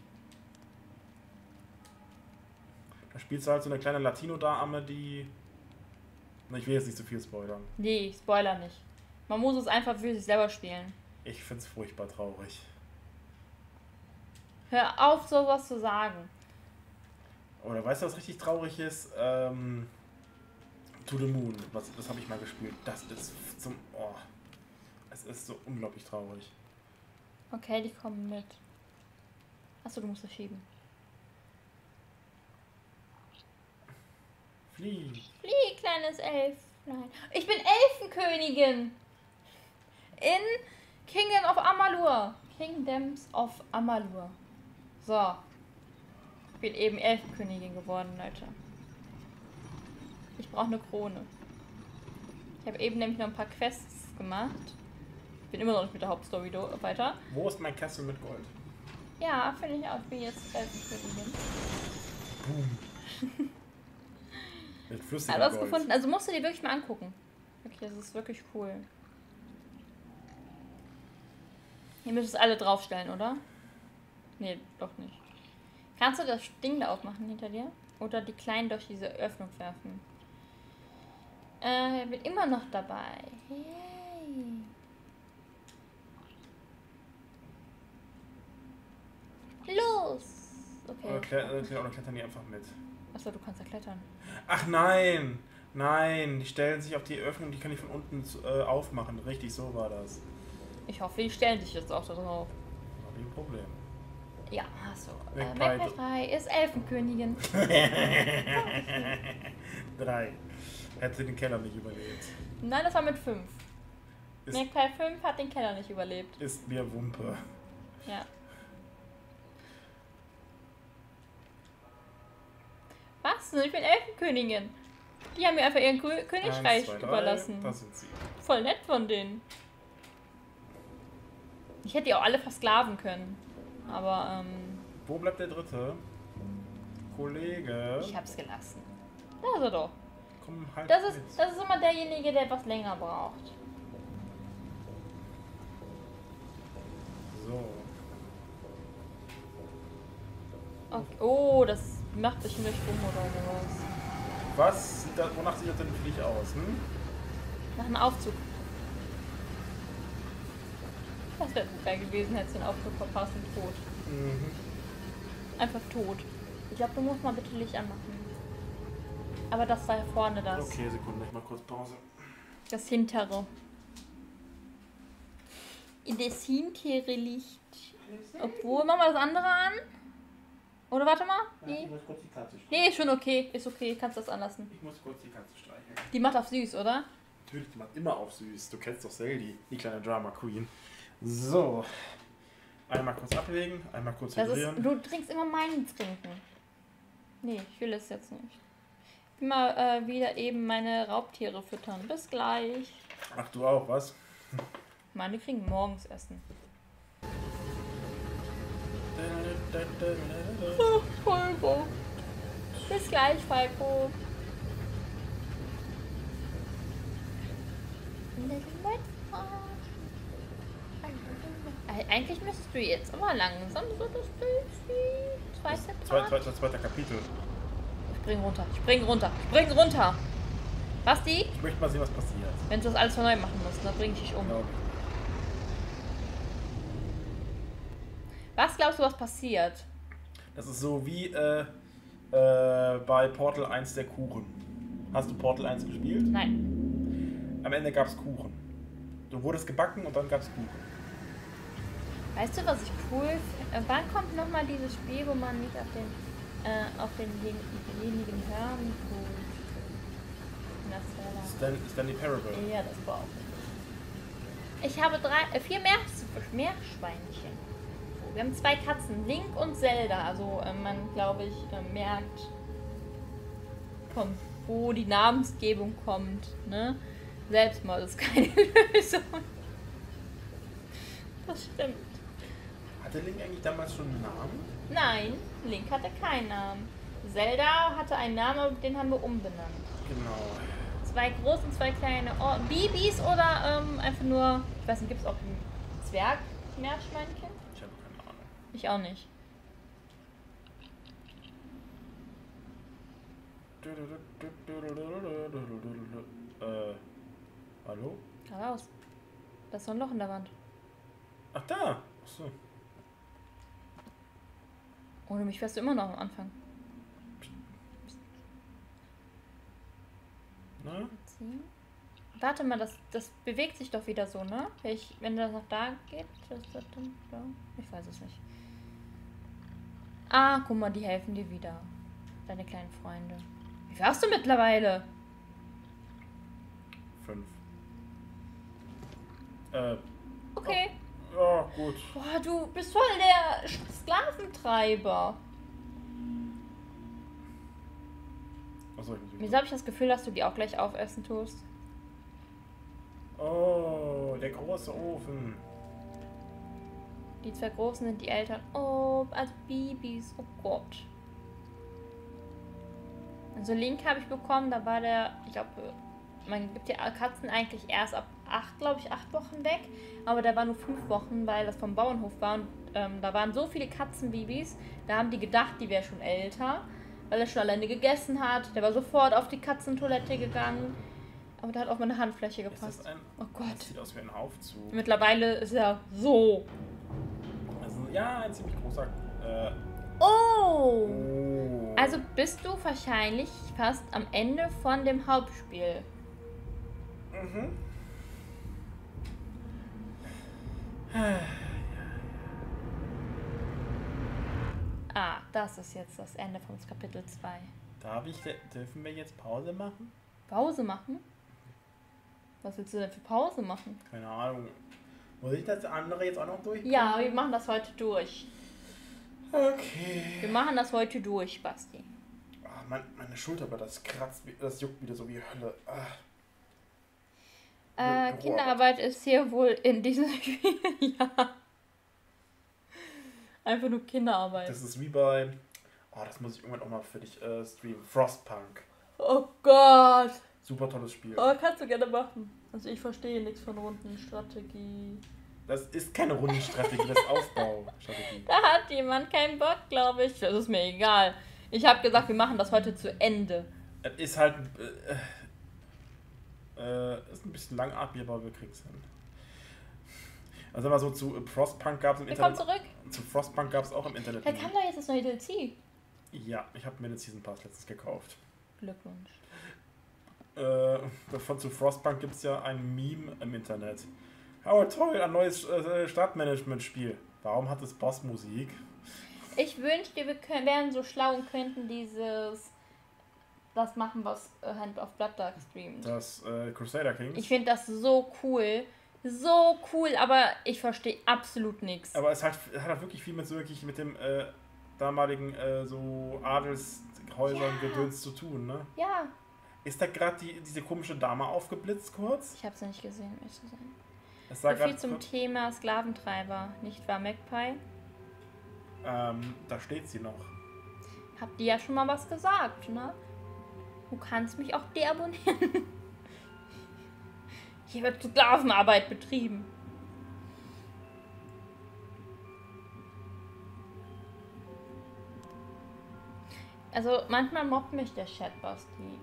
Da spielst du halt so eine kleine Latino-Dame, die... Na, ich will jetzt nicht zu viel spoilern. Nee, Spoiler nicht. Man muss es einfach für sich selber spielen. Ich find's furchtbar traurig. Hör auf, sowas zu sagen. Oder weißt du, was richtig traurig ist? Ähm... To the Moon, was, das habe ich mal gespielt. Das ist zum... Oh, es ist so unglaublich traurig. Okay, die kommen mit. Achso, du musst es schieben. Flieh. Flieh, kleines Elf. Nein. Ich bin Elfenkönigin. In Kingdom of Amalur. Kingdoms of Amalur. So. Ich bin eben Elfenkönigin geworden, Leute. Ich brauche eine Krone. Ich habe eben nämlich noch ein paar Quests gemacht. Ich bin immer noch nicht mit der Hauptstory weiter. Wo ist mein Kessel mit Gold? Ja, finde ich auch. Ich bin jetzt Elfenkönigin. Boom. Mit flüssigem Alles Gold. gefunden. Also musst du dir wirklich mal angucken. Okay, das ist wirklich cool. Ihr müsst es alle draufstellen, oder? Nee, doch nicht. Kannst du das Ding da aufmachen hinter dir? Oder die Kleinen durch diese Öffnung werfen? Äh, er wird immer noch dabei. Yay. Los! Okay. Oder, kle oder klettern die einfach mit? Achso, du kannst ja klettern. Ach nein! Nein, die stellen sich auf die Öffnung, die kann ich von unten äh, aufmachen. Richtig, so war das. Ich hoffe, die stellen dich jetzt auch da drauf. War wie ein Problem. Ja, hast du. Äh, Äh, Magpie drei ist Elfenkönigin. Drei. Hätte den Keller nicht überlebt. Nein, das war mit fünf. Ist, Magpie fünf hat den Keller nicht überlebt. ist mir Wumpe. Ja. Was? Ich bin Elfenkönigin. Die haben mir einfach ihren Kö Königreich Eins, zwei, drei, überlassen. Das sind sie. Voll nett von denen. Ich hätte die auch alle versklaven können. Aber, ähm... Wo bleibt der dritte? Kollege. ich hab's gelassen. Da ist er doch. Komm halt Das ist, mit. das ist immer derjenige, der etwas länger braucht. So. Okay. Oh, das macht sich nicht rum oder sowas. Was sieht das, wonach sieht das denn für dich aus? Hm? Nach einem Aufzug. Das wäre geil gewesen, hättest den Aufzug verpasst und tot. Mhm. Einfach tot. Ich glaube, du musst mal bitte Licht anmachen. Aber das da vorne, das. Okay, Sekunde, ich mach kurz Pause. Das hintere. In das hintere Licht. Obwohl, machen wir das andere an? Oder warte mal. Ja, Nee. ich muss kurz die Katze streicheln. Nee, ist schon okay. Ist okay. Kannst das anlassen. Ich muss kurz die Katze streicheln. Die macht auf süß, oder? Natürlich, die macht immer auf süß. Du kennst doch Zeldi, die kleine Drama Queen. So. Einmal kurz ablegen, einmal kurz Das ist, hydrieren. du trinkst immer meinen Trinken. Nee, ich will es jetzt nicht. Immer äh, wieder eben meine Raubtiere füttern. Bis gleich. Ach, du auch, was? Meine kriegen morgens Essen. Oh, Falco. Bis gleich, Falco. Eigentlich müsstest du jetzt aber langsam so das die zweite Zweit, zweiter, zweiter Kapitel. Ich spring runter, ich spring runter, ich spring runter. Basti? Ich möchte mal sehen, was passiert. Wenn du das alles von neu machen musst, dann bring ich dich um. Glaube Was glaubst du, was passiert? ich. Das ist so wie äh, äh, bei Portal eins der Kuchen. Hast du Portal eins gespielt? Nein. Am Ende gab es Kuchen. Du wurdest gebacken und dann gab es Kuchen. Weißt du, was ich cool finde? Äh, wann kommt nochmal dieses Spiel, wo man nicht auf den äh, auf denjenigen hören tut? Stan, Stanley Parable. Ja, das brauche ich. Ich habe drei, äh, vier Meer, Meerschweinchen. Wir haben zwei Katzen, Link und Zelda. Also äh, man, glaube ich, äh, merkt, von wo die Namensgebung kommt. Ne? Selbstmord ist keine Lösung. Das stimmt. Hatte Link eigentlich damals schon einen Namen? Nein, Link hatte keinen Namen. Zelda hatte einen Namen, aber den haben wir umbenannt. Genau. Zwei große und zwei kleine oh, Babys oder ähm, einfach nur, ich weiß nicht, gibt es auch ein Zwerg-Meerschweinchen? Ich habe keine Ahnung. Ich auch nicht. Äh, hallo? Geradeaus. Da ist so ein Loch in der Wand. Ach da! Achso. Ohne mich wärst du immer noch am Anfang. Na? Warte mal, das, das bewegt sich doch wieder so, ne? Ich, wenn das noch da geht, das, das dann da. Ich weiß es nicht. Ah, guck mal, die helfen dir wieder. Deine kleinen Freunde. Wie viel hast du mittlerweile? Fünf. Äh. Okay. Ja, gut. Boah, du bist voll der Sklaventreiber. Achso, ich muss Wieso habe ich das Gefühl, dass du die auch gleich aufessen tust? Oh, der große Ofen. Die zwei Großen sind die Eltern. Oh, als Babys. Oh Gott. Also Link habe ich bekommen, da war der, ich glaube, man gibt ja Katzen eigentlich erst ab acht, glaube ich, acht Wochen weg. Aber der war nur fünf Wochen, weil das vom Bauernhof war. Und ähm, da waren so viele Katzenbabys, da haben die gedacht, die wäre schon älter, weil er schon alleine gegessen hat. Der war sofort auf die Katzentoilette gegangen. Aber der hat auf meine Handfläche gepasst. Ist das ein, oh Gott. Das sieht aus wie ein Aufzug. Mittlerweile ist er so. Also, ja, ein ziemlich großer. Äh, Oh! oh. Also bist du wahrscheinlich fast am Ende von dem Hauptspiel. Mhm. Ah, das ist jetzt das Ende von Kapitel zwei. Darf ich, dürfen wir jetzt Pause machen? Pause machen? Was willst du denn für Pause machen? Keine Ahnung. Muss ich das andere jetzt auch noch durch? Ja, wir machen das heute durch. Okay. Wir machen das heute durch, Basti. Ach, mein, meine Schulter, aber das kratzt, das juckt wieder so wie Hölle. Ah. Äh, Kinderarbeit ist hier wohl in diesem Spiel, ja. Einfach nur Kinderarbeit. Das ist wie bei, oh, das muss ich irgendwann auch mal für dich äh, streamen. Frostpunk. Oh Gott. Super tolles Spiel. Oh, kannst du gerne machen. Also ich verstehe nichts von Rundenstrategie. Das ist keine Rundenstrategie, das ist Aufbaustrategie. Da hat jemand keinen Bock, glaube ich. Das ist mir egal. Ich habe gesagt, wir machen das heute zu Ende. Es ist halt, äh, äh, ist ein bisschen langatmig, aber wir kriegen es hin. Also mal so zu äh, Frostpunk gab es im Wir Internet. kommen zurück. Zu Frostpunk gab es auch im Internet. Da kam doch jetzt das neue D L C. Ja, ich habe mir den Season Pass letztens gekauft. Glückwunsch. Äh, davon zu Frostpunk gibt es ja ein Meme im Internet. Oh toll, ein neues äh, Stadtmanagement-Spiel. Warum hat es Bossmusik? Ich wünschte, wir können, wären so schlau und könnten dieses das machen, was äh, Hand of Blood Dark streamt. Das äh, Crusader Kings. Ich finde das so cool. So cool, aber ich verstehe absolut nichts. Aber es hat, hat halt wirklich viel mit so wirklich mit dem äh, damaligen äh, so Adelshäusern Ja. Gedöns zu tun, ne? Ja. Ist da gerade die, diese komische Dame aufgeblitzt kurz? Ich habe es nicht gesehen, um ehrlich zu sein. Es So sah viel grad zum kurz- Thema Sklaventreiber, nicht wahr, Magpie? Ähm, da steht sie noch. Hab dir ja schon mal was gesagt, ne? Du kannst mich auch deabonnieren. Hier wird Sklavenarbeit betrieben. Also manchmal mobbt mich der Chat, Basti.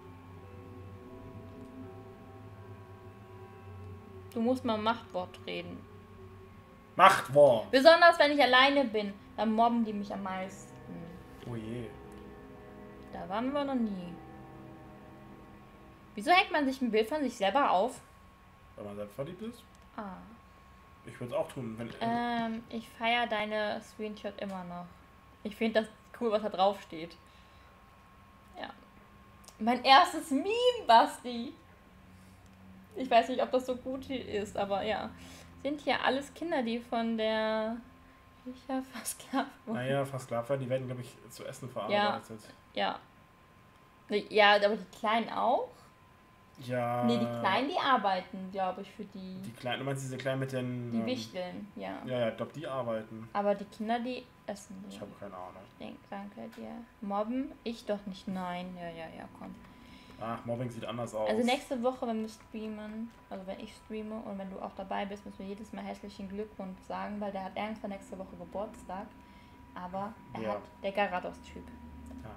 Du musst mal Machtwort reden. Machtwort! Besonders wenn ich alleine bin, dann mobben die mich am meisten. Oh je. Da waren wir noch nie. Wieso hängt man sich ein Bild von sich selber auf? Wenn man selbst verliebt ist? Ah. Ich würde es auch tun. Wenn, Ähm, ich feiere deine Screenshot immer noch. Ich finde das cool, was da drauf steht. Ja. Mein erstes Meme, Basti. Ich weiß nicht, ob das so gut ist, aber ja. Sind hier alles Kinder, die von der Richa versklavt wurden. naja, Versklavter, die werden, glaube ich, zu Essen verarbeitet. Ja. Ja, aber die Kleinen auch? Ja. Nee, die Kleinen, die arbeiten, glaube ich, für die. Die Kleinen, du meinst diese Kleinen mit den... Die ähm, Wichteln, ja. Ja, ja, ich glaube, die arbeiten. Aber die Kinder, die essen die. Ich habe keine Ahnung. Ich denke, danke dir. Mobben? Ich doch nicht, nein. Ja, ja, ja, komm. Ach, Mobbing sieht anders aus. Also nächste Woche, wenn wir streamen, also wenn ich streame und wenn du auch dabei bist, müssen wir jedes Mal herzlichen Glückwunsch sagen, weil der hat irgendwann nächste Woche Geburtstag. Aber er Ja. hat der Garados-Typ. Ja.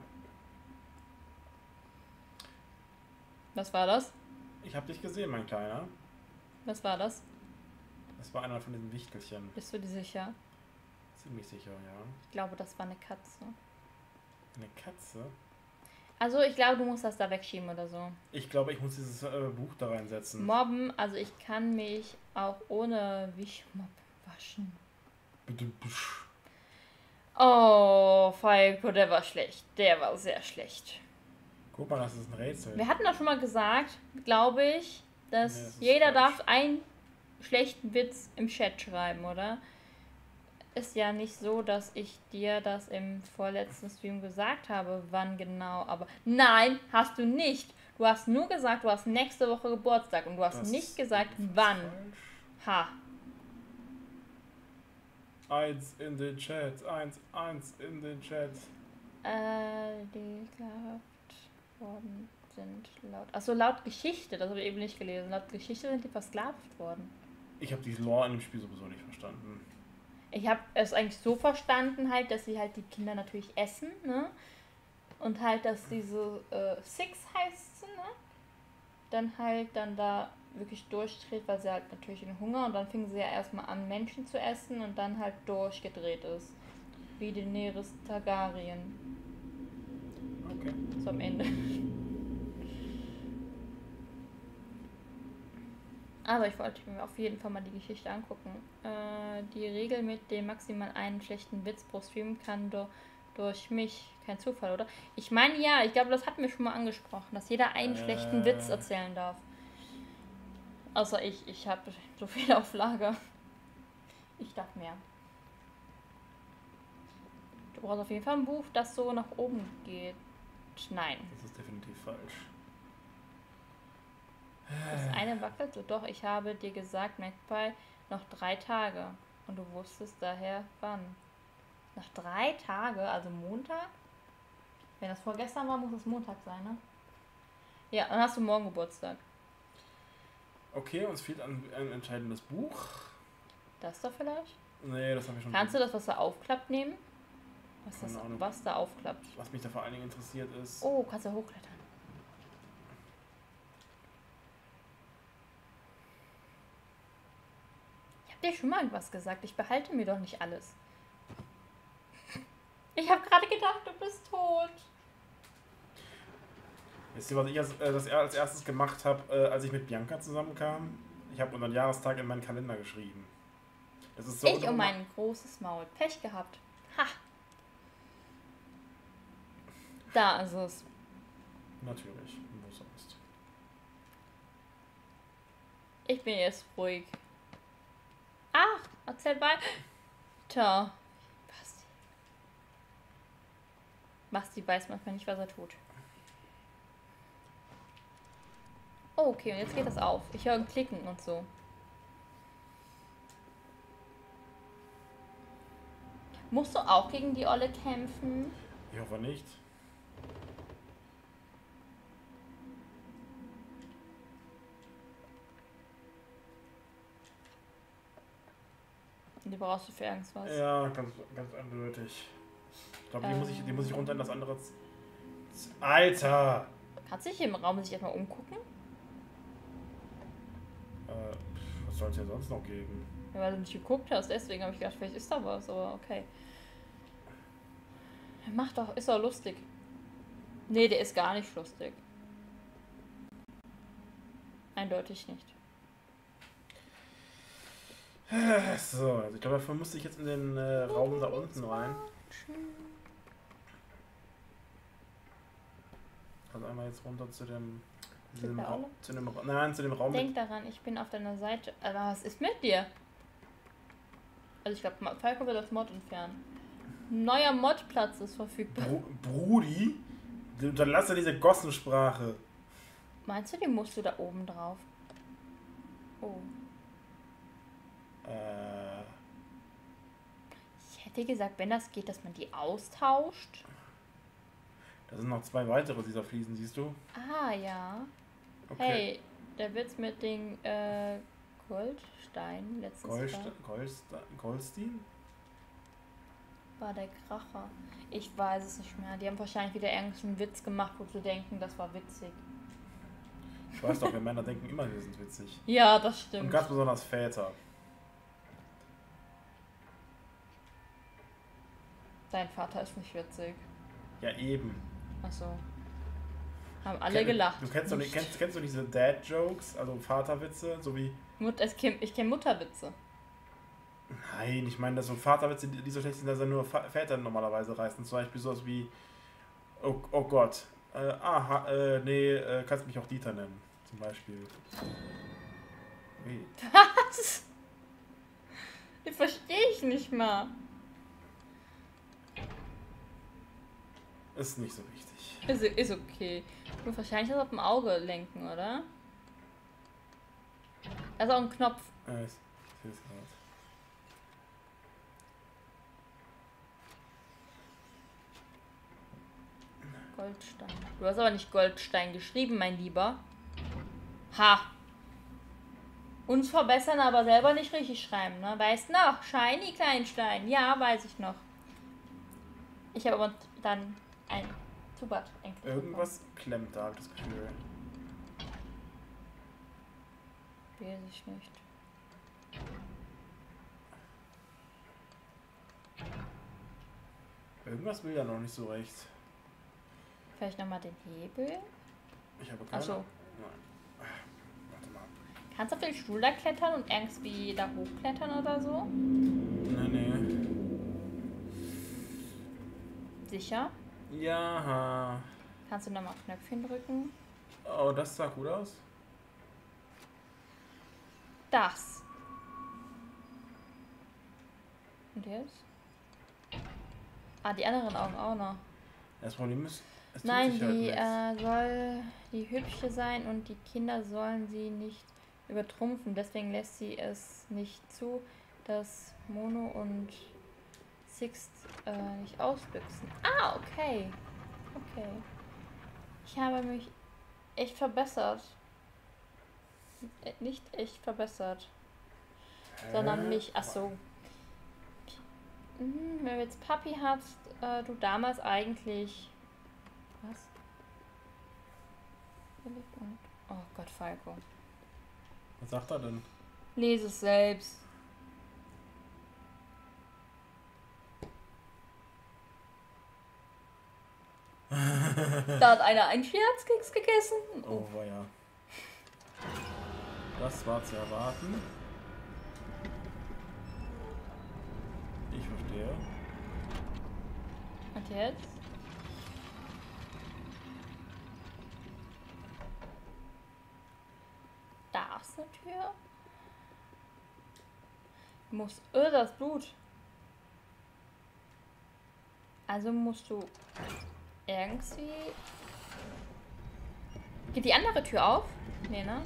Was war das? Ich habe dich gesehen, mein Kleiner. Was war das? Das war einer von diesen Wichtelchen. Bist du dir sicher? Ziemlich sicher, ja. Ich glaube, das war eine Katze. Eine Katze? Also ich glaube, du musst das da wegschieben oder so. Ich glaube, ich muss dieses äh, Buch da reinsetzen. Mobben, also ich kann mich auch ohne Wischmopp waschen. Bitte, psch. Oh, Falco, der war schlecht. Der war sehr schlecht. Guck mal, das ist ein Rätsel. Wir hatten doch schon mal gesagt, glaube ich, dass Nee, das ist jeder falsch. darf einen schlechten Witz im Chat schreiben, oder? Ist ja nicht so, dass ich dir das im vorletzten Stream gesagt habe, wann genau, aber nein, hast du nicht. Du hast nur gesagt, du hast nächste Woche Geburtstag und du hast Das nicht gesagt, ist wann. falsch. Ha. Eins in den Chat. Eins, eins in den Chat. Äh, die gehabt worden sind laut. Achso, laut Geschichte, das habe ich eben nicht gelesen. Laut Geschichte sind die versklavt worden. Ich habe die Lore in dem Spiel sowieso nicht verstanden. Ich habe es eigentlich so verstanden, halt, dass sie halt die Kinder natürlich essen, ne? Und halt, dass diese äh, Six heißt sie, ne? Dann halt dann da wirklich durchdreht, weil sie halt natürlich in Hunger und dann fingen sie ja erstmal an, Menschen zu essen und dann halt durchgedreht ist. Wie Daenerys Targaryen. Okay. So am Ende. Aber ich wollte mir auf jeden Fall mal die Geschichte angucken. Äh, die Regel mit dem maximal einen schlechten Witz pro Stream kann do, durch mich kein Zufall, oder? Ich meine ja, ich glaube, das hatten wir schon mal angesprochen, dass jeder einen Äh. schlechten Witz erzählen darf. Außer ich, ich habe so viel auf Lager. Ich darf mehr. Du brauchst auf jeden Fall ein Buch, das so nach oben geht. Nein. Das ist definitiv falsch. Das eine wackelt so. Doch, ich habe dir gesagt, Magpie, noch drei Tage. Und du wusstest daher wann. Nach drei Tage, also Montag? Wenn das vorgestern war, muss es Montag sein, ne? Ja, dann hast du morgen Geburtstag. Okay, uns fehlt ein, ein entscheidendes Buch. Das da vielleicht? Nee, das habe ich schon. Kannst du das, was da aufklappt, nehmen? Was, das, Keine Ahnung. was da aufklappt? Was mich da vor allen Dingen interessiert ist. Oh, kannst du hochklettern. Ich hab dir schon mal was gesagt. Ich behalte mir doch nicht alles. Ich habe gerade gedacht, du bist tot. Wisst ihr, was ich als, äh, das er- als erstes gemacht habe, äh, als ich mit Bianca zusammenkam? Ich habe unseren Jahrestag in meinen Kalender geschrieben. Das ist so Ich unnormal- um mein großes Maul. Pech gehabt. Ha. Da ist es. Natürlich, wo sonst. Ich bin jetzt ruhig. Ach, erzähl weiter. Basti. Basti weiß manchmal nicht, was er tut. Oh, okay, und jetzt geht das auf. Ich höre ein Klicken und so. Musst du auch gegen die Olle kämpfen? Ich hoffe nicht. Die brauchst du für irgendwas. Ja, ganz, ganz eindeutig. Ich glaube, die, Ähm. muss ich, die muss ich runter in das andere... Z Alter! Kannst du dich hier im Raum sich erstmal umgucken? Äh, was soll es hier sonst noch geben? Ja, weil du nicht geguckt hast, deswegen habe ich gedacht, vielleicht ist da was, aber okay. Mach doch, ist doch lustig. Nee, der ist gar nicht lustig. Eindeutig nicht. So, also ich glaube, dafür musste ich jetzt in den äh, Raum da unten rein. Also einmal jetzt runter zu dem... Zu dem, Ra zu dem Ra Nein, zu dem Raum... Denk daran, ich bin auf deiner Seite. Aber was ist mit dir? Also ich glaube, Falco wird das Mod entfernen. Neuer Modplatz ist verfügbar. Bru Brudi? Dann lass ja diese Gossensprache. Meinst du, die musst du da oben drauf? Oh. Äh... Ich hätte gesagt, wenn das geht, dass man die austauscht. Da sind noch zwei weitere dieser Fliesen, siehst du? Ah, ja. Okay. Hey, der Witz mit den äh, Goldstein letztes Goldste Jahr Goldste Goldstein? war der Kracher. Ich weiß es nicht mehr. Die haben wahrscheinlich wieder irgendeinen Witz gemacht, wo sie denken, das war witzig. Ich weiß doch, wir Männer denken immer, wir sind witzig. Ja, das stimmt. Und ganz besonders Väter. Dein Vater ist nicht witzig. Ja, eben. Achso. Haben alle Kenn, gelacht. Du kennst doch nicht, kennst, kennst du diese Dad-Jokes, also Vaterwitze, so wie... Mut, es kenn, ich kenne Mutterwitze. Nein, ich meine, das so Vaterwitze, die, die so schlecht sind, dass er nur Väter normalerweise reißen. Zum Beispiel sowas wie... Oh, oh Gott. Äh, aha, äh, nee, äh, kannst mich auch Dieter nennen. Zum Beispiel. Wie? Was? Das verstehe ich nicht mal. Ist nicht so wichtig. Ist, ist okay. Ich muss wahrscheinlich das auf dem Auge lenken, oder? Da ist auch ein Knopf. Ja, ich sehe es gerade. Goldstein. Du hast aber nicht Goldstein geschrieben, mein Lieber. Ha! Uns verbessern, aber selber nicht richtig schreiben, ne? Weißt noch? Shiny Kleinstein. Ja, weiß ich noch. Ich habe aber dann ein Zubat. Irgendwas klemmt da, habe ich das Gefühl. Weiß ich nicht. Irgendwas will ja noch nicht so recht. Vielleicht nochmal den Hebel? Ich habe keine. Achso. Nein. Warte mal. Kannst du auf den Stuhl da klettern und irgendwie da hochklettern oder so? Nee, nee. Sicher? Ja. Kannst du nochmal Knöpfchen drücken? Oh, das sah gut aus. Das. Und jetzt? Ah, die anderen Augen auch noch. Das Problem ist, es tut Nein, sich halt die nichts. äh, soll die hübsche sein und die Kinder sollen sie nicht übertrumpfen. Deswegen lässt sie es nicht zu, dass Mono und Sixt äh, nicht ausbüchsen. Ah, okay. Okay. Ich habe mich echt verbessert. Äh, Nicht echt verbessert. Hä? Sondern mich, achso. Hm, wenn du jetzt Papi hast, äh, du damals eigentlich... Was? Oh Gott, Falco. Was sagt er denn? Lese es selbst. Da hat einer einen Scherzkeks gegessen. Oh, war ja. Das war zu erwarten. Ich verstehe. Und jetzt? ist eine Tür. Muss. Oh, das Blut. Also musst du irgendwie. Geht die andere Tür auf? Nee, ne?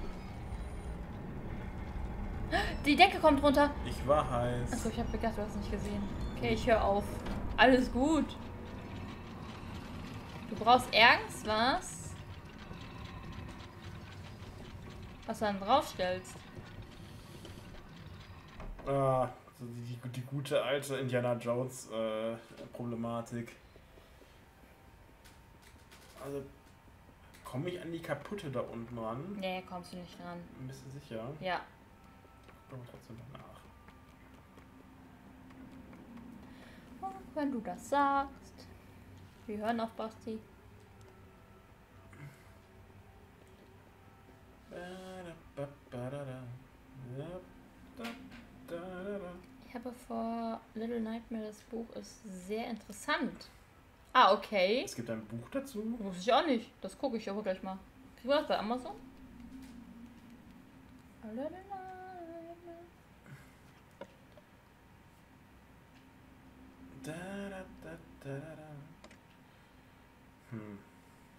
Die Decke kommt runter. Ich war heiß. Achso, ich hab gedacht, du hast nicht gesehen. Okay, ich höre auf. Alles gut. Du brauchst irgendwas, was du dann draufstellst. Ah, so die, die, die gute alte Indiana Jones äh, Problematik. Also, komme ich an die kaputte da unten ran? Nee, kommst du nicht ran. Bist du sicher? Ja. Aber trotzdem noch nach. Und wenn du das sagst. Wir hören auf Basti. Ich habe vor Little Nightmare, das Buch ist sehr interessant. Ah, okay. Es gibt ein Buch dazu? Wusste ich auch nicht. Das gucke ich aber gleich mal. Kriegen wir das bei Amazon? Little Nightmare. Da, da, da, da, da. Hm.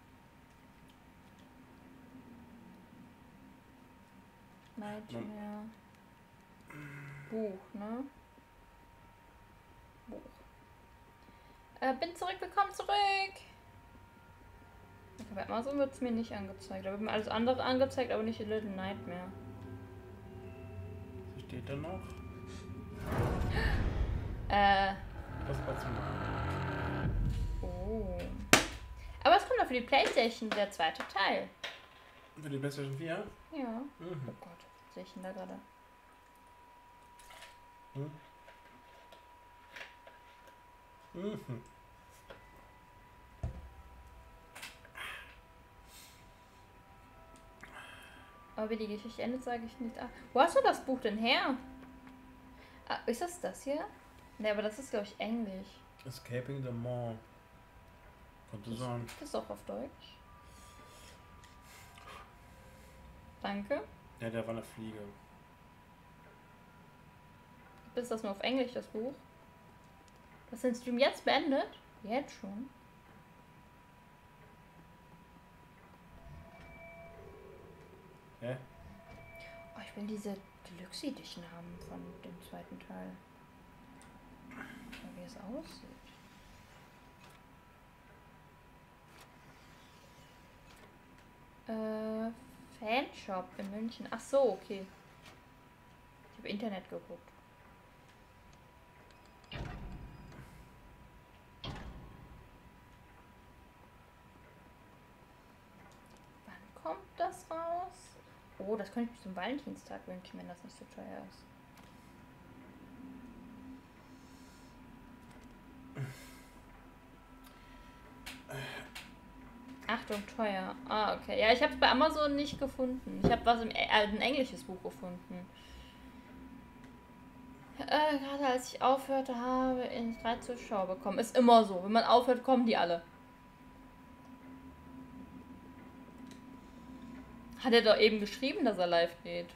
Nightmare. Buch, ne? Buch. Äh, bin zurück, willkommen zurück! Okay, bei Amazon wird es mir nicht angezeigt. Da wird mir alles andere angezeigt, aber nicht Little Nightmare. Was steht da noch? Äh. Was war zu machen? Oh. Aber es kommt doch für die PlayStation der zweite Teil. Für die PlayStation vier? Ja. Mhm. Oh Gott, was sehe ich denn da gerade? Hm? Mhm. Aber wie die Geschichte endet, sage ich nicht. Ah, wo hast du das Buch denn her? Ah, ist das das hier? Ne, aber das ist, glaube ich, Englisch. Escaping the Mall. Könnte sein. Das ist auch auf Deutsch. Danke. Ja, der war eine Fliege. Ist das nur auf Englisch, das Buch? Hast du den Stream jetzt beendet? Jetzt schon? Hä? Oh, ich will diese Deluxe Edition haben von dem zweiten Teil. Mal, wie es aussieht. Äh, Fanshop in München. Ach so, okay. Ich habe Internet geguckt. Wann kommt das raus? Oh, das könnte ich mir zum Valentinstag wünschen, wenn das nicht so teuer ist. Achtung, teuer. Ah, okay. Ja, ich habe es bei Amazon nicht gefunden. Ich habe was im äh, ein englisches Buch gefunden. Äh, gerade als ich aufhörte, habe ich drei Zuschauer bekommen. Ist immer so. Wenn man aufhört, kommen die alle. Hat er doch eben geschrieben, dass er live geht.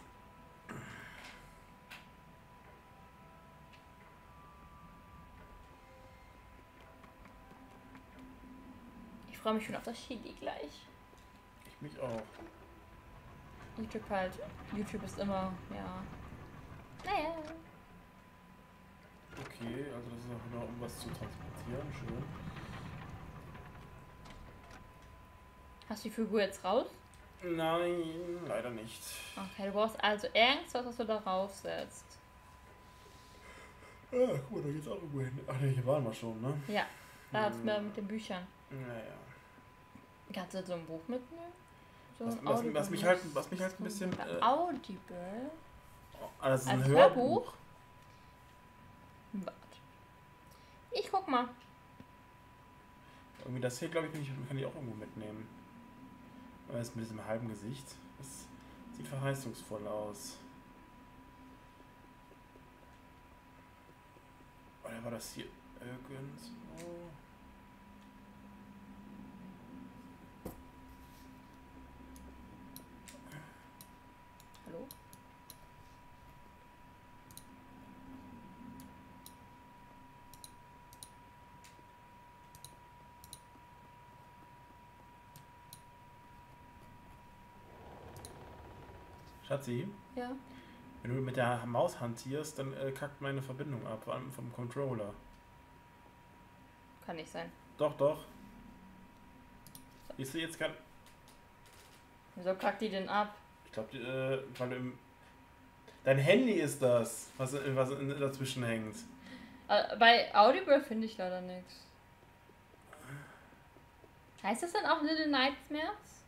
Ich freue mich schon auf das Chili gleich. Ich mich auch. YouTube halt. YouTube ist immer, ja. Naja. Okay, also das ist auch nur um was zu transportieren. Schön. Hast du die Figur jetzt raus? Nein, leider nicht. Okay, du brauchst also irgendwas, was du da raufsetzt. Ah, guck mal, da geht's auch irgendwo hin. Ach ne, hier waren wir schon, ne? Ja, da Hm. hm. mit den Büchern. Naja. Kannst du so ein Buch mitnehmen? So Was, ein was, Audible was, mich halt, was mich halt ein bisschen... Buch. Äh, Audible? ah, das ist ein Als Hörbuch. Hörbuch? Warte. Ich guck mal. Irgendwie das hier, glaube ich, kann ich, kann ich auch irgendwo mitnehmen. Aber das mit diesem halben Gesicht, das sieht verheißungsvoll aus. Oder war das hier irgendwo? Schatzi, Ja. wenn du mit der Maus hantierst, dann äh, kackt meine Verbindung ab, vor allem vom Controller. Kann nicht sein. Doch, doch. Siehst du jetzt kann. Wieso kackt die denn ab? Ich glaube, äh, weil du im. Dein Handy ist das, was, was dazwischen hängt. Äh, bei Audible finde ich leider nichts. Heißt das dann auch Little Nightmares?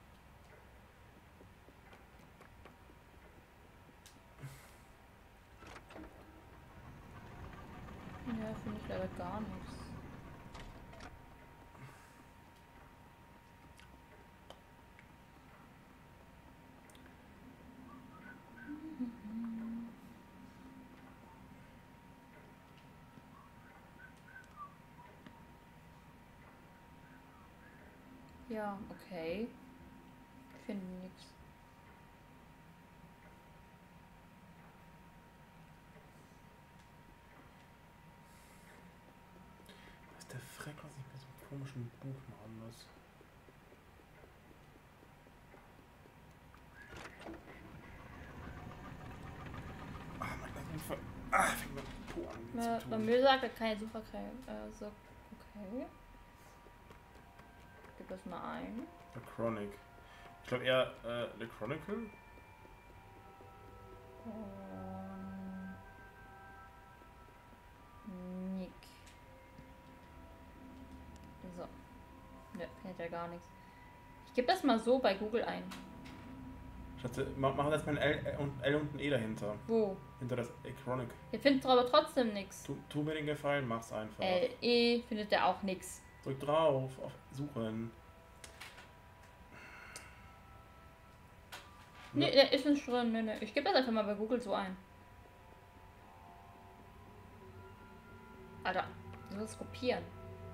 Ja, finde ich leider gar nichts. Ja, okay. Ich finde nichts. Was ist der Freck, was ich mit so einem komischen Buch machen muss? Ah, mein Gott, ah, fängt mein Po an. weh Bei, zu bei tun. mir sagt er keine Sucherkräfte. Äh, so, okay. Gib das mal ein. The Chronic. Ich glaube eher äh, The Chronicle. Und Nick. So. Ne, findet ja gar nichts. Ich gebe das mal so bei Google ein. Schatz, mach, mach jetzt mal ein L und, L und ein E dahinter. Wo? Hinter das A Chronic. Ihr findet aber trotzdem nichts. Tu, tu mir den Gefallen, mach's einfach. L, E findet er auch nichts. Drück drauf, auf Suchen. Ne, der ist nicht drin. Ne, ne. Ich gebe das einfach mal bei Google so ein. Alter, du sollst kopieren.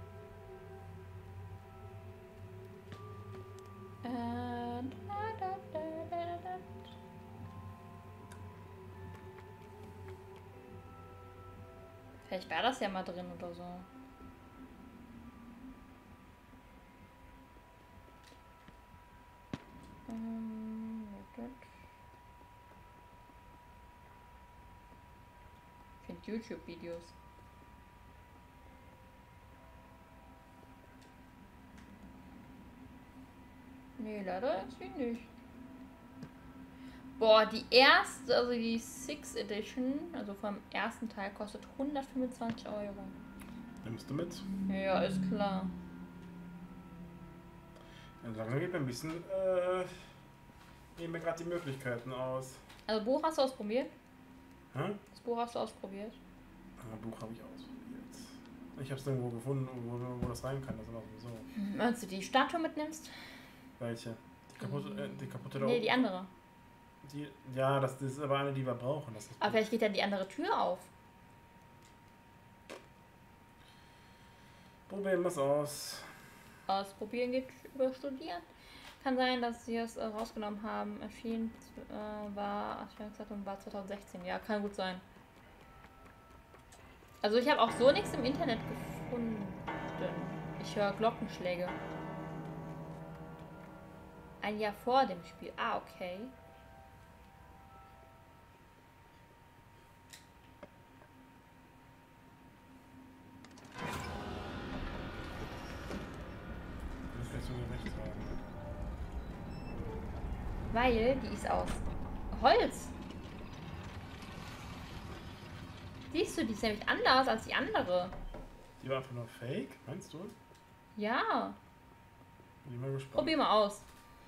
Äh, da, da, da, da, da. Vielleicht war das ja mal drin oder so. Ähm, ich finde YouTube-Videos. Nee, leider irgendwie nicht. Boah, die erste, also die Six Edition, also vom ersten Teil, kostet hundertfünfundzwanzig Euro. Nimmst du mit? Ja, ist klar. Ja, langsam geht mir ein bisschen, äh, gehen mir gerade die Möglichkeiten aus. Also Buch hast du ausprobiert? Hä? Das Buch hast du ausprobiert? Ah, Buch habe ich ausprobiert. Ich habe es irgendwo gefunden, wo, wo das rein kann. Das war sowieso. Meinst du die Statue mitnimmst? Welche? Die kaputte, äh, die kaputte da Nee, oben? die andere. Die, ja, das, das ist aber eine, die wir brauchen. Das ist Aber vielleicht geht dann die andere Tür auf. Probieren wir es aus. Ausprobieren geht über Studieren. Kann sein, dass sie es äh, rausgenommen haben. Erschienen äh, war, Erscheinungsdatum war zwanzig sechzehn. Ja, kann gut sein. Also ich habe auch so nichts im Internet gefunden. Ich höre Glockenschläge. Ein Jahr vor dem Spiel. Ah, okay. Das kannst du mir recht sagen. Weil die ist aus Holz. Siehst du, die ist nämlich anders als die andere. Die war einfach nur fake, meinst du? Ja. Bin ich mal gespannt. Probier mal aus.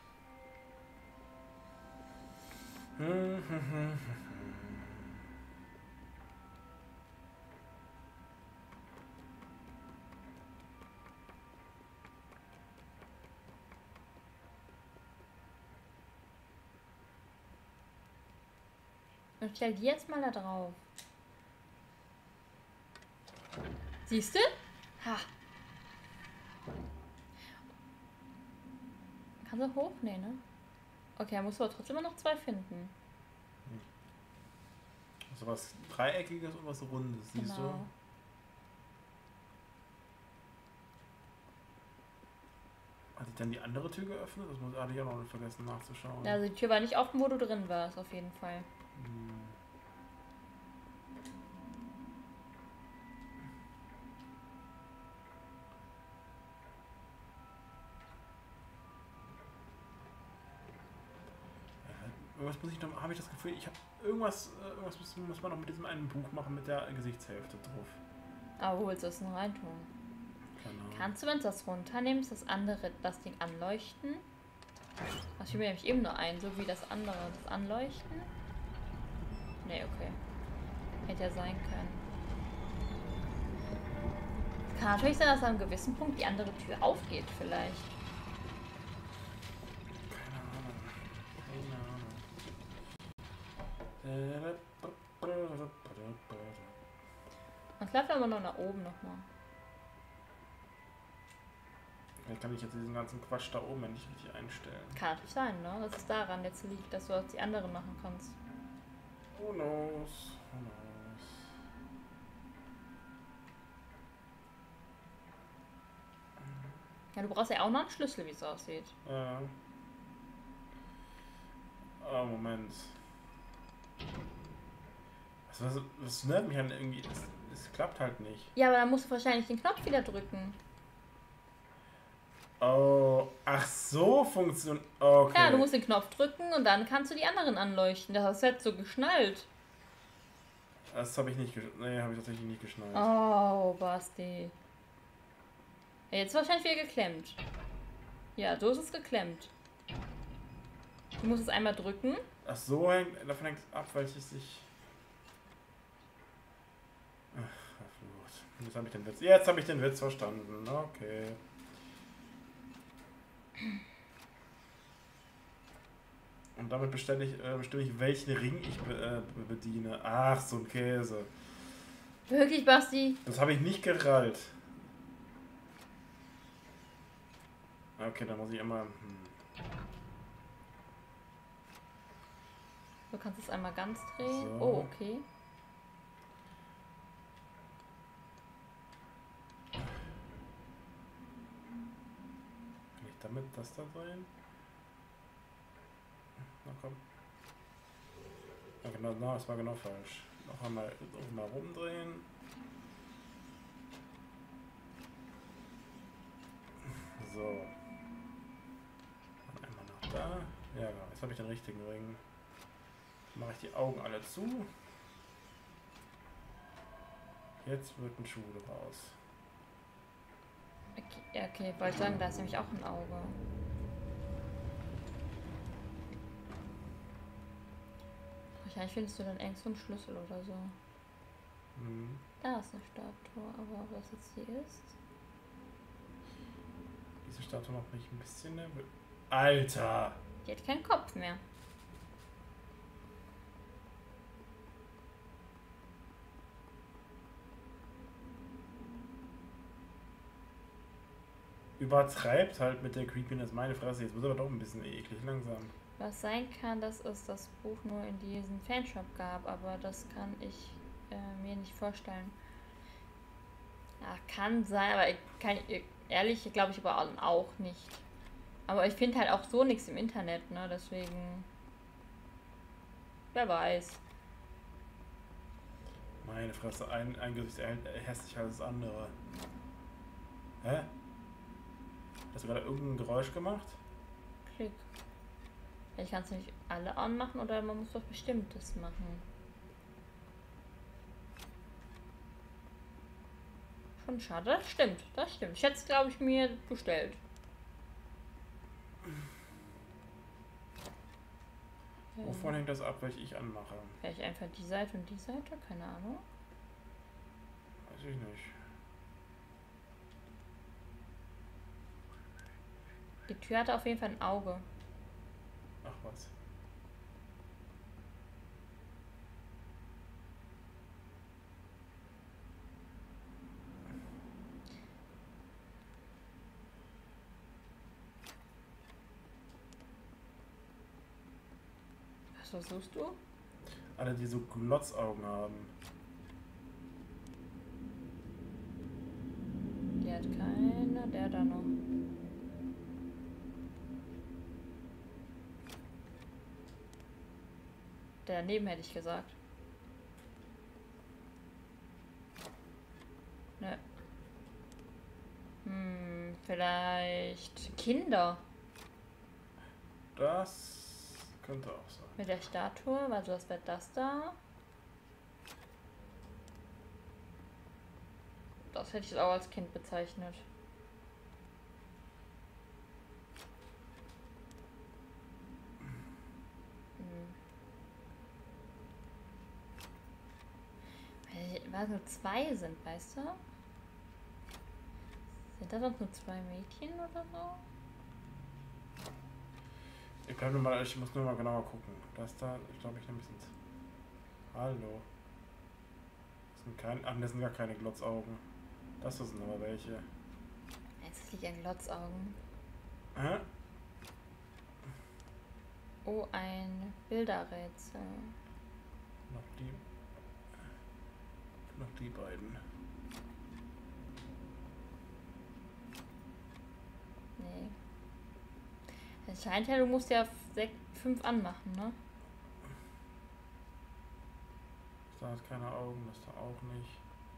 Und stell die jetzt mal da drauf. Siehst du? Ha. Kannst du hochnehmen, ne? Okay, da musst du aber trotzdem immer noch zwei finden. So was Dreieckiges und was Rundes, siehst Genau. du? Also dann die andere Tür geöffnet? Das muss, hatte ich auch noch nicht vergessen nachzuschauen. Also die Tür war nicht offen, wo du drin warst, auf jeden Fall. Hm. Irgendwas muss ich noch, habe ich das Gefühl, ich habe irgendwas, irgendwas muss, muss man noch mit diesem einen Buch machen mit der Gesichtshälfte drauf. Aber wo willst du das noch reintun? Keine Ahnung. Kannst du, wenn du das runternimmst, das andere, das Ding anleuchten? Das fiel mir nämlich eben nur ein, so wie das andere, das Anleuchten. Nee, okay. Hätte ja sein können. Kann natürlich sein, dass an einem gewissen Punkt die andere Tür aufgeht, vielleicht. Und läuft aber noch nach oben nochmal. Vielleicht kann ich jetzt diesen ganzen Quatsch da oben endlich richtig einstellen. Kann natürlich sein, ne? Dass es daran jetzt liegt, dass du auch die anderen machen kannst. Who knows? Who knows? Ja, du brauchst ja auch noch einen Schlüssel, wie es aussieht. Ja. Oh, Moment. Was, was, was nervt mich an irgendwie? Es, es klappt halt nicht. Ja, aber dann musst du wahrscheinlich den Knopf wieder drücken. Oh, ach so funktioniert. Okay. Ja, du musst den Knopf drücken und dann kannst du die anderen anleuchten. Das hast du jetzt so geschnallt. Das habe ich nicht geschnallt. Nee, habe ich tatsächlich nicht geschnallt. Oh, Basti. Ja, jetzt wahrscheinlich wieder geklemmt. Ja, so ist es geklemmt. Du musst es einmal drücken. Ach so, hängt, davon hängt es ab, weil es sich... Ach, verflucht. Jetzt habe ich den Witz. Jetzt habe ich den Witz verstanden. Okay. Und damit bestelle ich, äh, bestimme ich, welchen Ring ich be äh, bediene. Ach, so ein Käse. Wirklich, Basti? Das habe ich nicht gerallt. Okay, dann muss ich immer... Hm. Du kannst es einmal ganz drehen. So. Oh, okay. Kann ich damit das da drehen? Na komm. Ja, genau, no, das war genau falsch. Noch einmal, noch mal rumdrehen. So. Und einmal nach da. Ja, genau. Jetzt habe ich den richtigen Ring. Jetzt mache ich die Augen alle zu. Jetzt wird ein Schuh draus. Okay, okay, ich wollte sagen, da ist nämlich auch ein Auge. Wahrscheinlich findest du dann irgend so einen Schlüssel oder so. Mhm. Da ist eine Statue, aber was jetzt hier ist... Diese Statue macht mich ein bisschen nervös. Alter! Die hat keinen Kopf mehr. Übertreibt halt mit der Creepiness, meine Fresse. Jetzt wird aber doch ein bisschen eklig langsam. Was sein kann, dass es das Buch nur in diesem Fanshop gab, aber das kann ich äh, mir nicht vorstellen. Ja, kann sein, aber ich kann, ehrlich, glaube ich aber auch nicht. Aber ich finde halt auch so nichts im Internet, ne, deswegen, wer weiß. Meine Fresse, ein, ein Gesicht äh, hässlicher als das andere. Hä? Hast du gerade irgendein Geräusch gemacht? Klick. Ich kann es nicht alle anmachen oder man muss was Bestimmtes machen. Schon schade, das stimmt, das stimmt. Ich hätte es, glaube ich, mir bestellt. Wovon hängt das ab, welche ich anmache? Vielleicht einfach die Seite und die Seite, keine Ahnung. Weiß ich nicht. Die Tür hatte auf jeden Fall ein Auge. Ach was. Was versuchst du? Alle, die so Glotzaugen haben. Die hat keine, der da noch. der daneben, hätte ich gesagt. Ne. Hm, vielleicht Kinder. Das könnte auch sein. Mit der Statue, also was wäre das da? Das hätte ich auch als Kind bezeichnet. Hm. Weil es nur zwei sind, weißt du? Sind das doch nur zwei Mädchen oder so? Ich bleib nur mal, ich muss nur mal genauer gucken. Das da, ich glaube, ich nehme ein bisschen. Hallo. Das sind keine. Ach, das sind gar keine Glotzaugen. Das sind aber welche. Jetzt liegt ein Glotzaugen. Hä? Oh, ein Bilderrätsel. Noch die. Noch die beiden. Nee. Es scheint ja, du musst ja sechs, fünf anmachen, ne? Da hat keine Augen, das da auch nicht.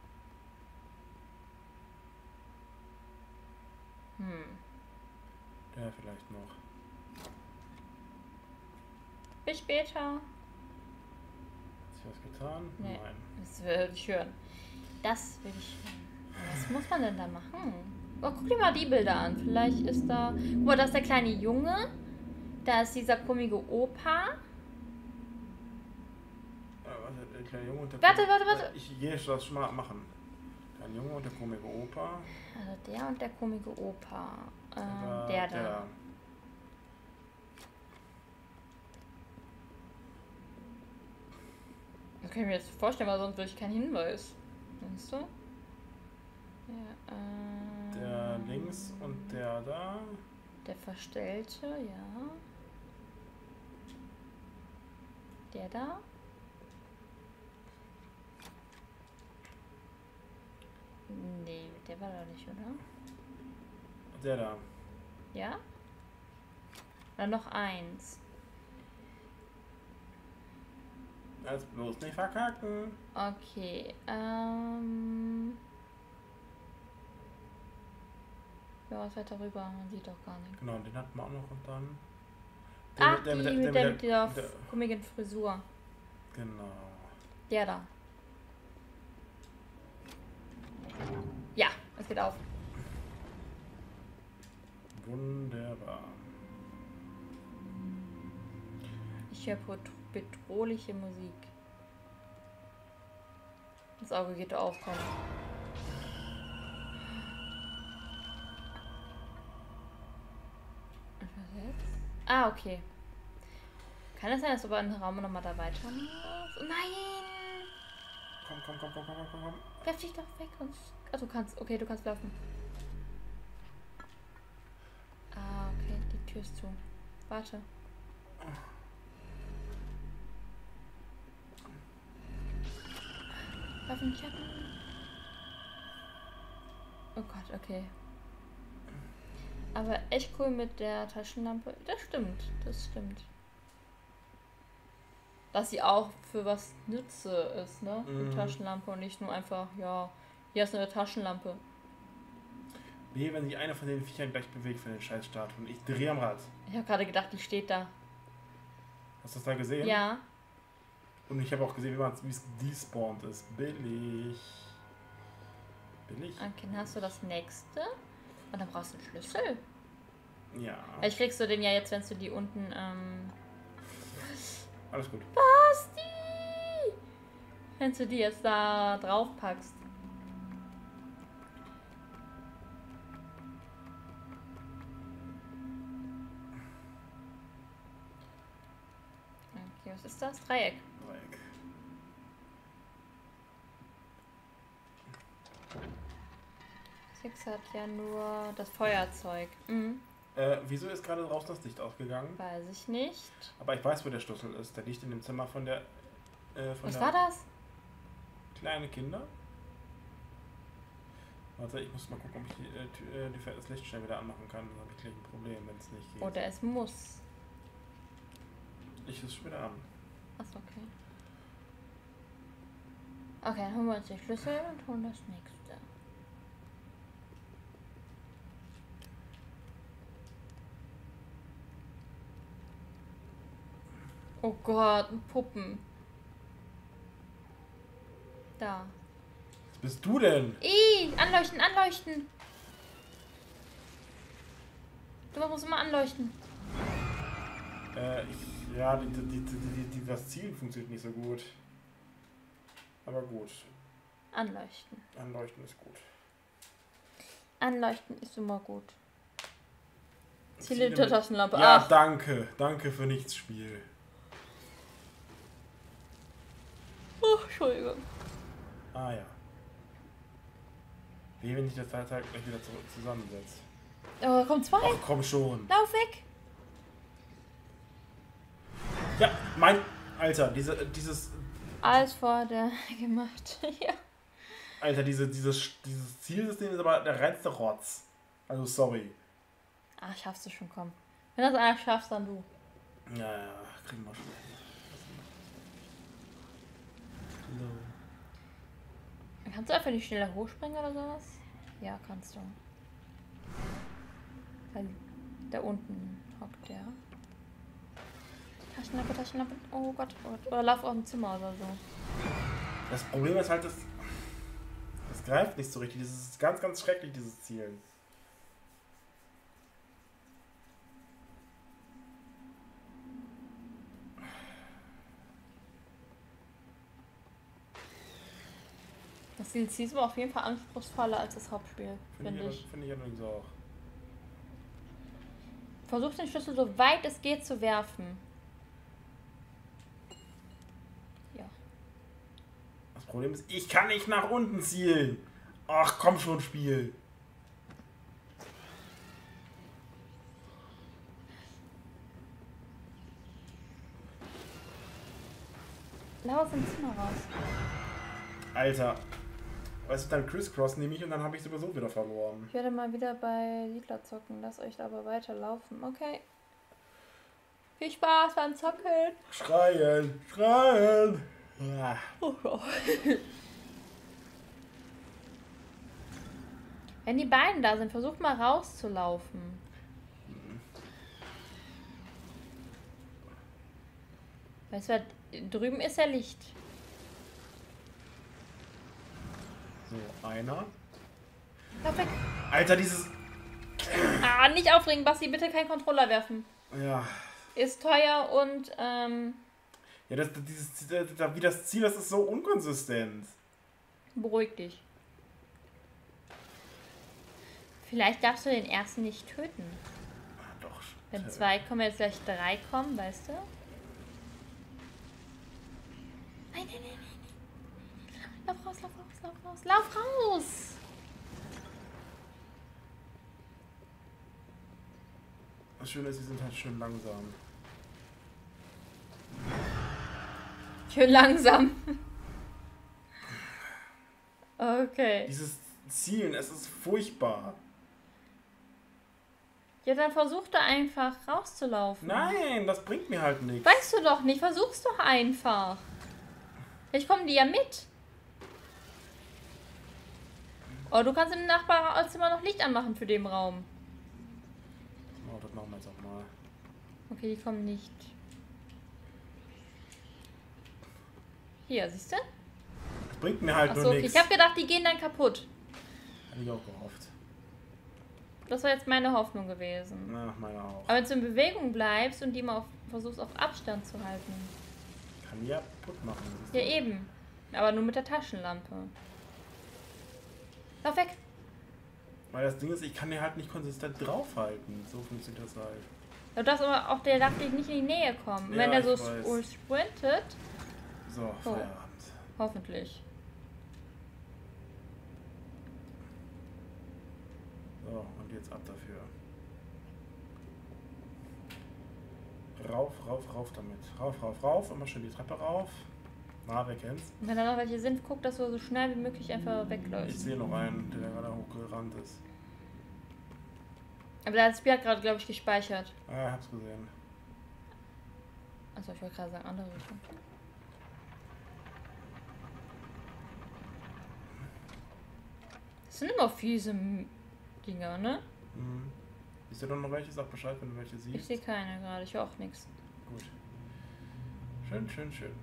Hm. Der vielleicht noch. Bis später. Hat sich was getan? Nee. Nein. Das will ich hören. Das will ich hören. Was muss man denn da machen? Oh, guck dir mal die Bilder an. Vielleicht ist da... Guck mal, da ist der kleine Junge. Da ist dieser komische Opa. Äh, warte, der kleine Junge und der Warte, Kom- warte, warte. Ich gehe das schon mal machen. Der Junge und der komische Opa. Also der und der komische Opa. Ähm, Oder der da. der. Das kann ich mir jetzt vorstellen, weil sonst würde ich keinen Hinweis. Weißt du? Ja, äh, Der links und der da. Der Verstellte, ja. Der da. Nee, der war da nicht, oder? Der da. Ja? Dann noch eins. Jetzt bloß nicht verkacken. Okay, ähm... ja, was weiter rüber? Man sieht doch gar nichts. Genau, den hatten wir auch noch und dann. Ach, mit der- die mit der- mit der- der, mit dieser der- der- komischen Frisur. Genau. Der da. Ja, es geht auf. Wunderbar. Ich höre bet- bedrohliche Musik. Das Auge geht auf, komm. Und was jetzt? Ah, okay. Kann es sein, dass du bei dem Raum nochmal da weiter musst? Nein! Komm, komm, komm, komm, komm, komm, komm. Werf dich doch weg. Und... Ach, du kannst. Okay, du kannst laufen. Ah, okay. Die Tür ist zu. Warte. Waffen checken. Oh Gott, okay. Aber echt cool mit der Taschenlampe. Das stimmt, das stimmt. Dass sie auch für was Nütze ist, ne? Die Mhm. Taschenlampe und nicht nur einfach, ja, hier ist eine Taschenlampe. Wie wenn sich einer von den Viechern gleich bewegt für den Scheißstart und ich drehe am Rad. Ich habe gerade gedacht, die steht da. Hast du das da gesehen? Ja. Und ich habe auch gesehen, wie man wie es despawnt ist. Billig. Billig? Okay, dann hast du das nächste. Und dann brauchst du einen Schlüssel. Ja. Vielleicht kriegst du den ja jetzt, wenn du die unten, ähm... Alles gut. Basti! Wenn du die jetzt da drauf packst. Okay, was ist das? Dreieck. Dreieck. Six hat ja nur das Feuerzeug. Mhm. Äh, wieso ist gerade draußen das Licht ausgegangen? Weiß ich nicht. Aber ich weiß, wo der Schlüssel ist. Der liegt in dem Zimmer von der. Äh, von Was der war das? Kleine Kinder. Warte, ich muss mal gucken, ob ich die, äh, Tür- äh, die, das Licht schnell wieder anmachen kann. Dann habe ich gleich ein Problem, wenn es nicht geht. Oder es muss. Ich ist schon wieder an. Achso, okay. Okay, dann holen wir uns die Schlüssel und holen das nächste. Oh Gott, Puppen. Da. Was bist du denn? Ih, anleuchten, anleuchten. Du musst immer anleuchten. Äh, ich, ja, die, die, die, die, die, das Ziel funktioniert nicht so gut. Aber gut. Anleuchten. Anleuchten ist gut. Anleuchten ist immer gut. Ziele Ziele der Taschenlampe. Ja, Ach. danke. Danke für nichts, Spiel. Oh, Entschuldigung. Ah ja. Wie wenn ich das Teil halt gleich wieder zurück zusammensetze. Oh, da kommen zwei. Ach komm schon. Lauf weg. Ja, mein... Alter, diese, dieses... Alles vor der gemacht. Ja. Alter, diese, dieses, dieses Zielsystem ist aber der reinste Rotz. Also sorry. Ach, schaffst du schon, komm. Wenn das einer schaffst, dann du. Ja, ja, kriegen wir schon. Hello. Kannst du einfach nicht schneller hochspringen oder sowas? Ja, kannst du. Weil da unten hockt der. Taschenlampe, Taschenlampe. Oh Gott, oh Gott. Oder lauf aus dem Zimmer oder so. Das Problem ist halt, das, das greift nicht so richtig. Das ist ganz, ganz schrecklich, dieses Zielen. Das Ziel ist auf jeden Fall anspruchsvoller als das Hauptspiel, Finde finde ich, ich. find ich allerdings auch. Versuch den Schlüssel so weit es geht zu werfen. Ja. Das Problem ist, ich kann nicht nach unten zielen. Ach, komm schon, Spiel. Lauf ins Zimmer raus. Alter. Weißt du, dann Crisscross nehme ich und dann habe ich sowieso wieder verloren. Ich werde mal wieder bei Siedler zocken. Lasst euch aber weiterlaufen. Okay. Viel Spaß beim Zocken. Schreien, schreien. Ah. Oh, oh. Wenn die beiden da sind, versucht mal rauszulaufen. Weißt du, drüben ist ja Licht. So, einer. Lauf weg. Alter, dieses... Ah, nicht aufregen, Basti, bitte keinen Controller werfen. Ja. Ist teuer und, ähm... Ja, das, dieses, das, wie das Ziel, das ist so unkonsistent. beruhig dich. Vielleicht darfst du den ersten nicht töten. Ah, doch. Wenn zwei kommen, jetzt gleich drei kommen, weißt du? Nein, nein, nein, nein. Lauf raus, lauf raus, lauf raus. Lauf raus! Das Schöne ist, sie sind halt schön langsam. Schön langsam. Okay. Dieses Zielen, es ist furchtbar. Ja, dann versuch doch einfach rauszulaufen. Nein, das bringt mir halt nichts. Weißt du doch nicht, versuch's doch einfach. Vielleicht kommen die ja mit. Oh, du kannst im Nachbarzimmer noch Licht anmachen für den Raum. Oh, das machen wir jetzt auch mal. Okay, die kommen nicht. Hier, siehst du? Das bringt mir halt Achso, nur okay. nichts. Ich habe gedacht, die gehen dann kaputt. Hätte ich auch gehofft. Das war jetzt meine Hoffnung gewesen. Na, meine auch. Aber wenn du in Bewegung bleibst und die mal auf, versuchst auf Abstand zu halten. Kann die ja kaputt machen. siehst du? Ja, eben. Aber nur mit der Taschenlampe. Lauf weg! Weil das Ding ist, ich kann die halt nicht konsistent draufhalten. So funktioniert das halt. Du darfst aber auch, der darf nicht in die Nähe kommen. Ja, Wenn der so ich weiß. sp- sprintet, So, Oh. Feierabend. hoffentlich. So, und jetzt ab dafür. Rauf, rauf, rauf damit. Rauf, rauf, rauf. Immer schön die Treppe rauf. Na, wer kennt's? Und wenn da noch welche sind, guck, dass du so schnell wie möglich einfach Ich wegläufst. sehe noch einen, der gerade hochgerannt ist. Aber das Spiel hat gerade, glaube ich, gespeichert. Ah, ich hab's gesehen. Also ich wollte gerade sagen, andere Richtung. sind immer fiese Dinger, ne? Mhm. Ist da doch noch welche? Sag Bescheid, wenn du welche siehst. Ich sehe keine gerade, ich höre auch nichts. Gut. Schön, schön, schön.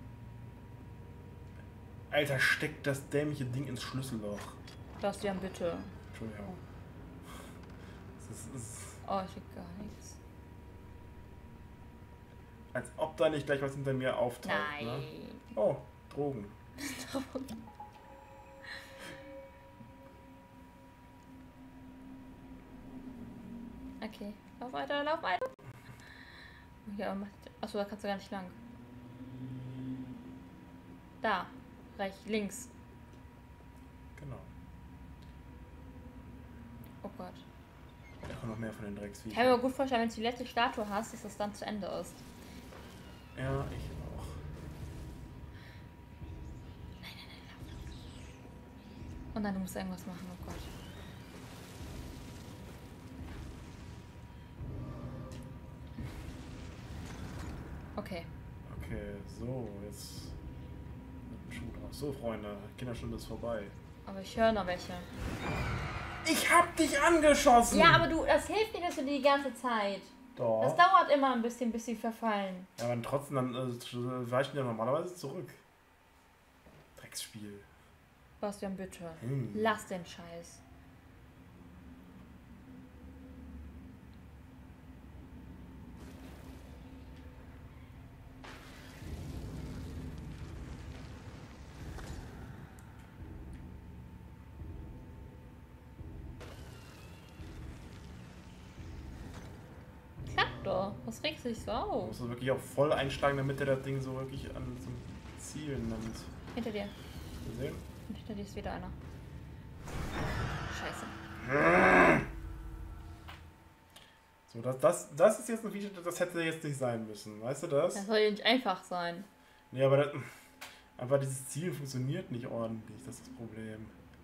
Alter, steckt das dämliche Ding ins Schlüsselloch. Bastian, bitte. Entschuldigung. Das ist, ist, Oh, ich sehe gar nichts. als ob da nicht gleich was hinter mir auftaucht. Nein. Ne? Oh, Drogen. Okay, lauf weiter, lauf weiter. Ja, achso, da kannst du gar nicht lang. Da, rechts, links. Genau. Oh Gott. Da kommt noch mehr von den Ich Drecksviechern. kann mir gut vorstellen, wenn du die letzte Statue hast, dass das dann zu Ende ist. Ja, ich auch. Und dann du musst irgendwas machen, oh Gott. Okay. Okay, so, jetzt mit dem Schuh drauf. So, Freunde, Kinderstunde ist vorbei. Aber ich höre noch welche. Ich hab dich angeschossen! Ja, aber du, das hilft nicht, dass du die ganze Zeit. Doch. Das dauert immer ein bisschen, bis sie verfallen. Ja, aber trotzdem, dann äh, weichen die ja normalerweise zurück. Drecksspiel. Bastian, bitte. Hm. Lass den Scheiß. Klappt doch. Was regst du dich so Du auf? musst du wirklich auch voll einsteigen, damit der das Ding so wirklich an zum Zielen nimmt. Hinter dir. Gesehen? Und hinter dir ist wieder einer. Scheiße. So, das, das, das ist jetzt ein Feature, das hätte jetzt nicht sein müssen. Weißt du das? Das soll ja nicht einfach sein. Nee, aber das, einfach dieses Ziel funktioniert nicht ordentlich. Das ist das Problem.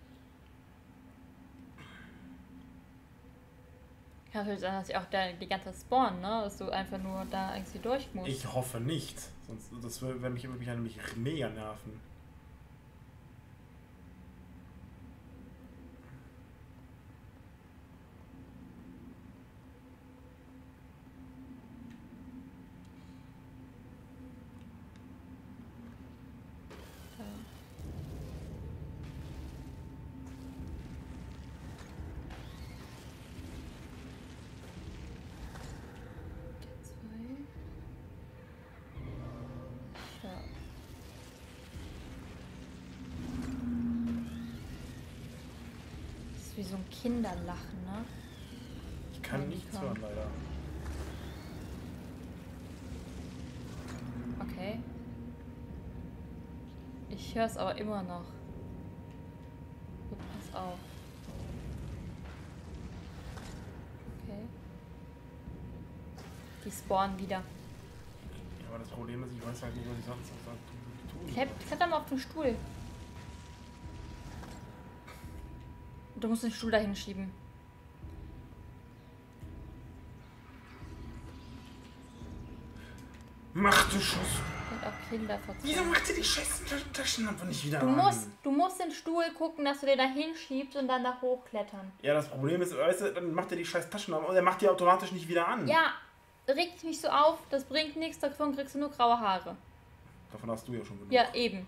Kann natürlich sein, dass ich auch da die ganze Zeit spawnen, ne? Dass du einfach nur da irgendwie durch musst. Ich hoffe nicht. Sonst das wäre mich wirklich nämlich mega nerven. Wie so ein Kinderlachen, ne? Ich kann Nein, nichts komm. hören, leider. Okay. Ich höre es aber immer noch. So, pass auf. Okay. Die spawnen wieder. Ja, aber das Problem ist, ich weiß halt nicht, was ich sonst noch tun Klepp, kletter mal auf den Stuhl. Du musst den Stuhl dahin schieben. Mach du Schuss! Und auch Kinder verzeihen. Wieso macht ihr die scheiß Taschenlampe nicht wieder Du an? musst, du musst den Stuhl gucken, dass du den da hinschiebst und dann da hochklettern. Ja, das Problem ist, weißt du, dann macht er die scheiß Taschenlampe und er macht die automatisch nicht wieder an. Ja, regt mich so auf, das bringt nichts, davon kriegst du nur graue Haare. Davon hast du ja schon genug. Ja, eben.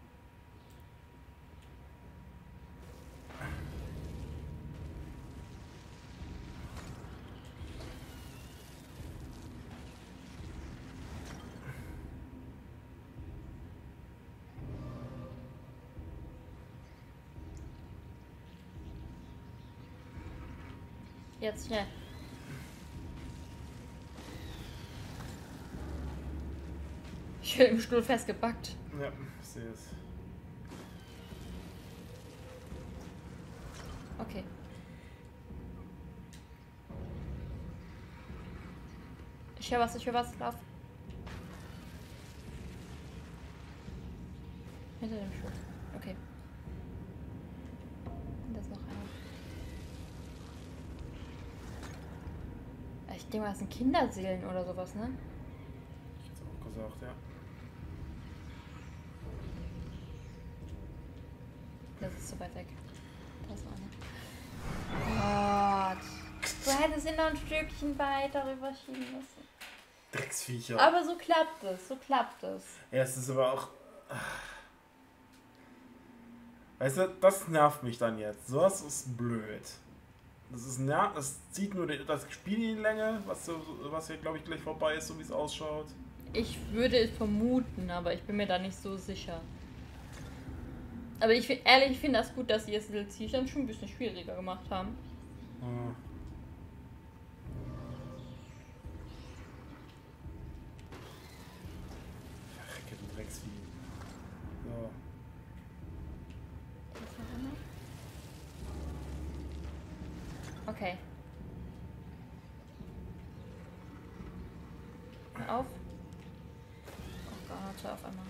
Jetzt schnell. Ich bin im Stuhl festgepackt. Ja, ich sehe es. Okay. Ich höre was, ich höre was, lauf. Hinter dem Stuhl. Okay. Und da ist noch einer. Ich denke mal, das sind Kinderseelen oder sowas, ne? Ich hätte auch gesagt, ja. Das ist so weit weg. Da ist noch einer. hätte sie noch ein Stückchen weiter rüberschieben müssen. Drecksviecher. Aber so klappt es, so klappt es. Ja, es ist aber auch... Weißt du, das nervt mich dann jetzt. Sowas ist blöd. Das ist nerv, das zieht nur das Spiel in die Länge, was, so, was hier, glaube ich, gleich vorbei ist, so wie es ausschaut. Ich würde es vermuten, aber ich bin mir da nicht so sicher. Aber ich finde, ehrlich, ich finde das gut, dass sie das D L C dann schon ein bisschen schwieriger gemacht haben. Hm. Verrecke, du Drecksvieh. So. Okay. Hör auf. Oh Gott, hör auf einmal.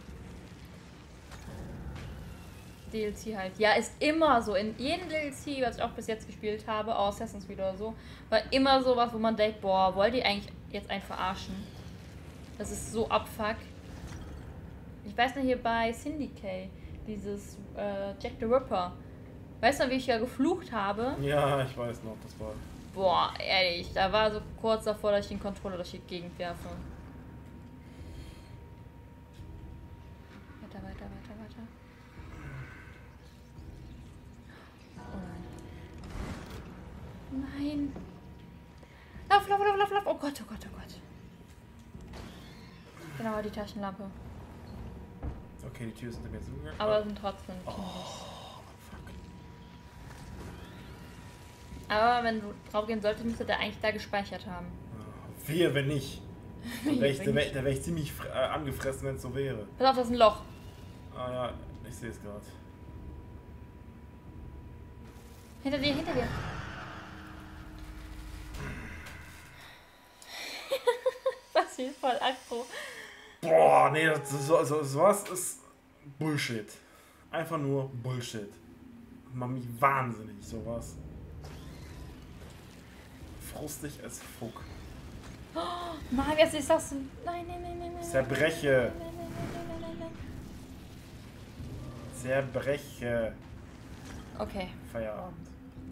D L C halt. Ja, ist immer so. In jedem D L C, was ich auch bis jetzt gespielt habe, auch Assassin's Creed oder so, war immer sowas, wo man denkt, boah, wollt ihr eigentlich jetzt einen verarschen? Das ist so abfuck. Ich weiß noch hier bei Syndicate, dieses äh, Jack the Ripper. Weißt du, wie ich ja geflucht habe? Ja, ich weiß noch, das war... Boah, ehrlich, da war so kurz davor, dass ich den Controller durch die Gegend werfe. Weiter, weiter, weiter, weiter. Oh nein. Nein. Lauf, lauf, lauf, lauf, lauf. Oh Gott, oh Gott, oh Gott. Genau, die Taschenlampe. Okay, die Tür ist hinter mir zugegangen. Aber sind trotzdem Oh, kindisch. fuck. Aber wenn du drauf gehen solltest, müsste der eigentlich da gespeichert haben. Oh, wehe, wenn nicht. Da wäre ich, da wär, da wär ich ziemlich äh, angefressen, wenn es so wäre. Pass auf, das ist ein Loch. Ah ja, ich sehe es gerade. Hinter dir, hinter dir. Das ist voll aggro. Boah, nee, das, so, so, sowas ist Bullshit. Einfach nur Bullshit. Macht mich wahnsinnig, sowas. Frustig als Fuck. Oh, Mann, jetzt ist das... Nein, nein, nein, nein, nein. Zerbreche. Nein, nein, nein, nein, nein, nein. Zerbreche. Okay. Feierabend.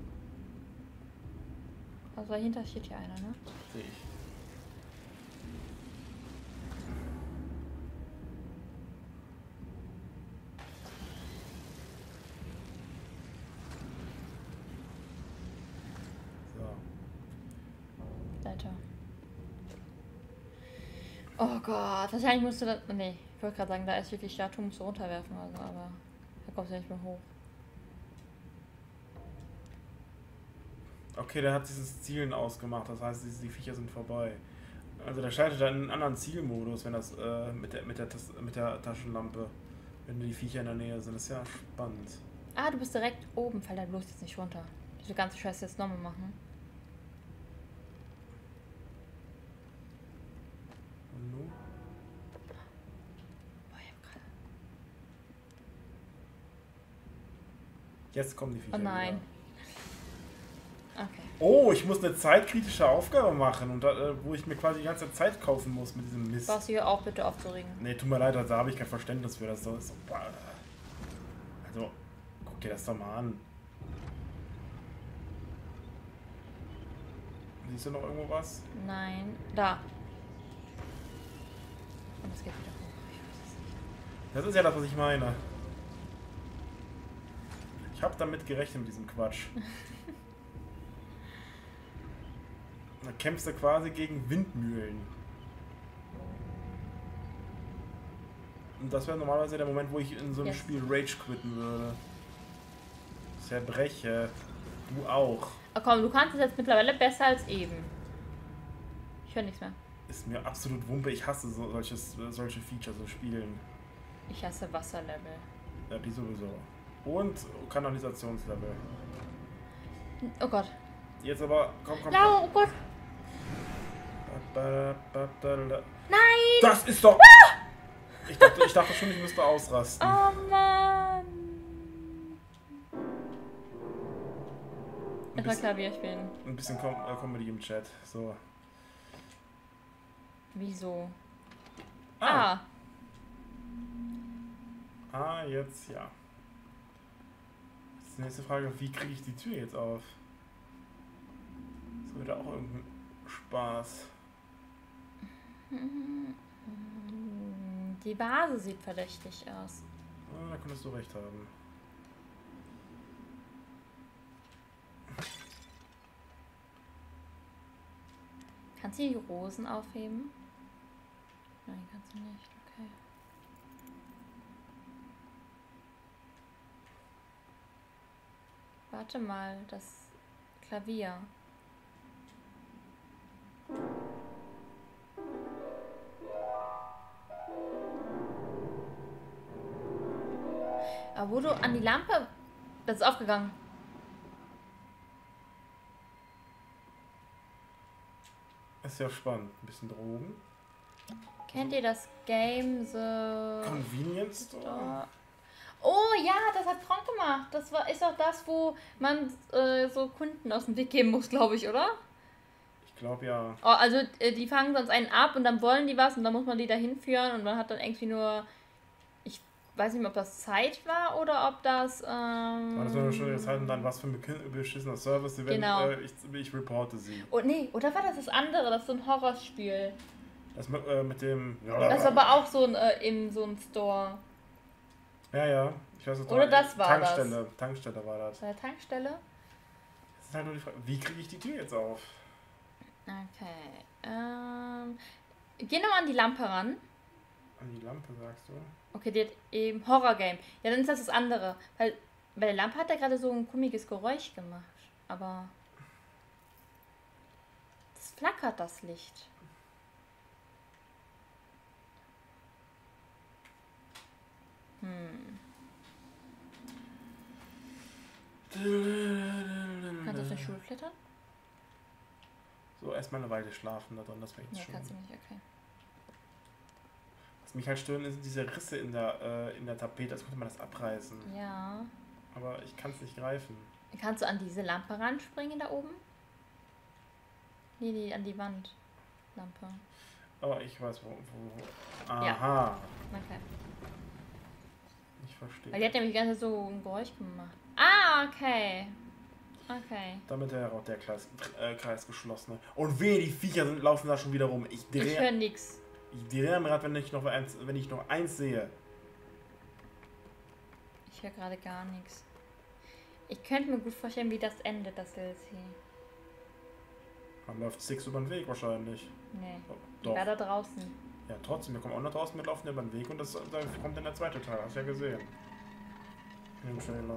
Also dahinter steht hier einer, ne? Sehe ich. Weiter. Oh Gott, wahrscheinlich musst du das... Nee, ich wollte gerade sagen, da ist wirklich Statue, musst du runterwerfen, also, aber da kommst du nicht mehr hoch. Okay, der hat dieses Zielen ausgemacht, das heißt, die Viecher sind vorbei. Also der schaltet dann in einen anderen Zielmodus, wenn das äh, mit, der, mit, der, mit der Taschenlampe, wenn die Viecher in der Nähe sind. Das ist ja spannend. Ah, du bist direkt oben, fall da bloß jetzt nicht runter. Diese ganze Scheiße jetzt nochmal machen. Und nun? Boah, ich hab grad... Jetzt kommen die Viecher Oh nein. wieder. Okay. Oh, ich muss eine zeitkritische Aufgabe machen, und da, äh, wo ich mir quasi die ganze Zeit kaufen muss mit diesem Mist. Brauchst du hier auch bitte aufzuregen? Nee, tut mir leid, da habe ich kein Verständnis für. Das so ist so, also, guck dir das doch mal an. Siehst du noch irgendwo was? Nein. Da. Und es geht wieder hoch. Ich weiß es nicht. Das ist ja das, was ich meine. Ich habe damit gerechnet mit diesem Quatsch. Da kämpfst du quasi gegen Windmühlen. Und das wäre normalerweise der Moment, wo ich in so einem Yes. Spiel Rage quitten würde. Zerbreche. Du auch. Ach komm, du kannst es jetzt mittlerweile besser als eben. Ich höre nichts mehr. Ist mir absolut Wumpe. Ich hasse so, solches, solche Features, so Spielen. Ich hasse Wasserlevel. Ja, die sowieso. Und Kanalisationslevel. Oh Gott. Jetzt aber, komm, komm, Lau, oh Gott. komm. Nein! Das ist doch... Ich dachte, ich dachte schon, ich müsste ausrasten. Oh Mann. Ein Erstmal bisschen, Klavier spielen. ein bisschen Com äh, Comedy im Chat. So. Wieso? Ah. Ah. Ah, jetzt ja. Jetzt ist die nächste Frage, wie kriege ich die Tür jetzt auf? Das wird auch irgendwie irgendeinen Spaß. Die Vase sieht verdächtig aus. Ah, da könntest du recht haben. Kannst du die Rosen aufheben? Nein, kannst du nicht. Okay. Warte mal, das Klavier. Aber wo du an die Lampe... Das ist aufgegangen. Ist ja spannend. Ein bisschen Drogen. Kennt ihr das Game The... Convenience Store? Oh ja, das hat Frank gemacht. Das war, ist auch das, wo man äh, so Kunden aus dem Weg geben muss, glaube ich, oder? Ich glaube ja. Oh, also äh, die fangen sonst einen ab und dann wollen die was und dann muss man die dahin führen und man hat dann irgendwie nur... Ich weiß nicht mehr, ob das Zeit war oder ob das... Ähm, war das nur eine schöne Zeit und dann was für ein beschissener Service, wenn genau. äh, ich, ich reporte sie. Oh nee, oder war das das andere? Das ist so ein Horrorspiel. Das mit, äh, mit dem... Das war aber auch so ein, äh, in so einem Store. Ja, ja. Ich weiß nicht, oder das war Tankstelle. das. Tankstelle war das. Bei der Tankstelle? Das ist halt nur die Frage, wie kriege ich die Tür jetzt auf? Okay. Ähm, geh nochmal an die Lampe ran. An die Lampe, sagst du? Okay, die hat eben Horror-Game. Ja, dann ist das das andere. Weil bei der Lampe hat er gerade so ein komisches Geräusch gemacht. Aber... Es flackert, das Licht. Hm. Kannst du auf den Stuhl klettern? So, erstmal eine Weile schlafen da drin, das wäre jetzt Ja, schon. kannst du nicht, okay. Was mich halt stören, ist diese Risse in der, äh, in der Tapete, als könnte man das abreißen. Ja. Aber ich kann es nicht greifen. Kannst du an diese Lampe ranspringen da oben? Nee, nee, an die Wand. Lampe. Aber ich weiß, wo. wo. Aha. Ja. Okay. Ich verstehe. Weil die hat nämlich die ganze Zeit so ein Geräusch gemacht. Ah, okay. Okay. Damit wäre auch der Kreis, äh, Kreis geschlossen. Und wehe, die Viecher sind, laufen da schon wieder rum. Ich Ich drehe. höre nix. Ich drehe am Rad, wenn ich noch eins, wenn ich noch eins sehe. Ich höre gerade gar nichts. Ich könnte mir gut vorstellen, wie das endet, das L C. Dann läuft Six über den Weg wahrscheinlich. Nee. Oh, Ich doch. war da draußen. Ja, trotzdem, wir kommen auch noch draußen, wir laufen über den Weg und das, da kommt dann der zweite Teil, hast du ja gesehen. In dem Trailer.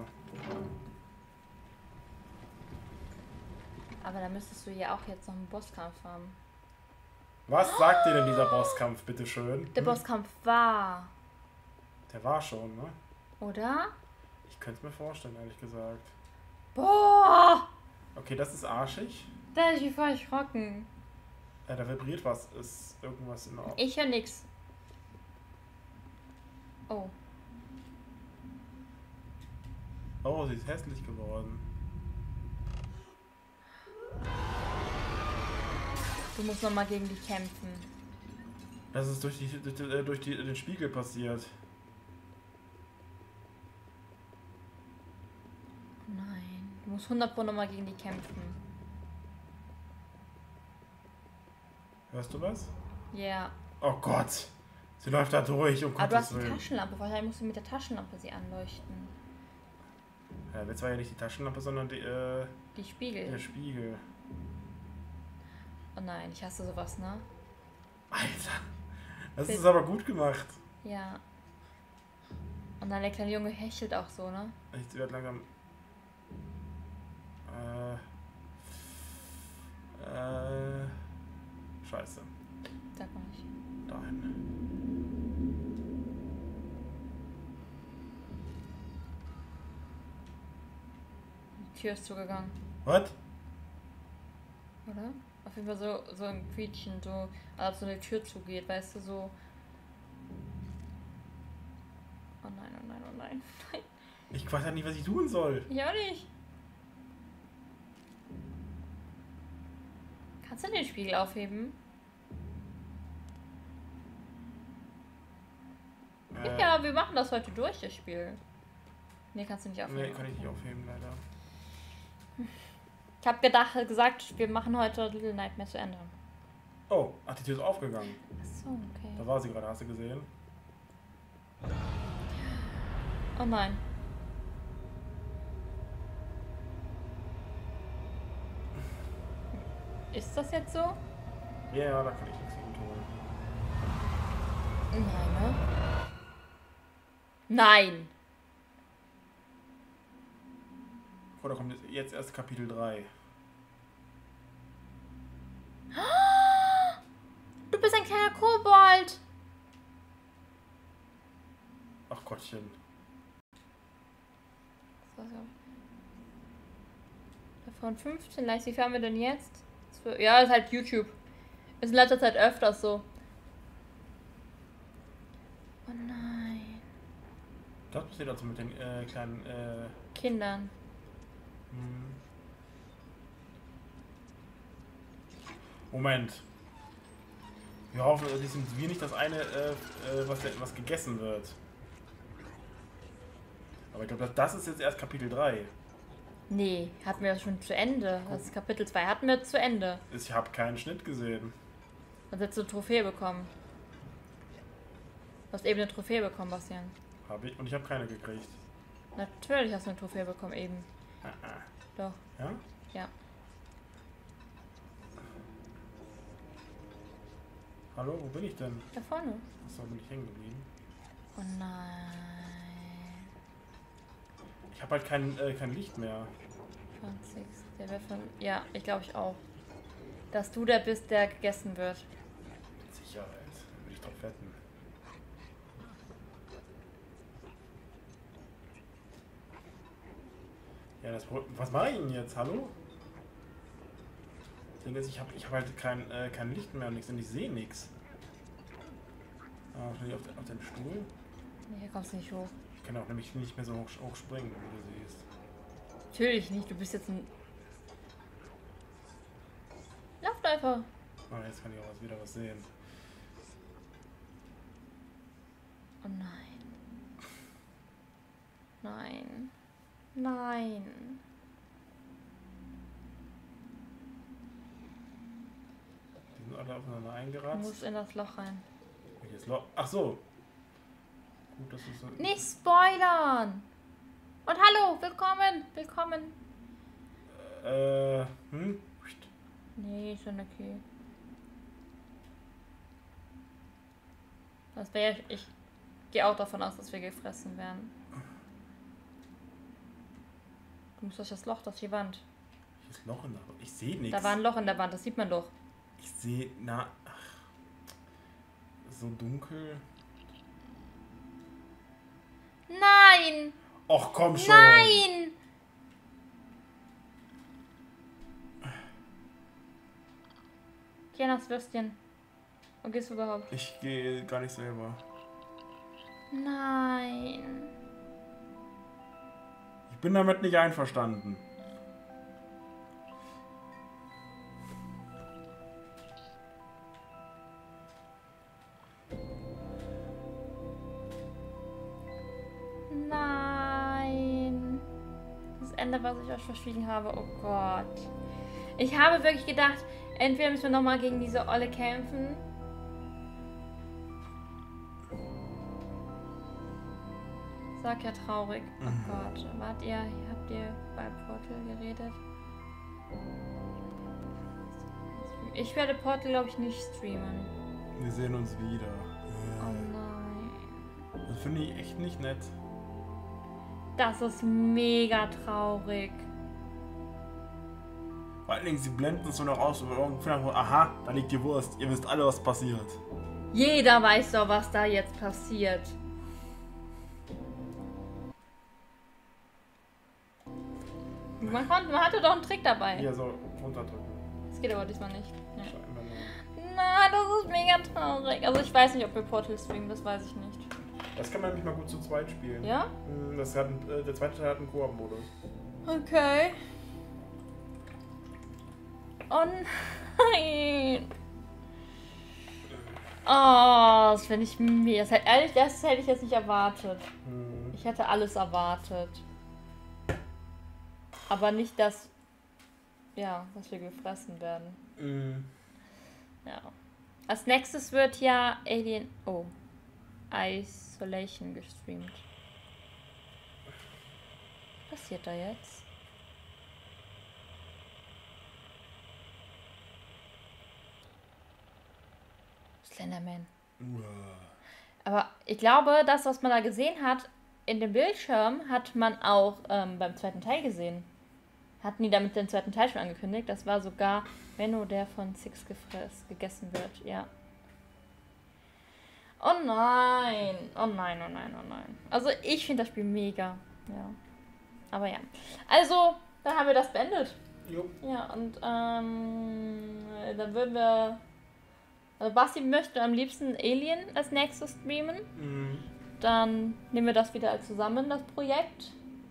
Aber da müsstest du ja auch jetzt noch einen Bosskampf haben. Was sagt dir denn dieser Bosskampf, bitteschön? Der Hm? Bosskampf war, Der war schon, ne? oder? Ich könnte es mir vorstellen, ehrlich gesagt. Boah! Okay, das ist arschig. Da ist ich voll erschrocken. Ja, da vibriert was. Ist irgendwas in Ordnung. Ich höre nix. Oh. Oh, sie ist hässlich geworden. Du musst nochmal gegen die kämpfen. Das ist durch, die, durch, die, äh, durch die, den Spiegel passiert. Nein. Du musst hundert Pro nochmal gegen die kämpfen. Hörst du was? Ja. Yeah. Oh Gott. Sie läuft da durch, um Aber du hast Gottes die Willen. Taschenlampe. Wahrscheinlich musst du mit der Taschenlampe sie anleuchten. Ja, jetzt war ja nicht die Taschenlampe, sondern die, äh, Die Spiegel. der Spiegel. Oh nein, ich hasse sowas, ne? Alter. Das Bitte. ist aber gut gemacht. Ja. Und dann der kleine Junge hechelt auch so, ne? Ich werde langsam... Äh... Äh... Scheiße. Sag mal nicht. Dahin. Die Tür ist zugegangen. Was? Oder? Auf jeden Fall so, so ein Quietschen, so, als so eine Tür zugeht, weißt du, so. Oh nein, oh nein, oh nein, nein. Ich weiß ja nicht, was ich tun soll. Ich auch nicht. Kannst du den Spiegel aufheben? Äh, Ja, wir machen das heute durch, das Spiel. Nee, kannst du nicht aufheben. Nee, kann ich nicht aufheben, leider. Ich habe gedacht, gesagt, wir machen heute Little Nightmares zu Ende. Oh, ach, die Tür ist aufgegangen. Achso, okay. Da war sie gerade, hast du gesehen? Oh nein. Ist das jetzt so? Ja, ja, da kann ich nichts gegen tun. Nein, ne? Nein! Oh, da kommt jetzt erst Kapitel drei. Du bist ein kleiner Kobold! Ach Gottchen. Von fünfzehn Likes, wie viel haben wir denn jetzt? Ja, ist halt YouTube. Ist in letzter Zeit öfters so. Oh nein. Das passiert also mit den äh, kleinen äh, Kindern. Hm. Moment. Wir hoffen, die sind wir nicht das eine, äh, äh, was, was gegessen wird. Aber ich glaube, das ist jetzt erst Kapitel drei. Nee, hatten wir das schon zu Ende. Das ist Kapitel zwei hatten wir zu Ende. Ich habe keinen Schnitt gesehen. Du hast jetzt eine Trophäe bekommen. Du hast eben eine Trophäe bekommen, Bastian. Habe ich und ich habe keine gekriegt. Natürlich hast du eine Trophäe bekommen eben. Ah, ah. Doch. Ja? Ja. Hallo, wo bin ich denn? Da vorne. Achso, bin ich hängen geblieben. Oh nein. Ich habe halt kein, äh, kein Licht mehr. zwanzig. Der wird von. Ja, ich glaube ich auch. Dass du der bist, der gegessen wird. Mit Sicherheit. Da würde ich drauf wetten. Ja, das Pro- was mache ich denn jetzt? Hallo? Das Ding ist, ich habe ich hab halt kein, äh, kein Licht mehr und nichts und ich sehe nichts. Ah, auf, den- auf den Stuhl. Nee, hier kommst du nicht hoch. Ich kann auch nämlich nicht mehr so hoch, hoch springen, wie du siehst. Natürlich nicht, du bist jetzt ein. Laufläufer. Ah, jetzt kann ich auch was, wieder was sehen. Oh nein. Nein. Nein. Die sind alle aufeinander Du eingeratzt. musst in das Loch rein. Welches Loch? Ach so. Gut, das ist so. Nicht spoilern! Und hallo, willkommen, willkommen. Äh, hm? Nee, ist schon okay. Das wäre ich. Ich gehe auch davon aus, dass wir gefressen werden. Du musst durch das Loch, durch die Wand. Hier ist Loch in der Wand. Ich sehe nichts. Da war ein Loch in der Wand, das sieht man doch. Ich sehe, na, ach, so dunkel. Nein! Och, komm schon. Nein! Geh nach das Würstchen. Wo gehst du überhaupt? Ich gehe gar nicht selber. Nein. Ich bin damit nicht einverstanden. Nein. Das Ende, was ich euch verschwiegen habe. Oh Gott. Ich habe wirklich gedacht, entweder müssen wir nochmal gegen diese Olle kämpfen. Sag ja traurig. Oh Mhm. Gott. Wart ihr, habt ihr bei Portal geredet? Ich werde Portal, glaube ich, nicht streamen. Wir sehen uns wieder. Oh nein. Das finde ich echt nicht nett. Das ist mega traurig. Vor allen Dingen, sie blenden es so noch aus. Und irgendwann einfach, aha, da liegt die Wurst. Ihr wisst alle, was passiert. Jeder weiß doch, was da jetzt passiert. Man, konnte, man hatte doch einen Trick dabei. Hier so runterdrücken. Das geht aber diesmal nicht. Ja. Scheinbar nicht. Nein, das ist mega traurig. Also ich weiß nicht, ob wir Portal streamen, das weiß ich nicht. Das kann man nämlich mal gut zu zweit spielen. Ja? Hm, Das hat, ein- äh, der zweite Teil hat einen Koop-Modus. Okay. Oh nein. Oh, das finde ich mir. Das hätte, ehrlich, das hätte ich jetzt nicht erwartet. Hm. Ich hätte alles erwartet. Aber nicht das. ja, dass wir gefressen werden. Mhm. Ja. Als nächstes wird ja Alien... Oh. Isolation gestreamt. Was passiert da jetzt? Slenderman. Uah. Aber ich glaube, das, was man da gesehen hat, in dem Bildschirm, hat man auch ähm, beim zweiten Teil gesehen. Hatten die damit den zweiten Teil schon angekündigt? Das war sogar Benno, der von Six gefress, gegessen wird, ja. Oh nein, oh nein, oh nein, oh nein. Also ich finde das Spiel mega, ja. Aber ja. Also, dann haben wir das beendet. Jo. Ja, und ähm, dann würden wir... Also Basti möchte am liebsten Alien als nächstes streamen. Mhm. Dann nehmen wir das wieder als zusammen, das Projekt.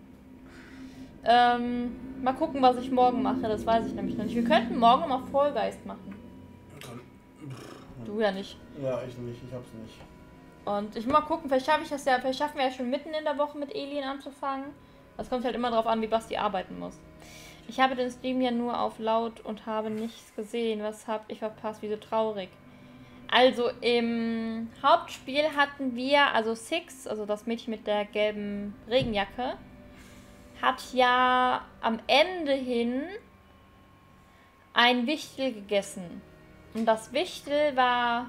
Ähm, mal gucken, was ich morgen mache. Das weiß ich nämlich noch nicht. Wir könnten morgen mal Fall Guys machen. Du ja nicht. Ja, ich nicht. Ich hab's nicht. Und ich will mal gucken, vielleicht schaffe ich das ja, vielleicht schaffen wir ja schon mitten in der Woche mit Alien anzufangen. Das kommt halt immer drauf an, wie Basti arbeiten muss. Ich habe den Stream ja nur auf laut und habe nichts gesehen. Was hab ich verpasst? Wie so traurig. Also im Hauptspiel hatten wir, also Six, also das Mädchen mit der gelben Regenjacke, hat ja am Ende hin ein Wichtel gegessen. Und das Wichtel war...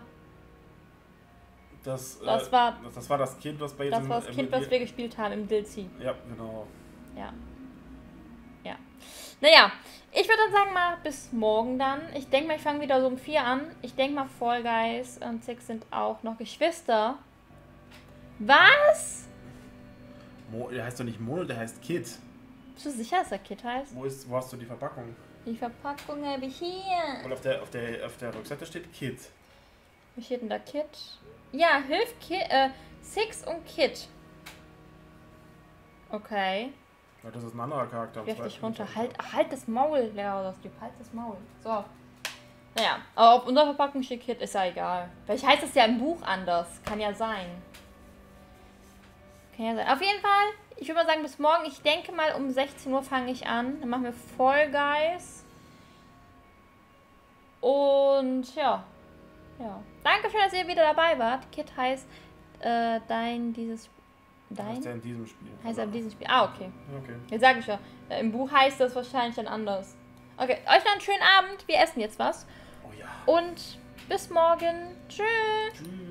Das, Das äh, war- das, das war das Kind, was bei Das diesem, war das äh, Kind, mit- was wir gespielt haben im D L C. Ja, genau. Ja. Ja. Naja, ich würde dann sagen mal bis morgen dann. Ich denke mal, ich fange wieder so um vier an. Ich denke mal, Fall Guys und Six sind auch noch Geschwister. Was? Mo, der heißt doch nicht Mono, der heißt Kid. Bist du sicher, dass der Kid heißt? Wo, ist, wo hast du die Verpackung? Die Verpackung habe ich hier. Und auf der, auf der, auf der Rückseite steht Kid. Wie steht denn da Kid? Ja, hilf Kid, äh, Six und Kid. Okay. Ja, das ist ein anderer Charakter. am Wirf dich zweiten runter. Teil. Halt, halt das Maul, Lehrer, das Typ. Halt das Maul. So. Naja, aber auf unserer Verpackung steht Kid, ist ja egal. Vielleicht heißt es ja im Buch anders. Kann ja sein. Kann ja sein. Auf jeden Fall, ich würde mal sagen, bis morgen. Ich denke mal, um sechzehn Uhr fange ich an. Dann machen wir Fall Guys. Und ja. Ja. Dankeschön, dass ihr wieder dabei wart. Kid heißt äh, dein, dieses... Dein? Heißt der in diesem Spiel. Heißt er in diesem Spiel. Ah, okay. Okay. Jetzt sage ich ja. Im Buch heißt das wahrscheinlich dann anders. Okay, euch noch einen schönen Abend. Wir essen jetzt was. Oh ja. Und bis morgen. Tschüss. Tschüss.